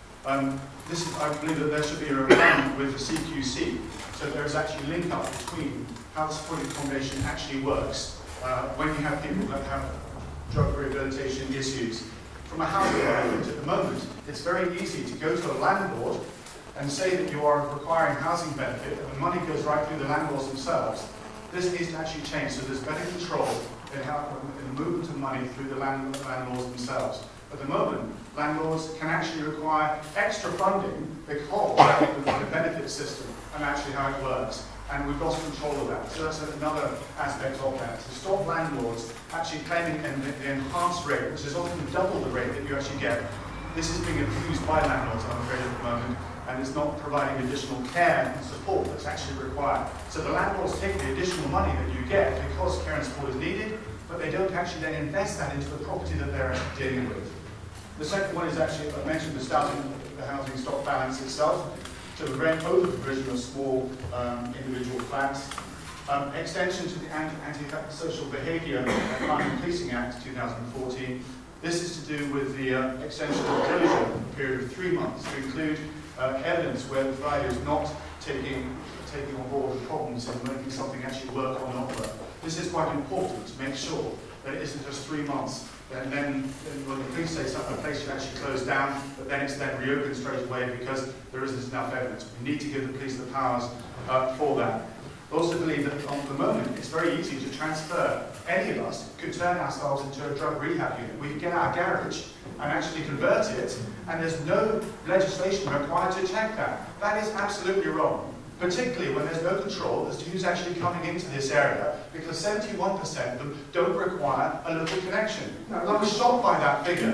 I believe that there should be a requirement with the CQC, so there is actually a link up between how the supported accommodation actually works when you have people that have drug rehabilitation issues. From a housing point at the moment, it's very easy to go to a landlord and say that you are requiring housing benefit, and the money goes right through the landlords themselves. This needs to actually change, so there's better control in the movement of money through the landlords themselves. At the moment, landlords can actually require extra funding because of the benefit system and actually how it works. And we've lost control of that. So that's another aspect of that. To stop landlords actually claiming the enhanced rate, which is often double the rate that you actually get. This is being abused by landlords, I'm afraid, at the moment, and it's not providing additional care and support that's actually required. So the landlords take the additional money that you get because care and support is needed, but they don't actually then invest that into the property that they're actually dealing with. The second one is actually, I mentioned the housing stock balance itself, to prevent over-provision of small individual flats. Extension to the Anti-Social Behaviour and Crime and Policing Act 2014. This is to do with the extension of the closure period of 3 months to include evidence where the provider is not taking on board the problems and making something actually work or not work. This is quite important to make sure that it isn't just 3 months and then when the police say something, a place should actually close down, but then it's then reopened straight away because there isn't enough evidence. We need to give the police the powers for that. I also believe that at the moment it's very easy to transfer. Any of us could turn ourselves into a drug rehab unit. We can get our garage and actually convert it, and there's no legislation required to check that. That is absolutely wrong, particularly when there's no control as to who's actually coming into this area, because 71% of them don't require a local connection. I was shocked by that figure.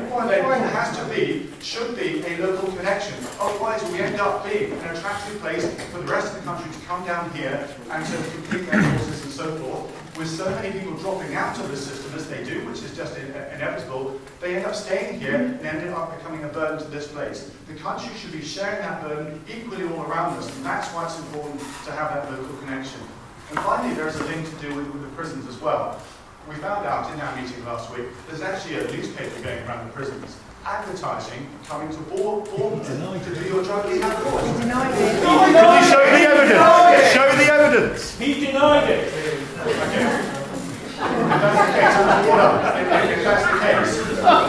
There should be a local connection. Otherwise we end up being an attractive place for the rest of the country to come down here and to complete their courses and so forth. With so many people dropping out of the system as they do, which is just inevitable, they end up staying here and end up becoming a burden to this place. The country should be sharing that burden equally all around us, and that's why it's important to have that local connection. And finally, there's a link to do with the prisons as well. We found out in our meeting last week, there's actually a newspaper going around the prisons advertising coming to Bournemouth to do your drug rehab course. He denied it. Can you show the evidence? Show the evidence. He denied it. Okay. If that's the case,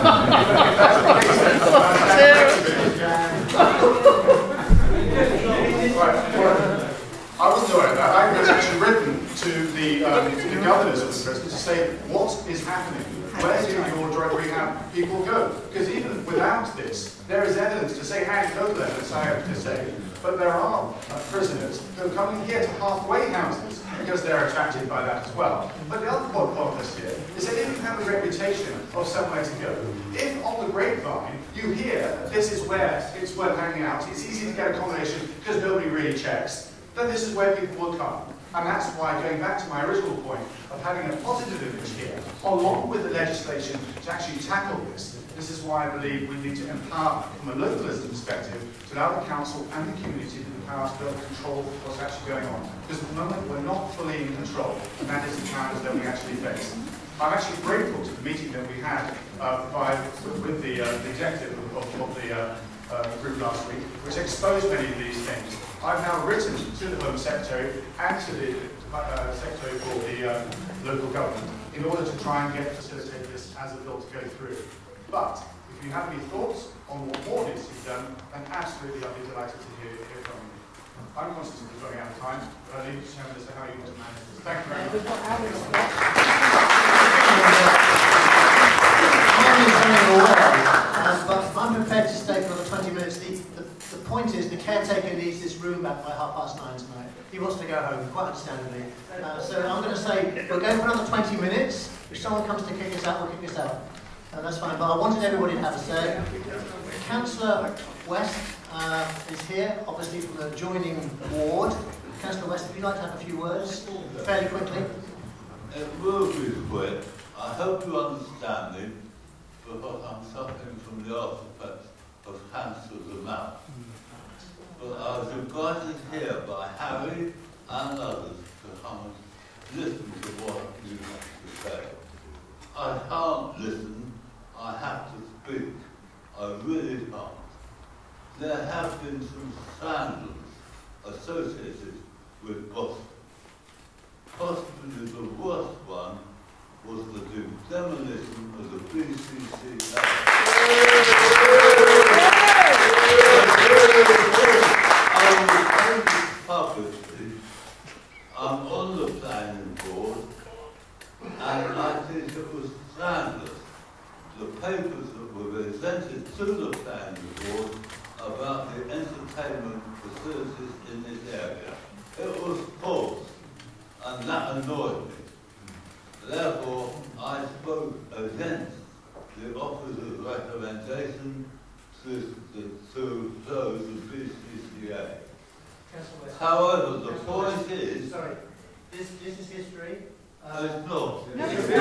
I wasn't aware of that. I was actually written to the governors of the prison to say, what is happening? Where do your drug rehab people go? Because even without this, There is evidence to say, anecdotal evidence, I have to say, but there are prisoners who are coming here to halfway houses because they're attracted by that as well. But the other point of this here is that if you have a reputation of somewhere to go, if on the grapevine you hear this is where it's worth hanging out, it's easy to get accommodation because nobody really checks, then this is where people will come. And that's why, going back to my original point of having a positive image here, along with the legislation to actually tackle this, this is why I believe we need to empower, from a localism perspective, to allow the council and the community the power to be able to control what's actually going on. Because at the moment we're not fully in control, and that is the challenge that we actually face. I'm actually grateful to the meeting that we had with the executive of the group last week, which exposed many of these things. I've now written to the Home Secretary and to the Secretary for the local government in order to try and facilitate this as a bill to go through. But if you have any thoughts on what more needs to be done, then absolutely I'll be delighted to hear from you. I'm conscious of running out of time, but I leave it to Chairman as to how you want to manage this. Thank you very much. But I'm prepared to stay for another 20 minutes. The point is, the caretaker needs this room back by 9:30 tonight. He wants to go home, quite understandably. So I'm going to say, we're going for another 20 minutes. If someone comes to kick us out, we'll kick us out. That's fine, but I wanted everybody to have a say. Councillor West is here, obviously from the adjoining ward. Councillor West, if you'd like to have a few words, fairly quickly. It will be quick. I hope you understand me, because I'm suffering from the aftereffects of cancer's amount. But I was invited here by Harry and others to come and listen to what you have to say. I can't listen, I have to speak. I really can't. There have been some scandals associated with Boscombe. Possibly the worst one was the demolition of the BCC. I will say this publicly. I'm on the planning board, and I think it was scandalous. The papers that were presented to the planning board about the entertainment facilities in this area. It was false, and that annoyed me. Therefore, I spoke against the officer's recommendation to close the BCCA. However, the point is... Sorry, this is history. It's not. This is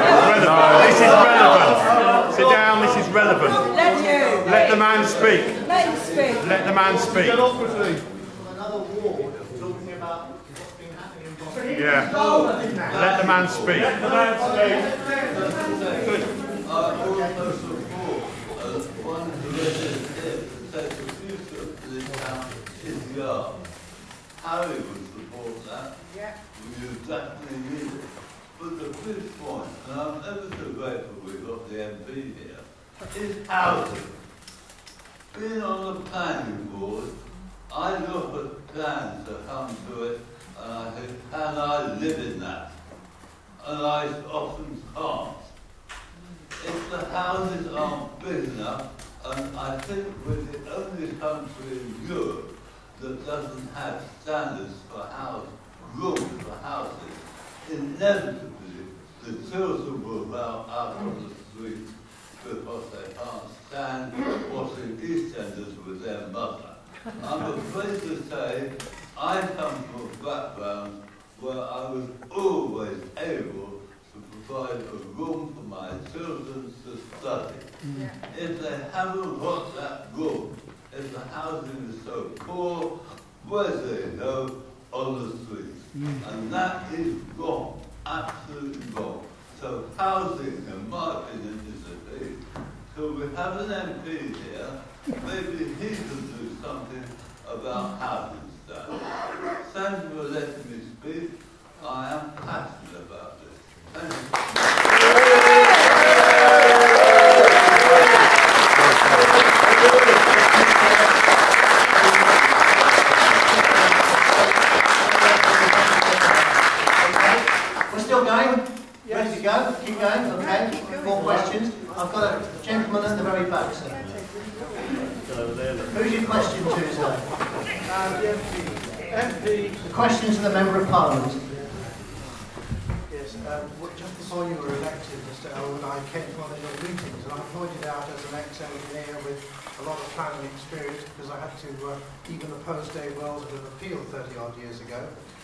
relevant. Sit down, this is relevant. Let the man speak. Let him speak. Let the man speak. Another ward talking about what's been happening in Boscombe. Yeah. Let the man speak. Let the man speak. Good. I also support one of the residents here to take the future of this town is Cllr. Harry would support that. Yeah. You definitely need it. But the big point, and I'm ever so grateful we've got the MP here, is housing. Being on the planning board, I look at plans that come to it, and I think, can I live in that? And I often can't. If the houses aren't big enough, and I think we're the only country in Europe that doesn't have standards for rooms for houses, inevitably the children will go out on the street because they can't stand watching EastEnders with their mother. I'm afraid to say I come from a background where I was always able to provide a room for my children to study. Yeah. If they haven't got that room, if the housing is so poor, where do they go? On the streets. And that is wrong, absolutely wrong. So housing, in my opinion, is the thing. So we have an MP here, maybe he can do something about housing standards. Thank you for letting me speak. I am passionate about this. Thank you. Ready to go? Keep going? Okay. More questions? I've got a gentleman at the very back, sir. question to, sir? MP. The question to the Member of Parliament. Yes, just before you were elected, Mr. Ellwood, I came to one of your meetings and I pointed out as an ex-engineer with a lot of planning experience, because I had to even oppose Dave Wells with an appeal 30-odd years ago.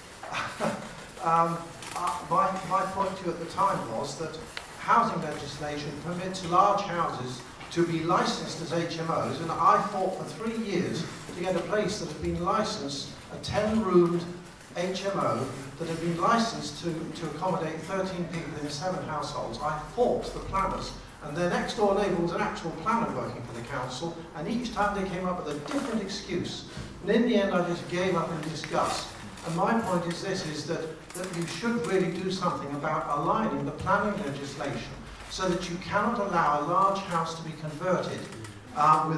My point to you at the time was that housing legislation permits large houses to be licensed as HMOs, and I fought for 3 years to get a place that had been licensed, a 10-roomed HMO that had been licensed to accommodate 13 people in 7 households. I fought the planners, and their next door neighbour was an actual planner working for the council, and each time they came up with a different excuse. And in the end I just gave up in disgust. And my point is this, is that you should really do something about aligning the planning legislation so that you cannot allow a large house to be converted and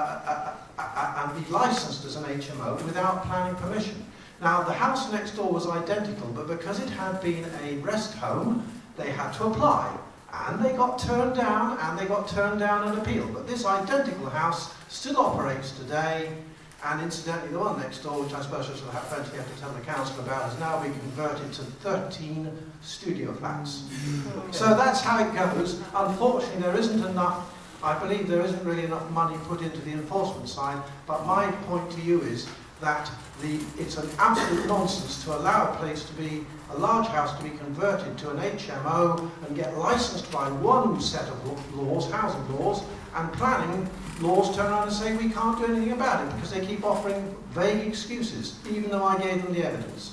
be licensed as an HMO without planning permission. Now, the house next door was identical, but because it had been a rest home, they had to apply. And they got turned down, and they got turned down and appealed. But this identical house still operates today, and incidentally, the one next door, which I suppose I shall have plenty to tell the council about, has now been converted to 13 studio flats. So that's how it goes. Unfortunately, there isn't enough, I believe there isn't really enough money put into the enforcement side, but my point to you is that it's an absolute nonsense to allow a large house to be converted to an HMO and get licensed by one set of laws, housing laws, and planning laws turn around and say we can't do anything about it because they keep offering vague excuses, even though I gave them the evidence.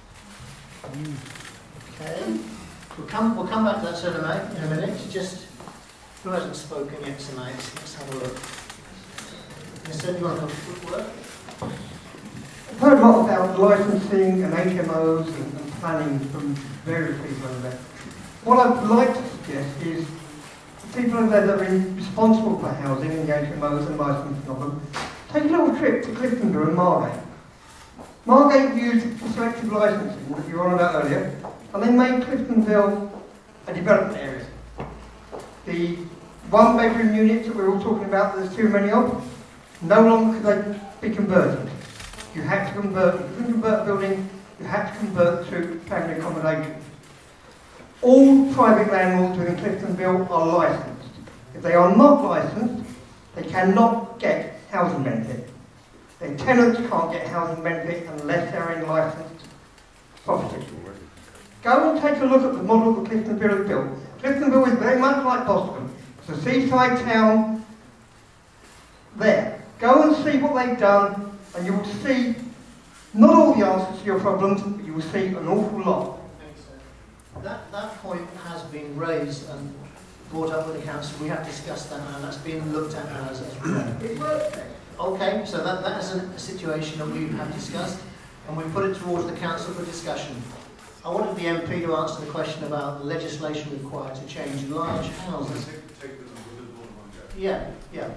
Okay. We'll come back to that, Sir May, in a minute. Just who hasn't spoken yet tonight? Let's have a look. Mr. Do you want to work? I've heard a lot about licensing and HMOs and planning from various people over there. What I'd like to suggest is the people over there that are responsible for housing and the HMOs and licensing of them, take a little trip to Cliftonville and Margate. Margate used the selective licensing that you were on about earlier, and they made Cliftonville a development area. The one-bedroom units that we're all talking about, there's too many of, no longer could they be converted. You had to convert, if you couldn't convert a building, you had to convert to family accommodation. All private landlords within Cliftonville are licensed. If they are not licensed, they cannot get housing benefit. Their tenants can't get housing benefit unless they're in licensed property. Go and take a look at the model that Cliftonville has built. Cliftonville is very much like Boscombe. It's a seaside town there. Go and see what they've done, and you will see not all the answers to your problems, but you will see an awful lot. That point has been raised and brought up with the council. We have discussed that, and that's been looked at as well. Okay, so that is a situation that we have discussed, and we put it towards the council for discussion. I wanted the MP to answer the question about the legislation required to change large houses. Yeah.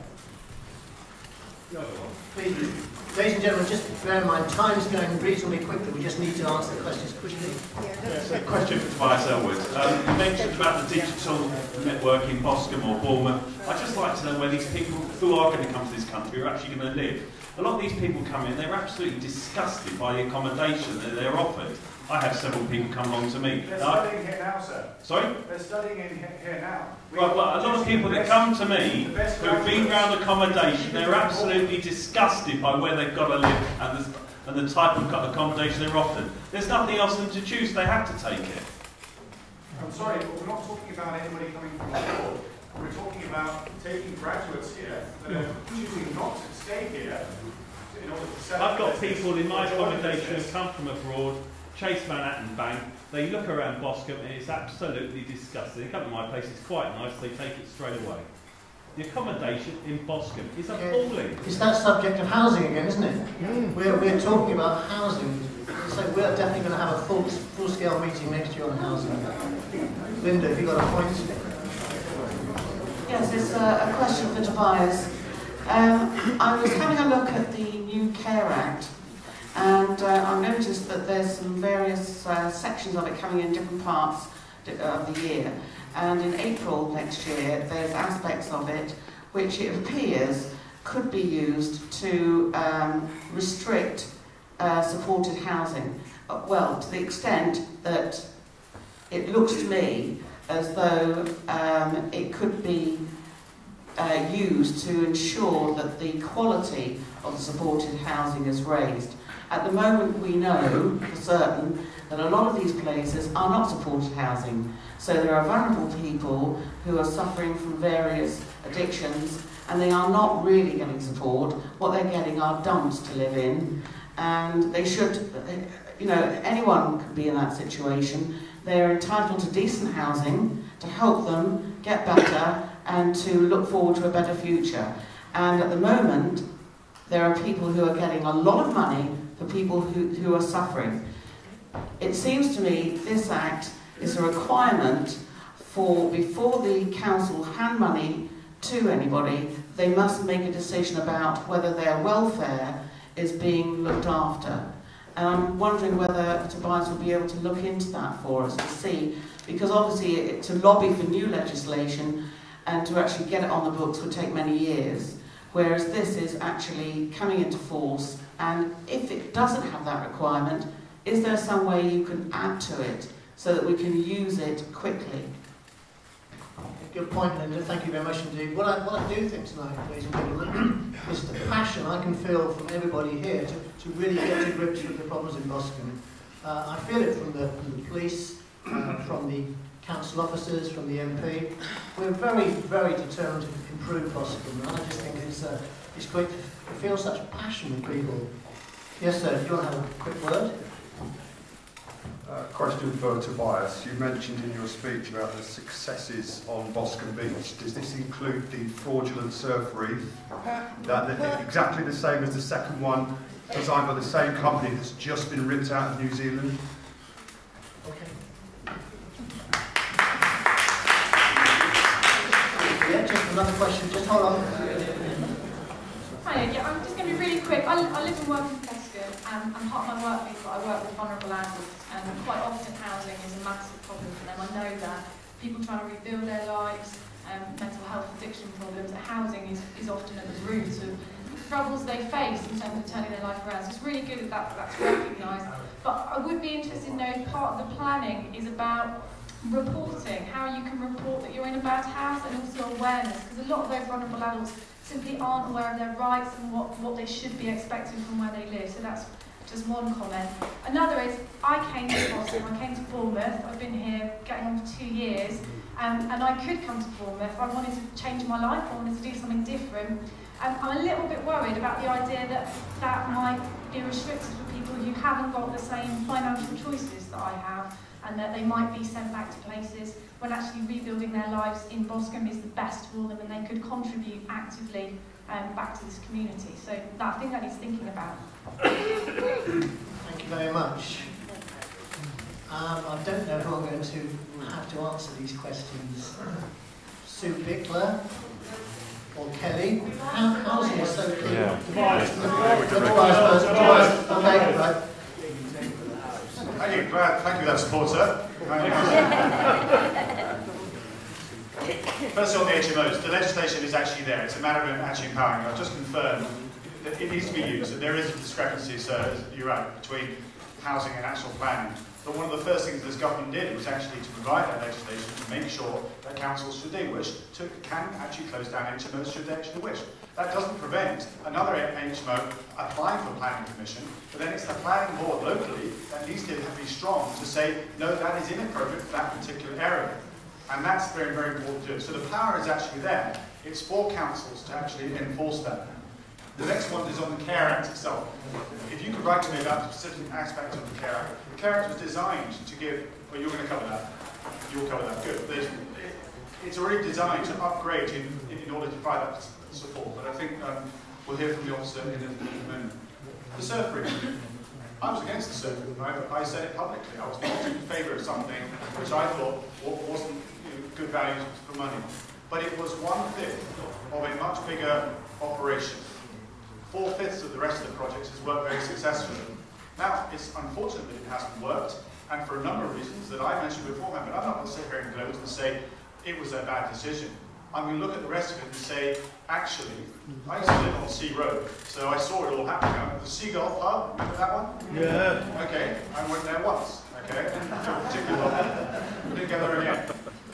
Please, ladies and gentlemen, just bear in mind, time is going reasonably quickly. We just need to answer the questions quickly. Yes, a question for Tobias Ellwood. You mentioned about the digital network in Boscombe or Bournemouth. I'd just like to know where these people who are going to come to this country are actually going to live. A lot of these people come in, they're absolutely disgusted by the accommodation that they're offered. I have several people come along to me. They're studying here now, sir. Sorry? They're studying in here now. Right, well, a lot of people that come to me who've been round accommodation, they're absolutely disgusted by where they've got to live and the type of accommodation they're offered. There's nothing else for them to choose, they have to take it. I'm sorry, but we're not talking about anybody coming from abroad. We're talking about taking graduates here that are choosing not to stay here in order to settle. I've got people in my accommodation who come from abroad, Chase Manhattan Bank, they look around Boscombe and it's absolutely disgusting. They come to my place, it's quite nice, they take it straight away. The accommodation in Boscombe is appalling. It's that subject of housing again, isn't it? We're talking about housing, so we're definitely going to have a full-scale meeting next year on housing. Linda, have you got a point? Yes, it's a question for Tobias. I was having a look at the new Cllr Act, and I noticed that there's some various sections of it coming in different parts of the year. And in April next year, there's aspects of it which it appears could be used to restrict supported housing. Well, to the extent that it looks to me as though it could be used to ensure that the quality of the supported housing is raised. At the moment, we know for certain that a lot of these places are not supported housing. So there are vulnerable people who are suffering from various addictions, and they are not really getting support. What they're getting are dumps to live in, and they should, you know, anyone could be in that situation. They're entitled to decent housing to help them get better and to look forward to a better future. And at the moment, there are people who are getting a lot of money for people who are suffering. It seems to me this Act is a requirement for, before the council hand money to anybody, they must make a decision about whether their welfare is being looked after. And I'm wondering whether Tobias will be able to look into that for us to see, because obviously to lobby for new legislation and to actually get it on the books would take many years, whereas this is actually coming into force, and if it doesn't have that requirement, is there some way you can add to it so that we can use it quickly? Good point, Linda. Thank you very much indeed. What I do think tonight, ladies and gentlemen, is the passion I can feel from everybody here to really get to grips with the problems in Boscombe. I feel it from the police, from the council officers, from the MP. We're very, very determined to improve Boscombe, and I just think it's great to feel such passion with people. Yes, sir. Do you want to have a quick word? Question for Tobias. You mentioned in your speech about the successes on Boscombe Beach. Does this include the fraudulent surf reef? That exactly the same as the second one, designed by the same company that's just been ripped out of New Zealand? Okay. Yeah, just another question. Just hold on. Hi, yeah, I'm just going to be really quick. I live and work in Boscombe, and part of my work means that I work with vulnerable adults, and quite often housing is a massive problem for them. I know that people trying to rebuild their lives, mental health addiction problems, housing is often at the root of struggles they face in terms of turning their life around. So it's really good that that's recognised. But I would be interested to know if part of the planning is about reporting, how you can report that you're in a bad house, and also awareness, because a lot of those vulnerable adults simply aren't aware of their rights and what they should be expecting from where they live. So that's just one comment. Another is, I came to Boston, I came to Bournemouth, I've been here getting on for 2 years, and I could come to Bournemouth. I wanted to change my life, I wanted to do something different. I'm a little bit worried about the idea that that might be restricted for people who haven't got the same financial choices that I have, and that they might be sent back to places when actually rebuilding their lives in Boscombe is the best for them, and they could contribute actively back to this community. So I think that needs thinking about. Thank you very much. I don't know who I'm going to have to answer these questions. Sue Bickler or Kelly? Housing is so key. Yeah. Tobias first. Okay, right. Thank you, thank you for that support, sir. First on the HMOs, the legislation is actually there. It's a matter of actually empowering. I've just confirmed that it needs to be used, and there is a discrepancy, sir, you're right, between housing and actual planning. But one of the first things this government did was actually to provide that legislation to make sure that councils, should they wish, can actually close down HMOs should they actually wish. That doesn't prevent another HMO applying for planning permission, but then it's the planning board locally that needs to be strong to say, no, that is inappropriate for that particular area. And that's very, very important to do. So the power is actually there. It's for councils to actually enforce that. The next one is on the Cllr Act itself. If you could write to me about the specific aspects of the Cllr Act. The Cllr Act was designed to give, well, you're going to cover that. You'll cover that, good. It's already designed to upgrade in order to provide that support, but I think we'll hear from the officer in a moment. The surf reef. I was against the surf reef. I said it publicly. I was not in favour of something which I thought wasn't good value for money. But it was 1/5 of a much bigger operation. 4/5 of the rest of the project has worked very successfully. Now, it's unfortunate that it hasn't worked, and for a number of reasons that I mentioned beforehand, but I'm not going to sit here and gloat and say it was a bad decision. I'm going to look at the rest of it and say, actually, I used to live on Sea Road, so I saw it all happening. The Seagull Pub, remember that one? Yeah. Okay, I went there once, okay? Particularly well. We didn't go there again.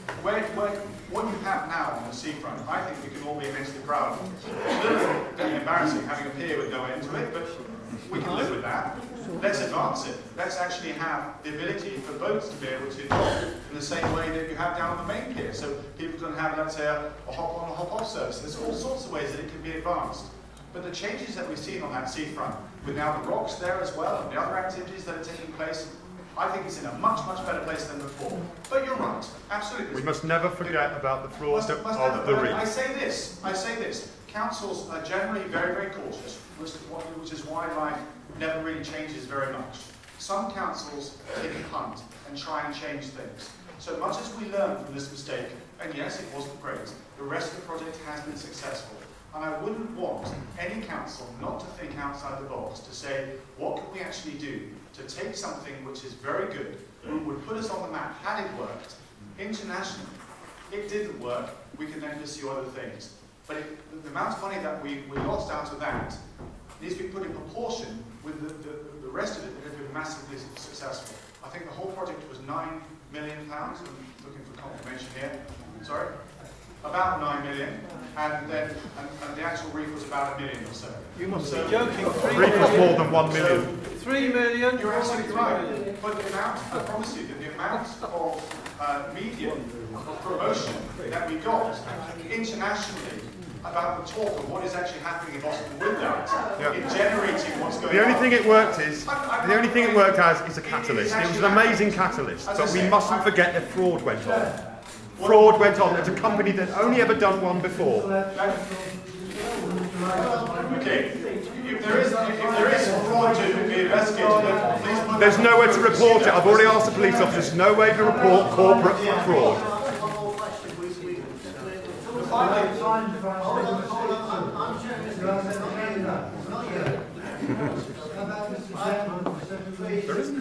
What you have now on the seafront, I think we can all be immensely proud of. It's a little bit embarrassing having a pier with no end to it, but we can live with that. Let's advance it. Let's actually have the ability for boats to be able to dock in the same way that you have down on the main pier. So people can have, let's say, a hop-on, a hop-off service. There's all sorts of ways that it can be advanced. But the changes that we've seen on that seafront, with now the rocks there as well, and the other activities that are taking place, I think it's in a much, much better place than before. But you're right, absolutely. We must never forget about the flaws of the reef. I say this. Councils are generally very, very cautious, which is why life never really changes very much. Some councils take a punt and try and change things. So much as we learn from this mistake, and yes, it wasn't great, the rest of the project has been successful. And I wouldn't want any council not to think outside the box, to say, what can we actually do to take something which is very good, would put us on the map, had it worked, internationally. It didn't work, we can then pursue other things. But the amount of money that we lost out of that needs to be put in proportion with the rest of it that has been massively successful. I think the whole project was £9 million, I'm looking for confirmation here, sorry. About 9 million, and the actual reef was about 1 million or so. You must be joking. The reef was more than 1 million. 3 million. You're absolutely right. But the amount, I promise you, that the amount of media promotion that we got internationally about the talk of what is actually happening in Boston with that, in generating what's going on. The only thing it worked as is a catalyst. It was an amazing catalyst, but we mustn't forget that fraud went on. Fraud went on. There's a company that only ever done one before. Okay, if there is fraud to be investigated, please. There's nowhere to report it. I've already asked the police officers. No way to report corporate fraud. There isn't.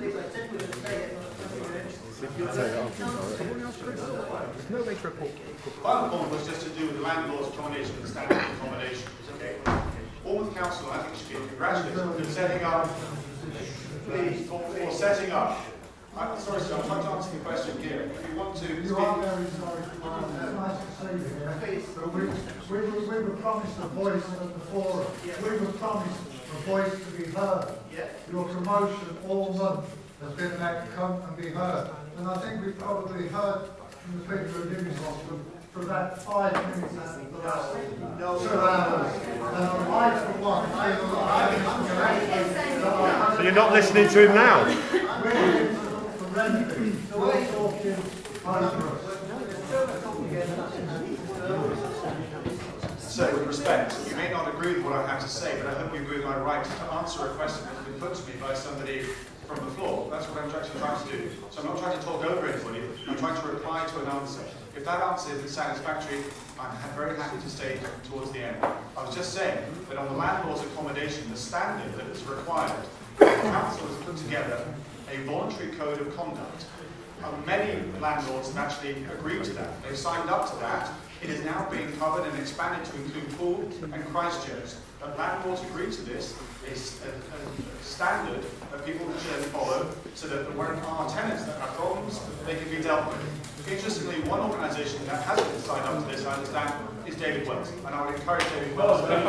There's no way to report. One point was just to do with the landlord's accommodation and standard accommodation. Okay. Bournemouth Council, I think, should be congratulated for setting up. For setting up. I'm sorry, sir, I'm trying to answer the question here. If you want to speak. You are very sorry. It's nice to see you here. But we were promised a voice at the forum. We were promised a voice to be heard. Your promotion all month has been that to come and be heard. And I think we've probably heard from the people who live in Boscombe for about 5 minutes out of the last 2 hours. And I, for one, feel So you're not listening to him now? So, with respect, you may not agree with what I have to say, but I hope you agree with my right to answer a question that has been put to me by somebody from the floor. That's what I'm actually trying to do. So I'm not trying to talk over anybody, I'm trying to reply to an answer. If that answer isn't satisfactory, I'm very happy to stay towards the end. I was just saying that on the landlord's accommodation, the standard that is required, the council has put together a voluntary code of conduct. Many landlords have actually agreed to that. They've signed up to that. It is now being covered and expanded to include Poole and Christchurch. But landlords agreed to this. It's a standard that people should follow so that when our tenants that have problems, they can be dealt with. Interestingly, one organisation that hasn't signed up to this, I understand, is David Wells. And I would encourage David Wells to Ladies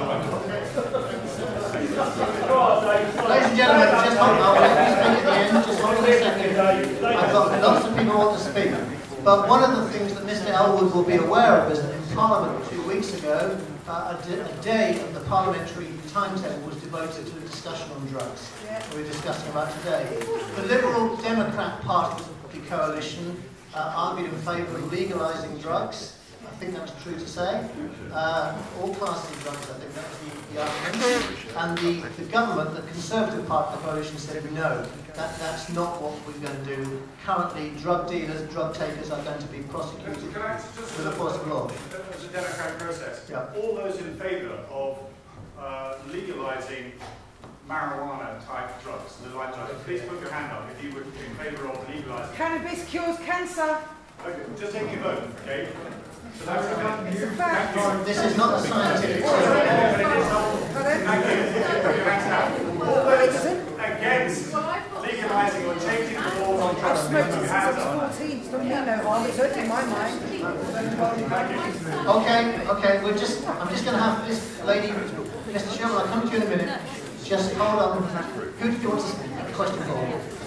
and gentlemen, just hold on. Let me speak at the end. Just hold on a second. I've got lots of people who want to speak. But one of the things that Mr. Ellwood will be aware of is that in Parliament 2 weeks ago, a day of the parliamentary timetable was devoted to a discussion on drugs. We're discussing about today. The Liberal Democrat part of the coalition argued in favour of legalising drugs. I think that's true to say. All classes of drugs, I think that was the argument. And the government, the Conservative part of the coalition, said no, that's not what we're going to do. Currently, drug dealers, drug takers are going to be prosecuted with a force of law. As a democratic process, yeah. All those in favour of legalising marijuana-type drugs, the light drugs, please put your hand up if you would be in favour of legalising. Cannabis cures cancer. Okay, just taking a vote, okay? So that's This is not a scientific against legalising or changing the laws on I've smoked since I was drugs. 14, it's done me no harm, it's hurting my mind. Okay, I'm just going to have this lady, Mr. Chairman, I'll come to you in a minute. Just hold on. Who did you want to speak? A question for?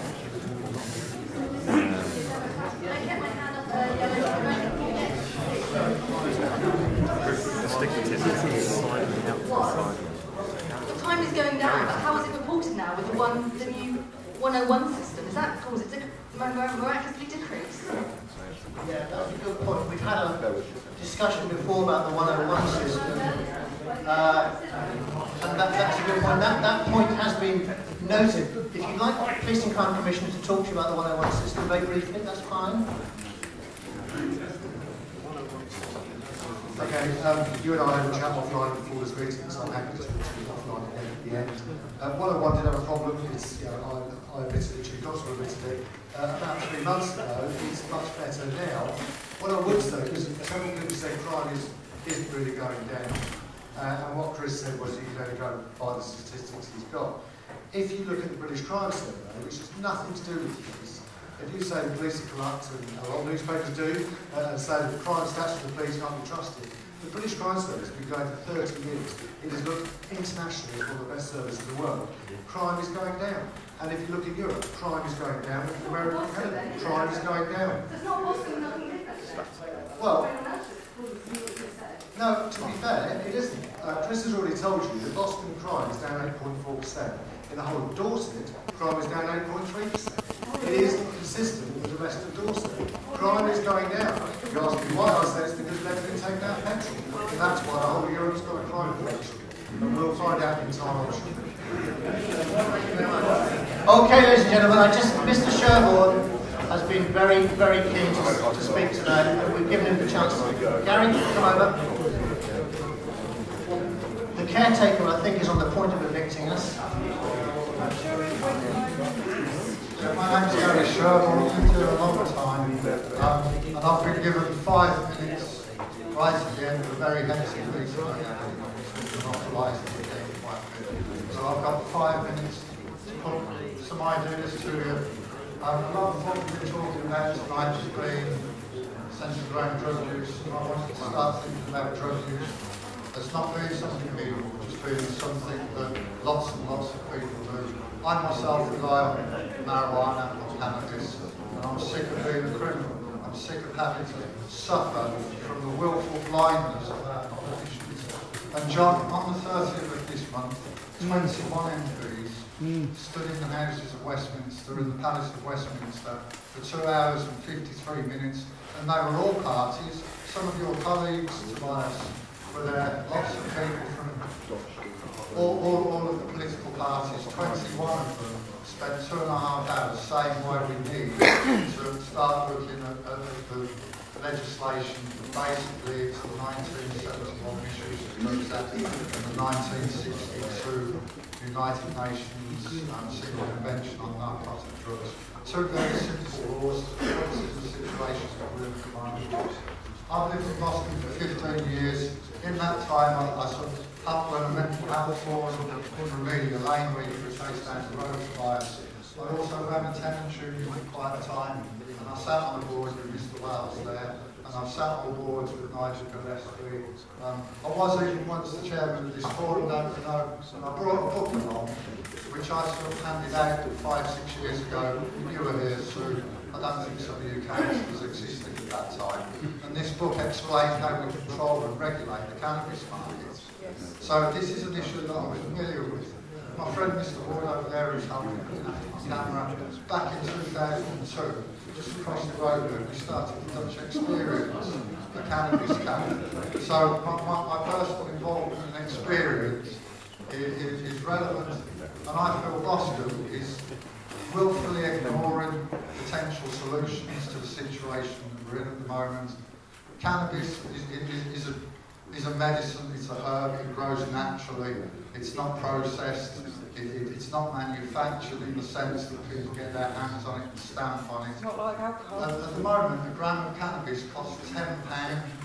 Time is going down, but how is it reported now with the new 101 system? Is that caused it to miraculously decrease? Yeah, that's a good point. We've had a discussion before about the 101 system. And that's a good point. That point has been noted. If you'd like the Police and Crime Commissioner to talk to you about the 101 system very briefly, that's fine. Okay, you and I had a chat offline before this meeting, so I'm happy to talk to you offline again at the end. 101 did have a problem. It's, I admitted it, you've got to admit it. About 3 months ago, it's much better now. What I would say, because several people say crime isn't really going down. And what Chris said was you can only go by the statistics he's got. If you look at the British Crime Survey, which has nothing to do with the police, if you say the police are corrupt, and a lot of newspapers do, and say that the crime stats of the police can't be trusted, the British Crime Survey has been going for 30 years. It has looked internationally as one of the best services in the world. Crime is going down. And if you look at Europe, crime is going down. In America, crime is going down. It's not Boscombe nothing different. Well, no, to be fair, it isn't. Chris has already told you that Boscombe crime is down 8.4%. In the whole of Dorset, crime is down 8.3%. It is consistent with the rest of Dorset. Crime is going down. You ask me why, I say it's because they've been taking out petrol. And that's why the whole of Europe's got a crime collection. And we'll find out in time, I'm sure. Okay, ladies and gentlemen, Mr. Sherborne has been very, very keen to speak tonight, and we've given him the chance to go. Gary, come over. The caretaker, I think, is on the point of evicting us. My name's Gary Sherborne, I've been here a long time, and I've been given 5 minutes right at the end of a very hectic meeting. So I've got 5 minutes to put some ideas to you. A lot of what we've been talking about tonight has been centred around drug use, and I wanted to start thinking about drug use. It's not being something new, just being something that lots and lots of people do. I myself rely on marijuana and cannabis, and I'm sick of being a criminal. I'm sick of having to suffer from the willful blindness of our politicians. And John, on the 30th of this month, 21 MPs stood in the Houses of Westminster, in the Palace of Westminster, for 2 hours and 53 minutes, and they were all parties. Some of your colleagues, Tobias, were there, lots of people from all of the political parties, 21 of them spent 2.5 hours saying why we need to start looking at the legislation. Basically, it's the 1971 issues that in the 1962 United Nations Single Convention on Narcotic Drugs. Two very simple laws to fix the situations that we're in at the moment. I've lived in Boston for 15 years. In that time, I sort of helped learn a mental health course in Remedia Lane, where you could chase down the road Tobias. I also ran a tenant union for quite a time, and I sat on the board with Mr. Wells there, and I've sat on the boards with Nigel Gillespie. I was even once the chairman of this forum, don't you know, and I brought a book along, which I sort of handed out 5-6 years ago. You were here, Sue. I don't think some of you councillors existed at that time. And this book explained how we control and regulate the cannabis market. So this is an issue that I'm familiar with. My friend Mr. Ward over there is helping me on camera. Back in 2002, just across the road, we started the Dutch experience, the cannabis camp. So my personal involvement and experience is relevant, and I feel Boscombe is willfully ignoring potential solutions to the situation that we're in at the moment. Cannabis is a medicine, it's a herb, it grows naturally, it's not processed, it's not manufactured in the sense that people get their hands on it and stamp on it. It's not like alcohol. At the moment, a gram of cannabis costs £10.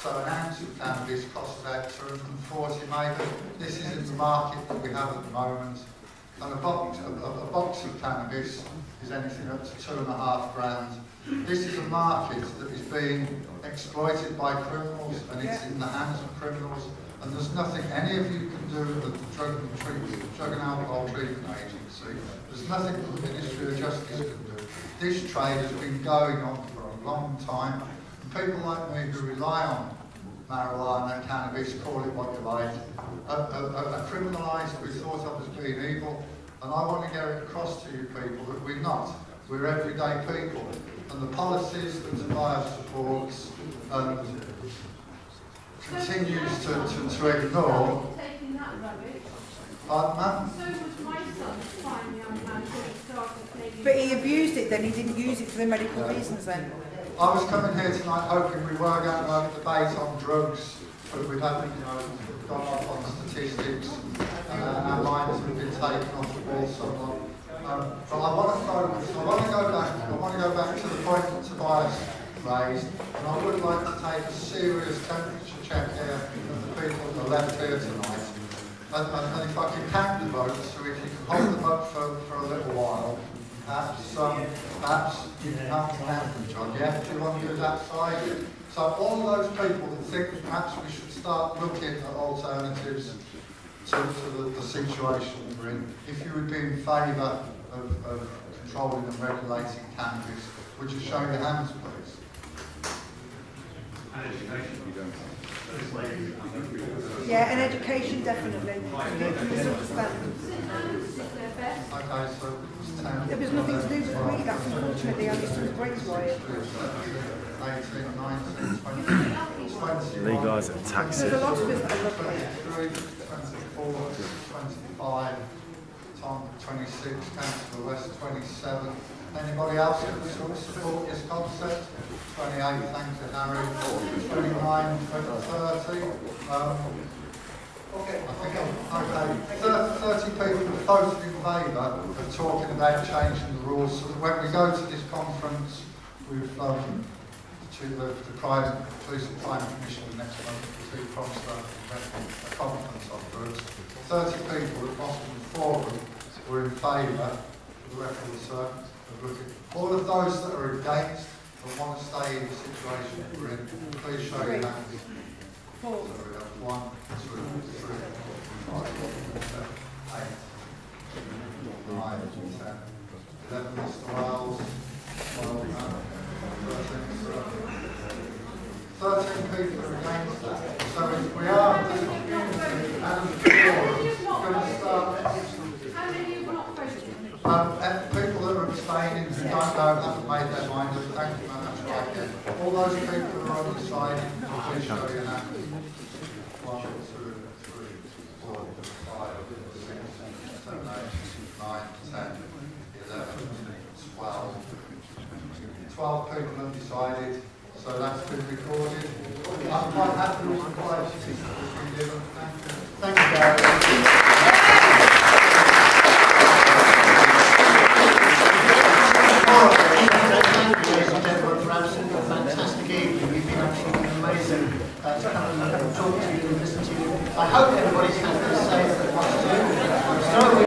So an ounce of cannabis costs about 240 maybe. This is the market that we have at the moment. And a box of cannabis is anything up to £2.5 grand. This is a market that is being exploited by criminals, and it's in the hands of criminals. And there's nothing any of you can do at the Drug and Alcohol Treatment Agency. There's nothing that the Ministry of Justice can do. This trade has been going on for a long time. And people like me who rely on marijuana and cannabis, call it what you like, are criminalised, we're thought of as being evil. And I want to get it across to you people that we're not. We're everyday people. And the policies that Tobias supports and continues to ignore. But he abused it then, he didn't use it for the medical reasons then. I was coming here tonight hoping we were going to have a debate on drugs, but we haven't, gone off on statistics, and our minds have been taken off the ball somewhat. But I want to focus, I want to go back to the point that Tobias raised, and I would like to take a serious temperature check here of the people that are left here tonight. And if I can count the votes, so if you can hold them up for a little while, perhaps you can help count them, John. Yeah, do you want to do that side? So all those people that think that perhaps we should start looking at alternatives to the situation we're in, if you would be in favour of controlling and regulating cannabis, would you show your hands, please? And education, you don't. Yeah, and education definitely. Misunderstanding. Okay, so there was nothing to do with the weed, that's unfortunately only some brains wired. 18, 19, 20, 21, Legalise it, tax it. There's a lot of us that love 23, 24, 25, Tom 26, Councillor West 27. Anybody else who would support this concept? 28, thank you, Harry. 29, 30. Okay, 30 people have voted in favour of talking about changing the rules so that when we go to this conference with the Police and Crime Commission next month, we promised a conference on drugs. 30 people at Boscombe Forum were in favour, for the record, sir, of looking. All of those that are against and want to stay in the situation we're in, please show your hands. So we have 1, 2, 3, 4, 5, 6, 7, 8, 9, 10, 11, Mr. Wells, 12, 13 people are against that. So if we are as a community and as a forum, going to start. How many have not voted? People that are abstaining who don't know haven't made their mind up. Thank you very much, right again. All those people who are undecided, please show your hands. 1, 2, 3, 4, 5, 6, 7, 8, 9, 10, 11, 12. 12 people undecided, so that's been recorded. I'm quite happy with the prize been given. Thank you. Thank you, Gary.